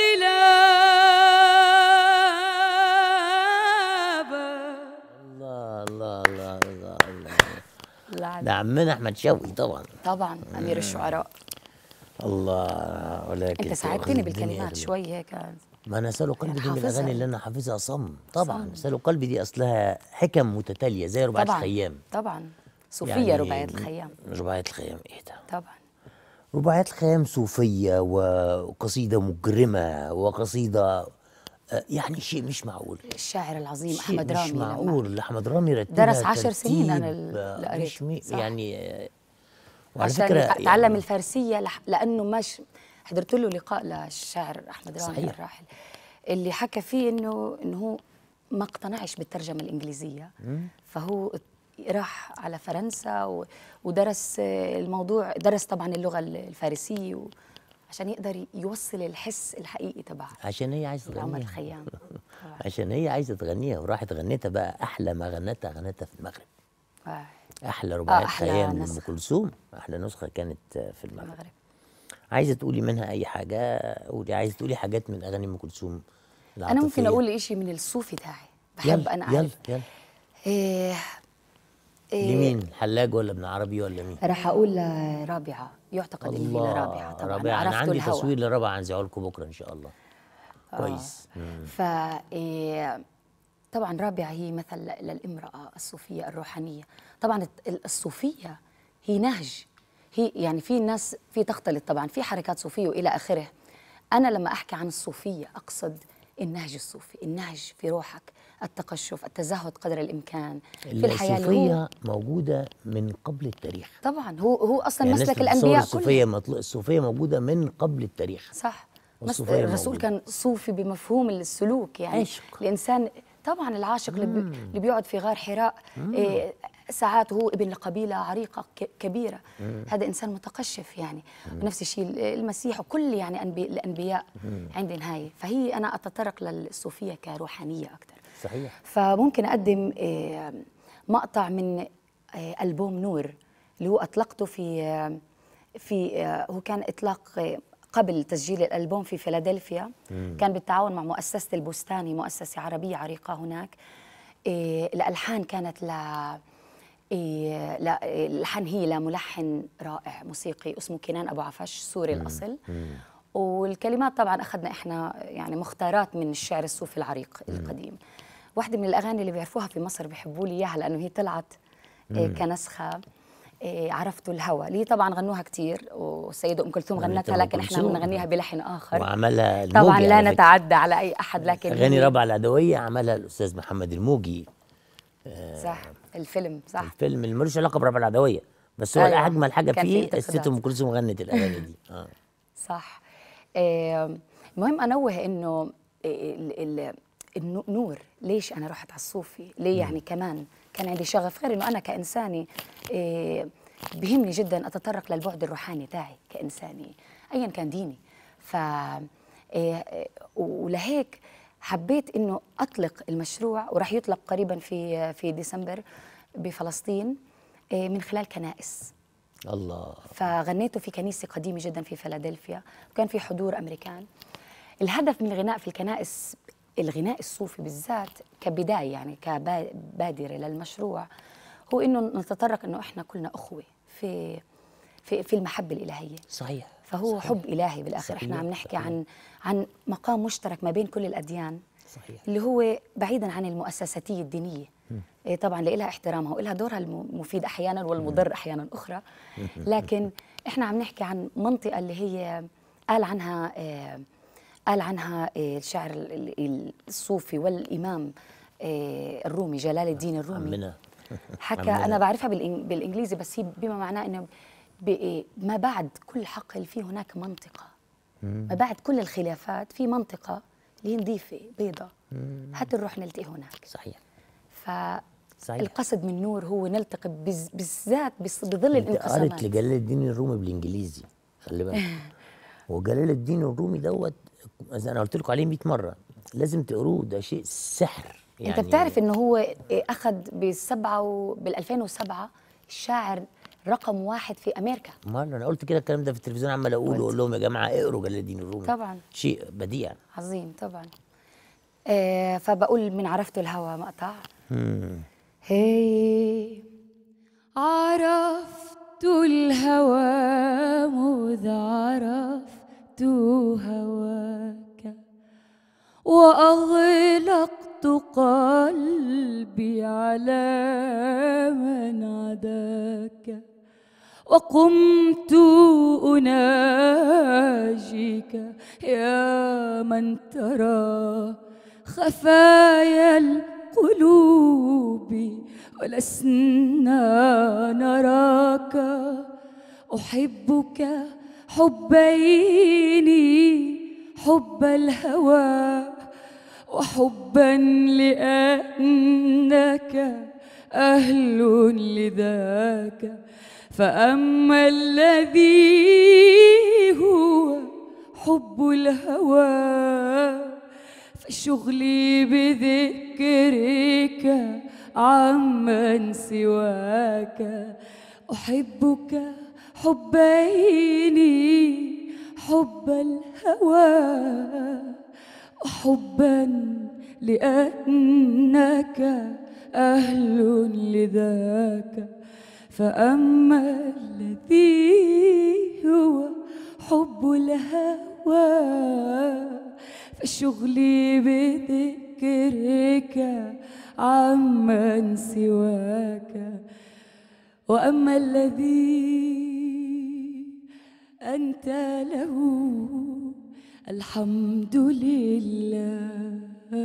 غلابا. الله الله الله الله الله. لا ده عمنا احمد شوقي طبعا. طبعا امير الشعراء. الله. ولكن انت ساعدتني بالكلمات شوي هيك. ما انا سالوا قلبي دي من حافظها. الاغاني اللي انا حافظها صم. طبعا صم. سالوا قلبي دي اصلها حكم متتاليه زي رباعيه طبعا الخيام. طبعا صوفيه يعني رباعية الخيام. رباعيه الخيام ايه ده؟ طبعا رباعيات الخيام صوفيه وقصيده مجرمه وقصيده آه، يعني شيء مش معقول. الشاعر العظيم شيء احمد رامي مش لما معقول. احمد رامي رتبها درس عشر سنين انا ترتيب، آه، اللي قريت مش مي- صح. يعني آه، وعلى عشان فكره اتعلم يعني الفارسيه لح... لانه مش حضرت له لقاء للشاعر احمد رامي صحيح. الراحل، اللي حكى فيه انه انه هو ما اقتنعش بالترجمه الانجليزيه، فهو راح على فرنسا و... ودرس الموضوع، درس طبعا اللغه الفارسيه و... عشان يقدر يوصل الحس الحقيقي تبعها. عشان هي عايزه عمر تغنيها. الخيام. عشان هي عايزه تغنيها وراحت غنيتها بقى احلى ما غنتها غنتها في المغرب. آه. احلى رباعيات أحلى خيام من ام نسخة. كلثوم، احلى نسخه كانت في المغرب. المغرب. عايزه تقولي منها اي حاجه قولي، عايزه تقولي حاجات من اغاني ام كلثوم انا ممكن العاطفية. اقول شيء من الصوفي تاعي بحب يلا انا يلا اعرف. يلا إيه إيه لمين؟ حلاج ولا ابن عربي ولا مين؟ راح اقول لرابعه، يعتقد ان هي لرابعه طبعا. رابعه. انا عرفت عندي الهوى. تصوير لرابعه هنذيعه لكم بكره ان شاء الله. كويس. ف إيه طبعا رابعه هي مثل للامراه الصوفيه الروحانيه. طبعا الت- الصوفيه هي نهج، هي يعني في ناس في تختلط طبعا في حركات صوفيه والى اخره. انا لما احكي عن الصوفيه اقصد النهج الصوفي، النهج في روحك، التقشف، التزهد قدر الامكان في الحياه اللي هو الصوفيه موجوده من قبل التاريخ. طبعا هو هو اصلا يعني مسلك الناس بتتصور الانبياء الصوفيه كلها. مطلق الصوفيه موجوده من قبل التاريخ. صح. مس- والصوفية الرسول موجودة. كان صوفي بمفهوم السلوك، يعني عشق. الانسان طبعا العاشق اللي, بي اللي بيقعد في غار حراء إيه ساعات هو ابن لقبيله عريقه ك- كبيره. هذا انسان متقشف يعني. ونفس الشيء المسيح وكل يعني أنبي الانبياء عندي نهايه. فهي انا اتطرق للصوفيه كروحانيه اكثر. صحيح. فممكن اقدم إيه مقطع من إيه البوم نور اللي هو اطلقته في آه، في آه، هو كان اطلاق آه، قبل تسجيل الالبوم في فيلادلفيا. كان بالتعاون مع مؤسسه البستاني، مؤسسه عربيه عريقه هناك. إيه الالحان كانت ل إيه لا إيه الالحان هي لملحن رائع موسيقي اسمه كنان ابو عفش سوري الاصل. والكلمات طبعا اخذنا احنا يعني مختارات من الشعر الصوفي العريق القديم. واحده من الاغاني اللي بيعرفوها في مصر بيحبوا لي اياها لانه هي طلعت إيه كنسخه. إيه عرفت الهوى اللي هي طبعا غنوها كتير والسيده ام كلثوم غنتها غنتها، أم لكن احنا كلثوم. بنغنيها بلحن اخر. وعملها الموجي طبعا لا على فكرة. نتعدى على اي احد، لكن اغاني هي- رابعه العدويه عملها الاستاذ محمد الموجي. صح الفيلم صح. الفيلم اللي ملوش علاقه برابعه العدوية، بس هو أيوة. اجمل حاجه كان فيه في الست انتقادات. ام كلثوم غنت الاغاني دي. اه صح. آه، المهم انوه انه ال- ال- النور ليش انا رحت على الصوفي؟ ليه يعني كمان كان عندي شغف غير انه انا كانساني آه، بهمني جدا اتطرق للبعد الروحاني تاعي كانساني ايا كان ديني. ف آه، آه، ولهيك حبيت انه اطلق المشروع، وراح يطلق قريبا في في ديسمبر بفلسطين آه، من خلال كنائس. الله. فغنيته في كنيسة قديمة جدا في فيلادلفيا، وكان في حضور أمريكان. الهدف من الغناء في الكنائس، الغناء الصوفي بالذات كبداية يعني كبادرة للمشروع، هو إنه نتطرق إنه إحنا كلنا أخوة في في, في المحبة الإلهية. صحيح. فهو صحيح. حب إلهي بالآخر. صحيح. احنا عم نحكي صحيح. عن عن مقام مشترك ما بين كل الأديان، صحيح. اللي هو بعيدا عن المؤسساتية الدينية. إيه طبعا لها احترامها ولها دورها المفيد أحيانا والمضر أحيانا أخرى، لكن احنا عم نحكي عن منطقة اللي هي قال عنها آه قال عنها آه الشاعر الصوفي والإمام آه الرومي جلال الدين الرومي. عمنا. حكى عمنا. أنا بعرفها بالإنجليزي بس هي بما معناه إنه ما بعد كل حقل في هناك منطقة، ما بعد كل الخلافات في منطقة اللي هي نظيفة بيضة، حتى نروح نلتقي هناك. صحيح. فالقصد من نور هو نلتقي بز- بالذات بس- بظل انت الانقسامات. قريت لجلال الدين الرومي بالانجليزي، خلي بالك. وجلال الدين الرومي دوت زي انا قلت لكم عليه مئة مره، لازم تقروه، ده شيء سحر يعني. انت بتعرف انه هو اخذ بالسبعه و بال ألفين وسبعة الشاعر رقم واحد في امريكا. امال انا قلت كده الكلام ده في التلفزيون، عمال اقول واقول لهم يا جماعه اقروا جلال الدين الرومي. طبعا شيء بديع عظيم طبعا. آه فبقول من عرفت الهوى مقطع. هي عرفت الهوى مذ عرفت هواك، وأغلقت قلبي على من عداك، وقمت أناجيك يا من ترى خفايا القلوب ولسنا نراك. أحبك حبين، حب الهوى وحبا لأنك أهل لذاك. فأما الذي هو حب الهوى فشغلي بذكرك عمن سواك. أحبك حبين، حب الهوى وحبا لأنك أهل لذاك. فأما الذي هو حب الهوى فشغلي بذكرك عمن سواك. وأما الذي أنت له الحمد لله،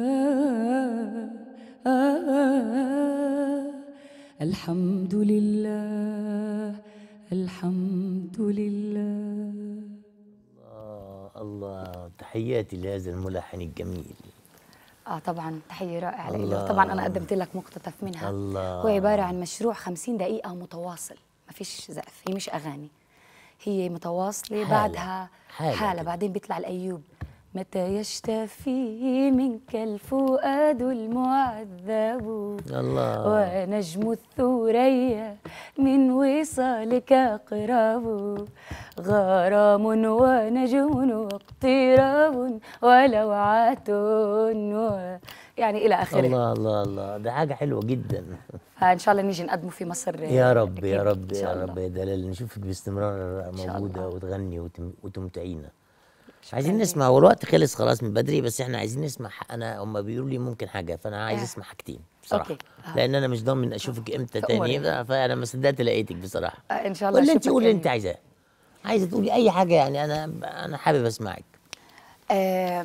الحمد لله، الحمد لله. الله الله، تحياتي لهذا الملحن الجميل. اه طبعا تحيه رائعه الله. له. طبعا انا قدمت لك مقتطف منها. الله. هو عباره عن مشروع خمسين دقيقه متواصل، ما فيش زقف، هي مش اغاني، هي متواصله. حالة. بعدها حالة, حالة. بعدين بيطلع الايوب، متى يشتفي منك الفؤاد المعذب، الله. ونجم الثريا من وصالك أقرب، غرام ونجم واقتراب ولوعة و... يعني إلى آخره. الله الله الله، ده حاجة حلوة جدا. فإن شاء الله نيجي نقدمه في مصر. يا رب أكيد. يا رب إن شاء يا الله. رب يا دلال، نشوفك باستمرار موجودة الله. وتغني وتم- وتمتعينا. عايزين نسمع، والوقت خلص خلاص من بدري، بس احنا عايزين نسمع. انا هم بيقولوا لي ممكن حاجه، فانا عايز آه. اسمع حاجتين بصراحه. أوكي. آه. لان انا مش ضامن اشوفك امتى تأمري. تاني، فانا ما صدقت لقيتك بصراحه. آه إن شاء الله. ولا انت أشوفك قولي اللي يعني. انت عايزاه، عايزه تقولي اي حاجه يعني، انا انا حابب اسمعك. آه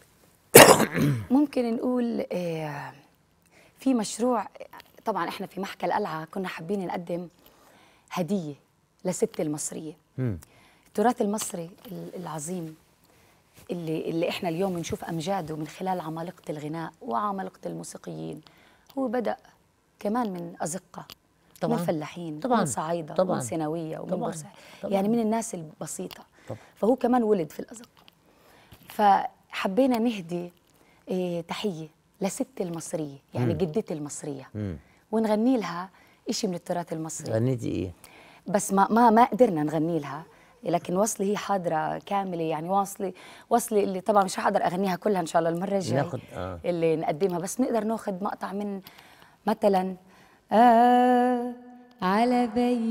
ممكن نقول آه في مشروع. طبعا احنا في محكى القلعه كنا حابين نقدم هديه لست المصريه. مم. التراث المصري العظيم اللي اللي احنا اليوم بنشوف امجاده من خلال عمالقه الغناء وعمالقه الموسيقيين، هو بدا كمان من ازقه، طبعاً. من فلاحين، طبعاً. من صعايده، طبعاً. من سيناويه، ومن طبعاً. بورسعيد، طبعاً. يعني من الناس البسيطه. طبعاً. فهو كمان ولد في الازقه. فحبينا نهدي إيه تحيه لست المصريه، يعني مم. جدتي المصريه، مم. ونغني لها شيء من التراث المصري. غنيتي ايه؟ بس ما ما ما قدرنا نغني لها، لكن وصلي هي حاضره كامله، يعني واصلي وصلي اللي طبعا مش هقدر اغنيها كلها ان شاء الله المره الجايه ناخد اه اللي نقدمها، بس نقدر ناخذ مقطع من مثلا آه على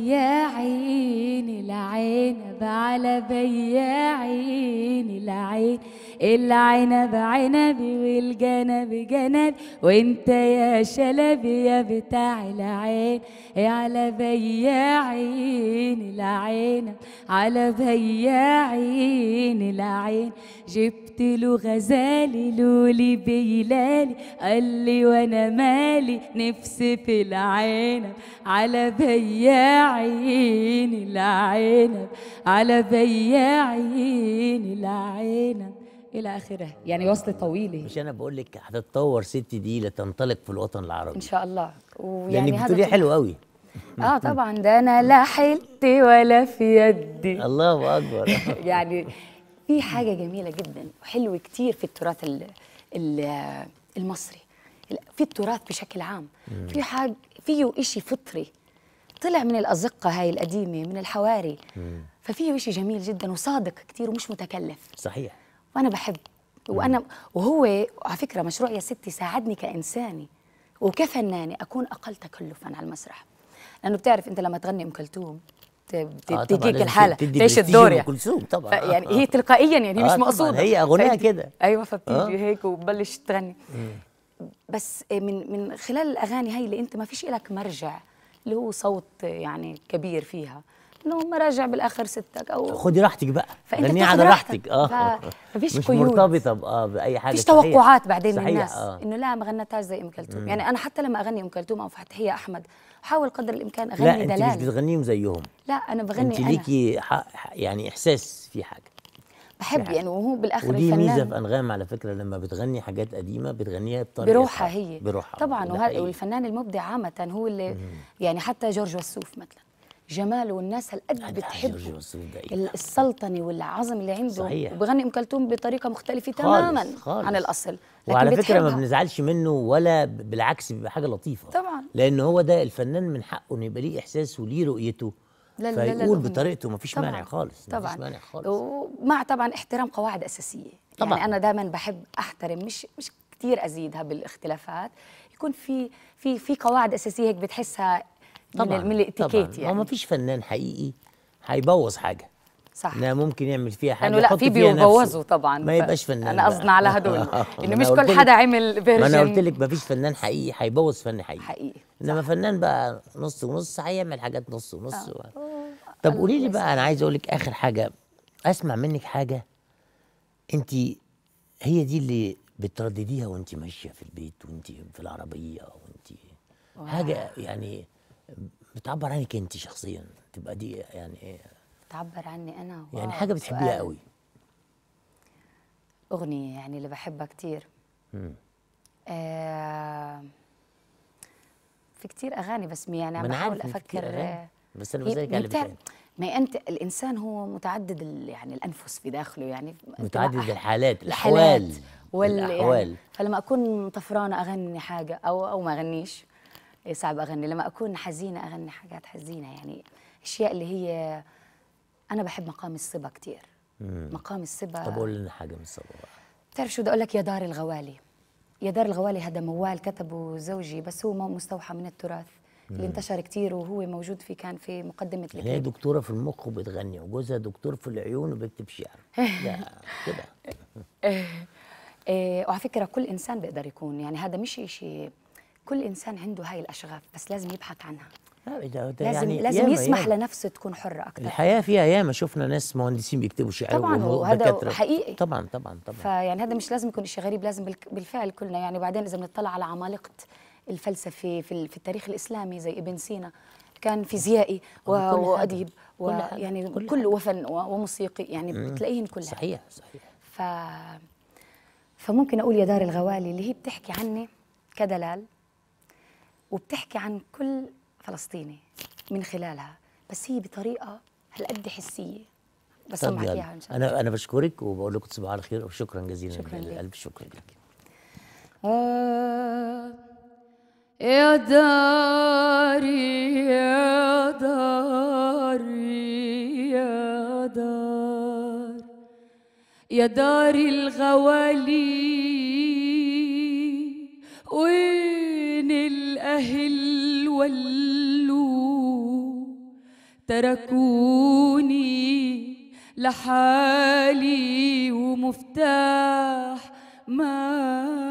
بياعين العنب، على بياعين العنب، العنب عنبي والجنب جنبي، وانت يا شلبي يا بتاع العين. على بياعين العنب، على بياعين العين، جبت له غزالي لولي بيلالي، قال لي وانا مالي نفسي في العنب. على بياعين العنب، على بياعين العنب، الى اخره. يعني وصل طويله. مش انا بقول لك هتتطور ست دي لتنطلق في الوطن العربي ان شاء الله. ويعني لانك بتقولي حلو قوي. اه طبعا، ده انا لا حيلتي ولا في يدي. الله اكبر. يعني في حاجه جميله جدا وحلوه كتير في التراث ال ال المصري، في التراث بشكل عام. في حاجه فيه إشي فطري طلع من الأزقة هاي القديمة، من الحواري. مم. ففيه إشي جميل جدا وصادق كتير ومش متكلف. صحيح. وأنا بحب، وأنا وهو على فكرة مشروع يا ستي ساعدني كإنساني وكفنانة أكون أقل تكلفا على المسرح. لأنه بتعرف أنت لما تغني أم كلثوم بتديك الحالة تعيش الدور يعني. كلثوم طبعا. يعني هي تلقائيا يعني هي مش آه مقصودة، هي أغنية كده. أيوة، فبتيجي آه. هيك وببلش تغني. مم. بس من من خلال الأغاني هاي اللي أنت ما فيش إلك مرجع اللي هو صوت يعني كبير فيها، انه مراجع بالاخر ستك او خدي راحتك بقى، غنيها على راحتك. اه مفيش مش قيود، مرتبطه اه باي حاجه. مفيش توقعات بعدين من الناس آه. انه لا ما غنتهاش زي ام كلثوم. يعني انا حتى لما اغني ام كلثوم او فتحيه احمد احاول قدر الامكان اغني لا دلال. لا انت مش بتغنيهم زيهم، لا انا بغني انت ليكي يعني احساس في حاجه بحب حاجة. يعني وهو بالاخر ودي الفنان ميزه في انغام على فكره، لما بتغني حاجات قديمه بتغنيها بطريقه بروحها هي بروحها طبعا. وهذا والفنان المبدع عامه هو اللي مم. يعني حتى جورج وسوف مثلا جماله والناس هالقد بتحب السلطنه والعظم اللي عنده. صحيح. وبغني ام كلثوم بطريقه مختلفه تماما خالص خالص. عن الاصل، وعلى فكره ما بنزعلش منه ولا بالعكس، بيبقى حاجه لطيفه طبعا، لان هو ده الفنان من حقه انه يبقى ليه احساس وليه رؤيته، لا فيقول لا لا بطريقته، ما فيش مانع خالص. طبعا مفيش مانع خالص، ومع طبعا احترام قواعد اساسيه. طبعا. يعني انا دائما بحب احترم، مش مش كثير ازيدها بالاختلافات، يكون في في في قواعد اساسيه هيك بتحسها طبعا من, من الاتيكيت. يعني ما فيش فنان حقيقي هيبوظ حاجه، صح، انه ممكن يعمل فيها حاجه انه لا في بيبوظوا طبعا، ما يبقاش فنان. انا قصدنا على هدول انه مش كل حدا عمل فيرجن. ما انا قلت لك ما فيش فنان حقيقي هيبوظ فن حقيقي حقيقي، انما فنان بقى نص ونص هيعمل حاجات نص ونص. آه. طب قولي لي بقى، انا عايز اقول لك اخر حاجه، اسمع منك حاجه انت هي دي اللي بتردديها وانت ماشيه في البيت وانت في العربيه وانت حاجه يعني بتعبر عنك انت شخصيا، تبقى دي يعني تعبر عني انا يعني حاجه بتحبيها قوي. اغنيه يعني اللي بحبها كتير. آه في كتير اغاني بس يعني عم بحاول افكر. بس انا بسالك على بتاع ما انت الانسان هو متعدد يعني الانفس في داخله، يعني متعدد الحالات الاحوال والاحوال. يعني فلما اكون طفرانه اغني حاجه او او ما اغنيش، صعب اغني. لما اكون حزينه اغني حاجات حزينه، يعني اشياء اللي هي انا بحب مقام الصبا كتير. مم. مقام الصبا. طب قول لنا حاجه من الصبا بقى. بتعرف شو بدي اقول لك؟ يا دار الغوالي. يا دار الغوالي هذا موال كتبه زوجي، بس هو مستوحى من التراث اللي انتشر كتير وهو موجود في كان في مقدمه الكليب. هي دكتوره في المخ وبتغني، وجوزها دكتور في العيون وبيكتب شعر. لا كده. إيه وعلى فكره كل انسان بيقدر يكون، يعني هذا مش شيء، كل انسان عنده هاي الاشغاف بس لازم يبحث عنها. لازم يعني لازم يسمح ياما لنفسه تكون حره اكثر. الحياه فيها ياما شفنا ناس مهندسين بيكتبوا شعر طبعا، وهذا حقيقي طبعا طبعا طبعا. فيعني هذا مش لازم يكون شيء غريب، لازم بالفعل كلنا يعني. وبعدين اذا بنطلع على عمالقه الفلسفه في في التاريخ الاسلامي زي ابن سينا، كان فيزيائي واديب ويعني كل, كل وفن وموسيقي، يعني بتلاقيهن كلها. صحيح صحيح. ف فممكن اقول يا دار الغوالي اللي هي بتحكي عني كدلال، وبتحكي عن كل فلسطيني من خلالها، بس هي بطريقه هالقد حسيه. بسمعك اياها ان شاء الله. انا انا بشكرك وبقول لكم تصبحوا على خير وشكرا جزيلا. شكرا لك. الف شكر لك. آه يا داري يا داري يا دار يا داري الغوالي، وين الأهل ولوا تركوني لحالي ومفتاح ما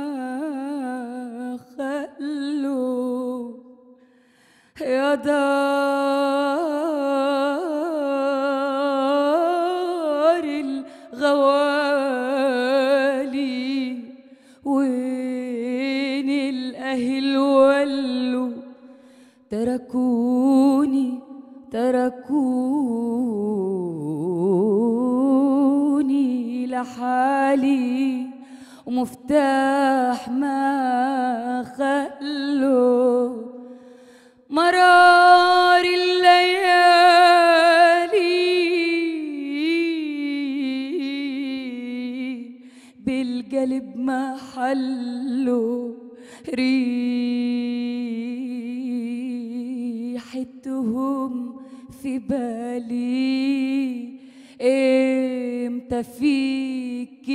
خلوا يا دار الغوالي وين الأهل ولوا تركوني تركوني لحالي ومفتاح ما خلوا مرار الليالي بالقلب ما حلوا ريحتهم في بالي امتى فيك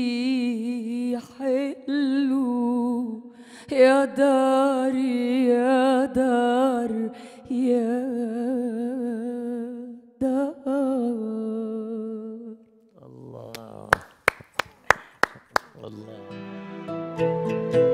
يحلوا يا دار يا دار يا دار. الله الله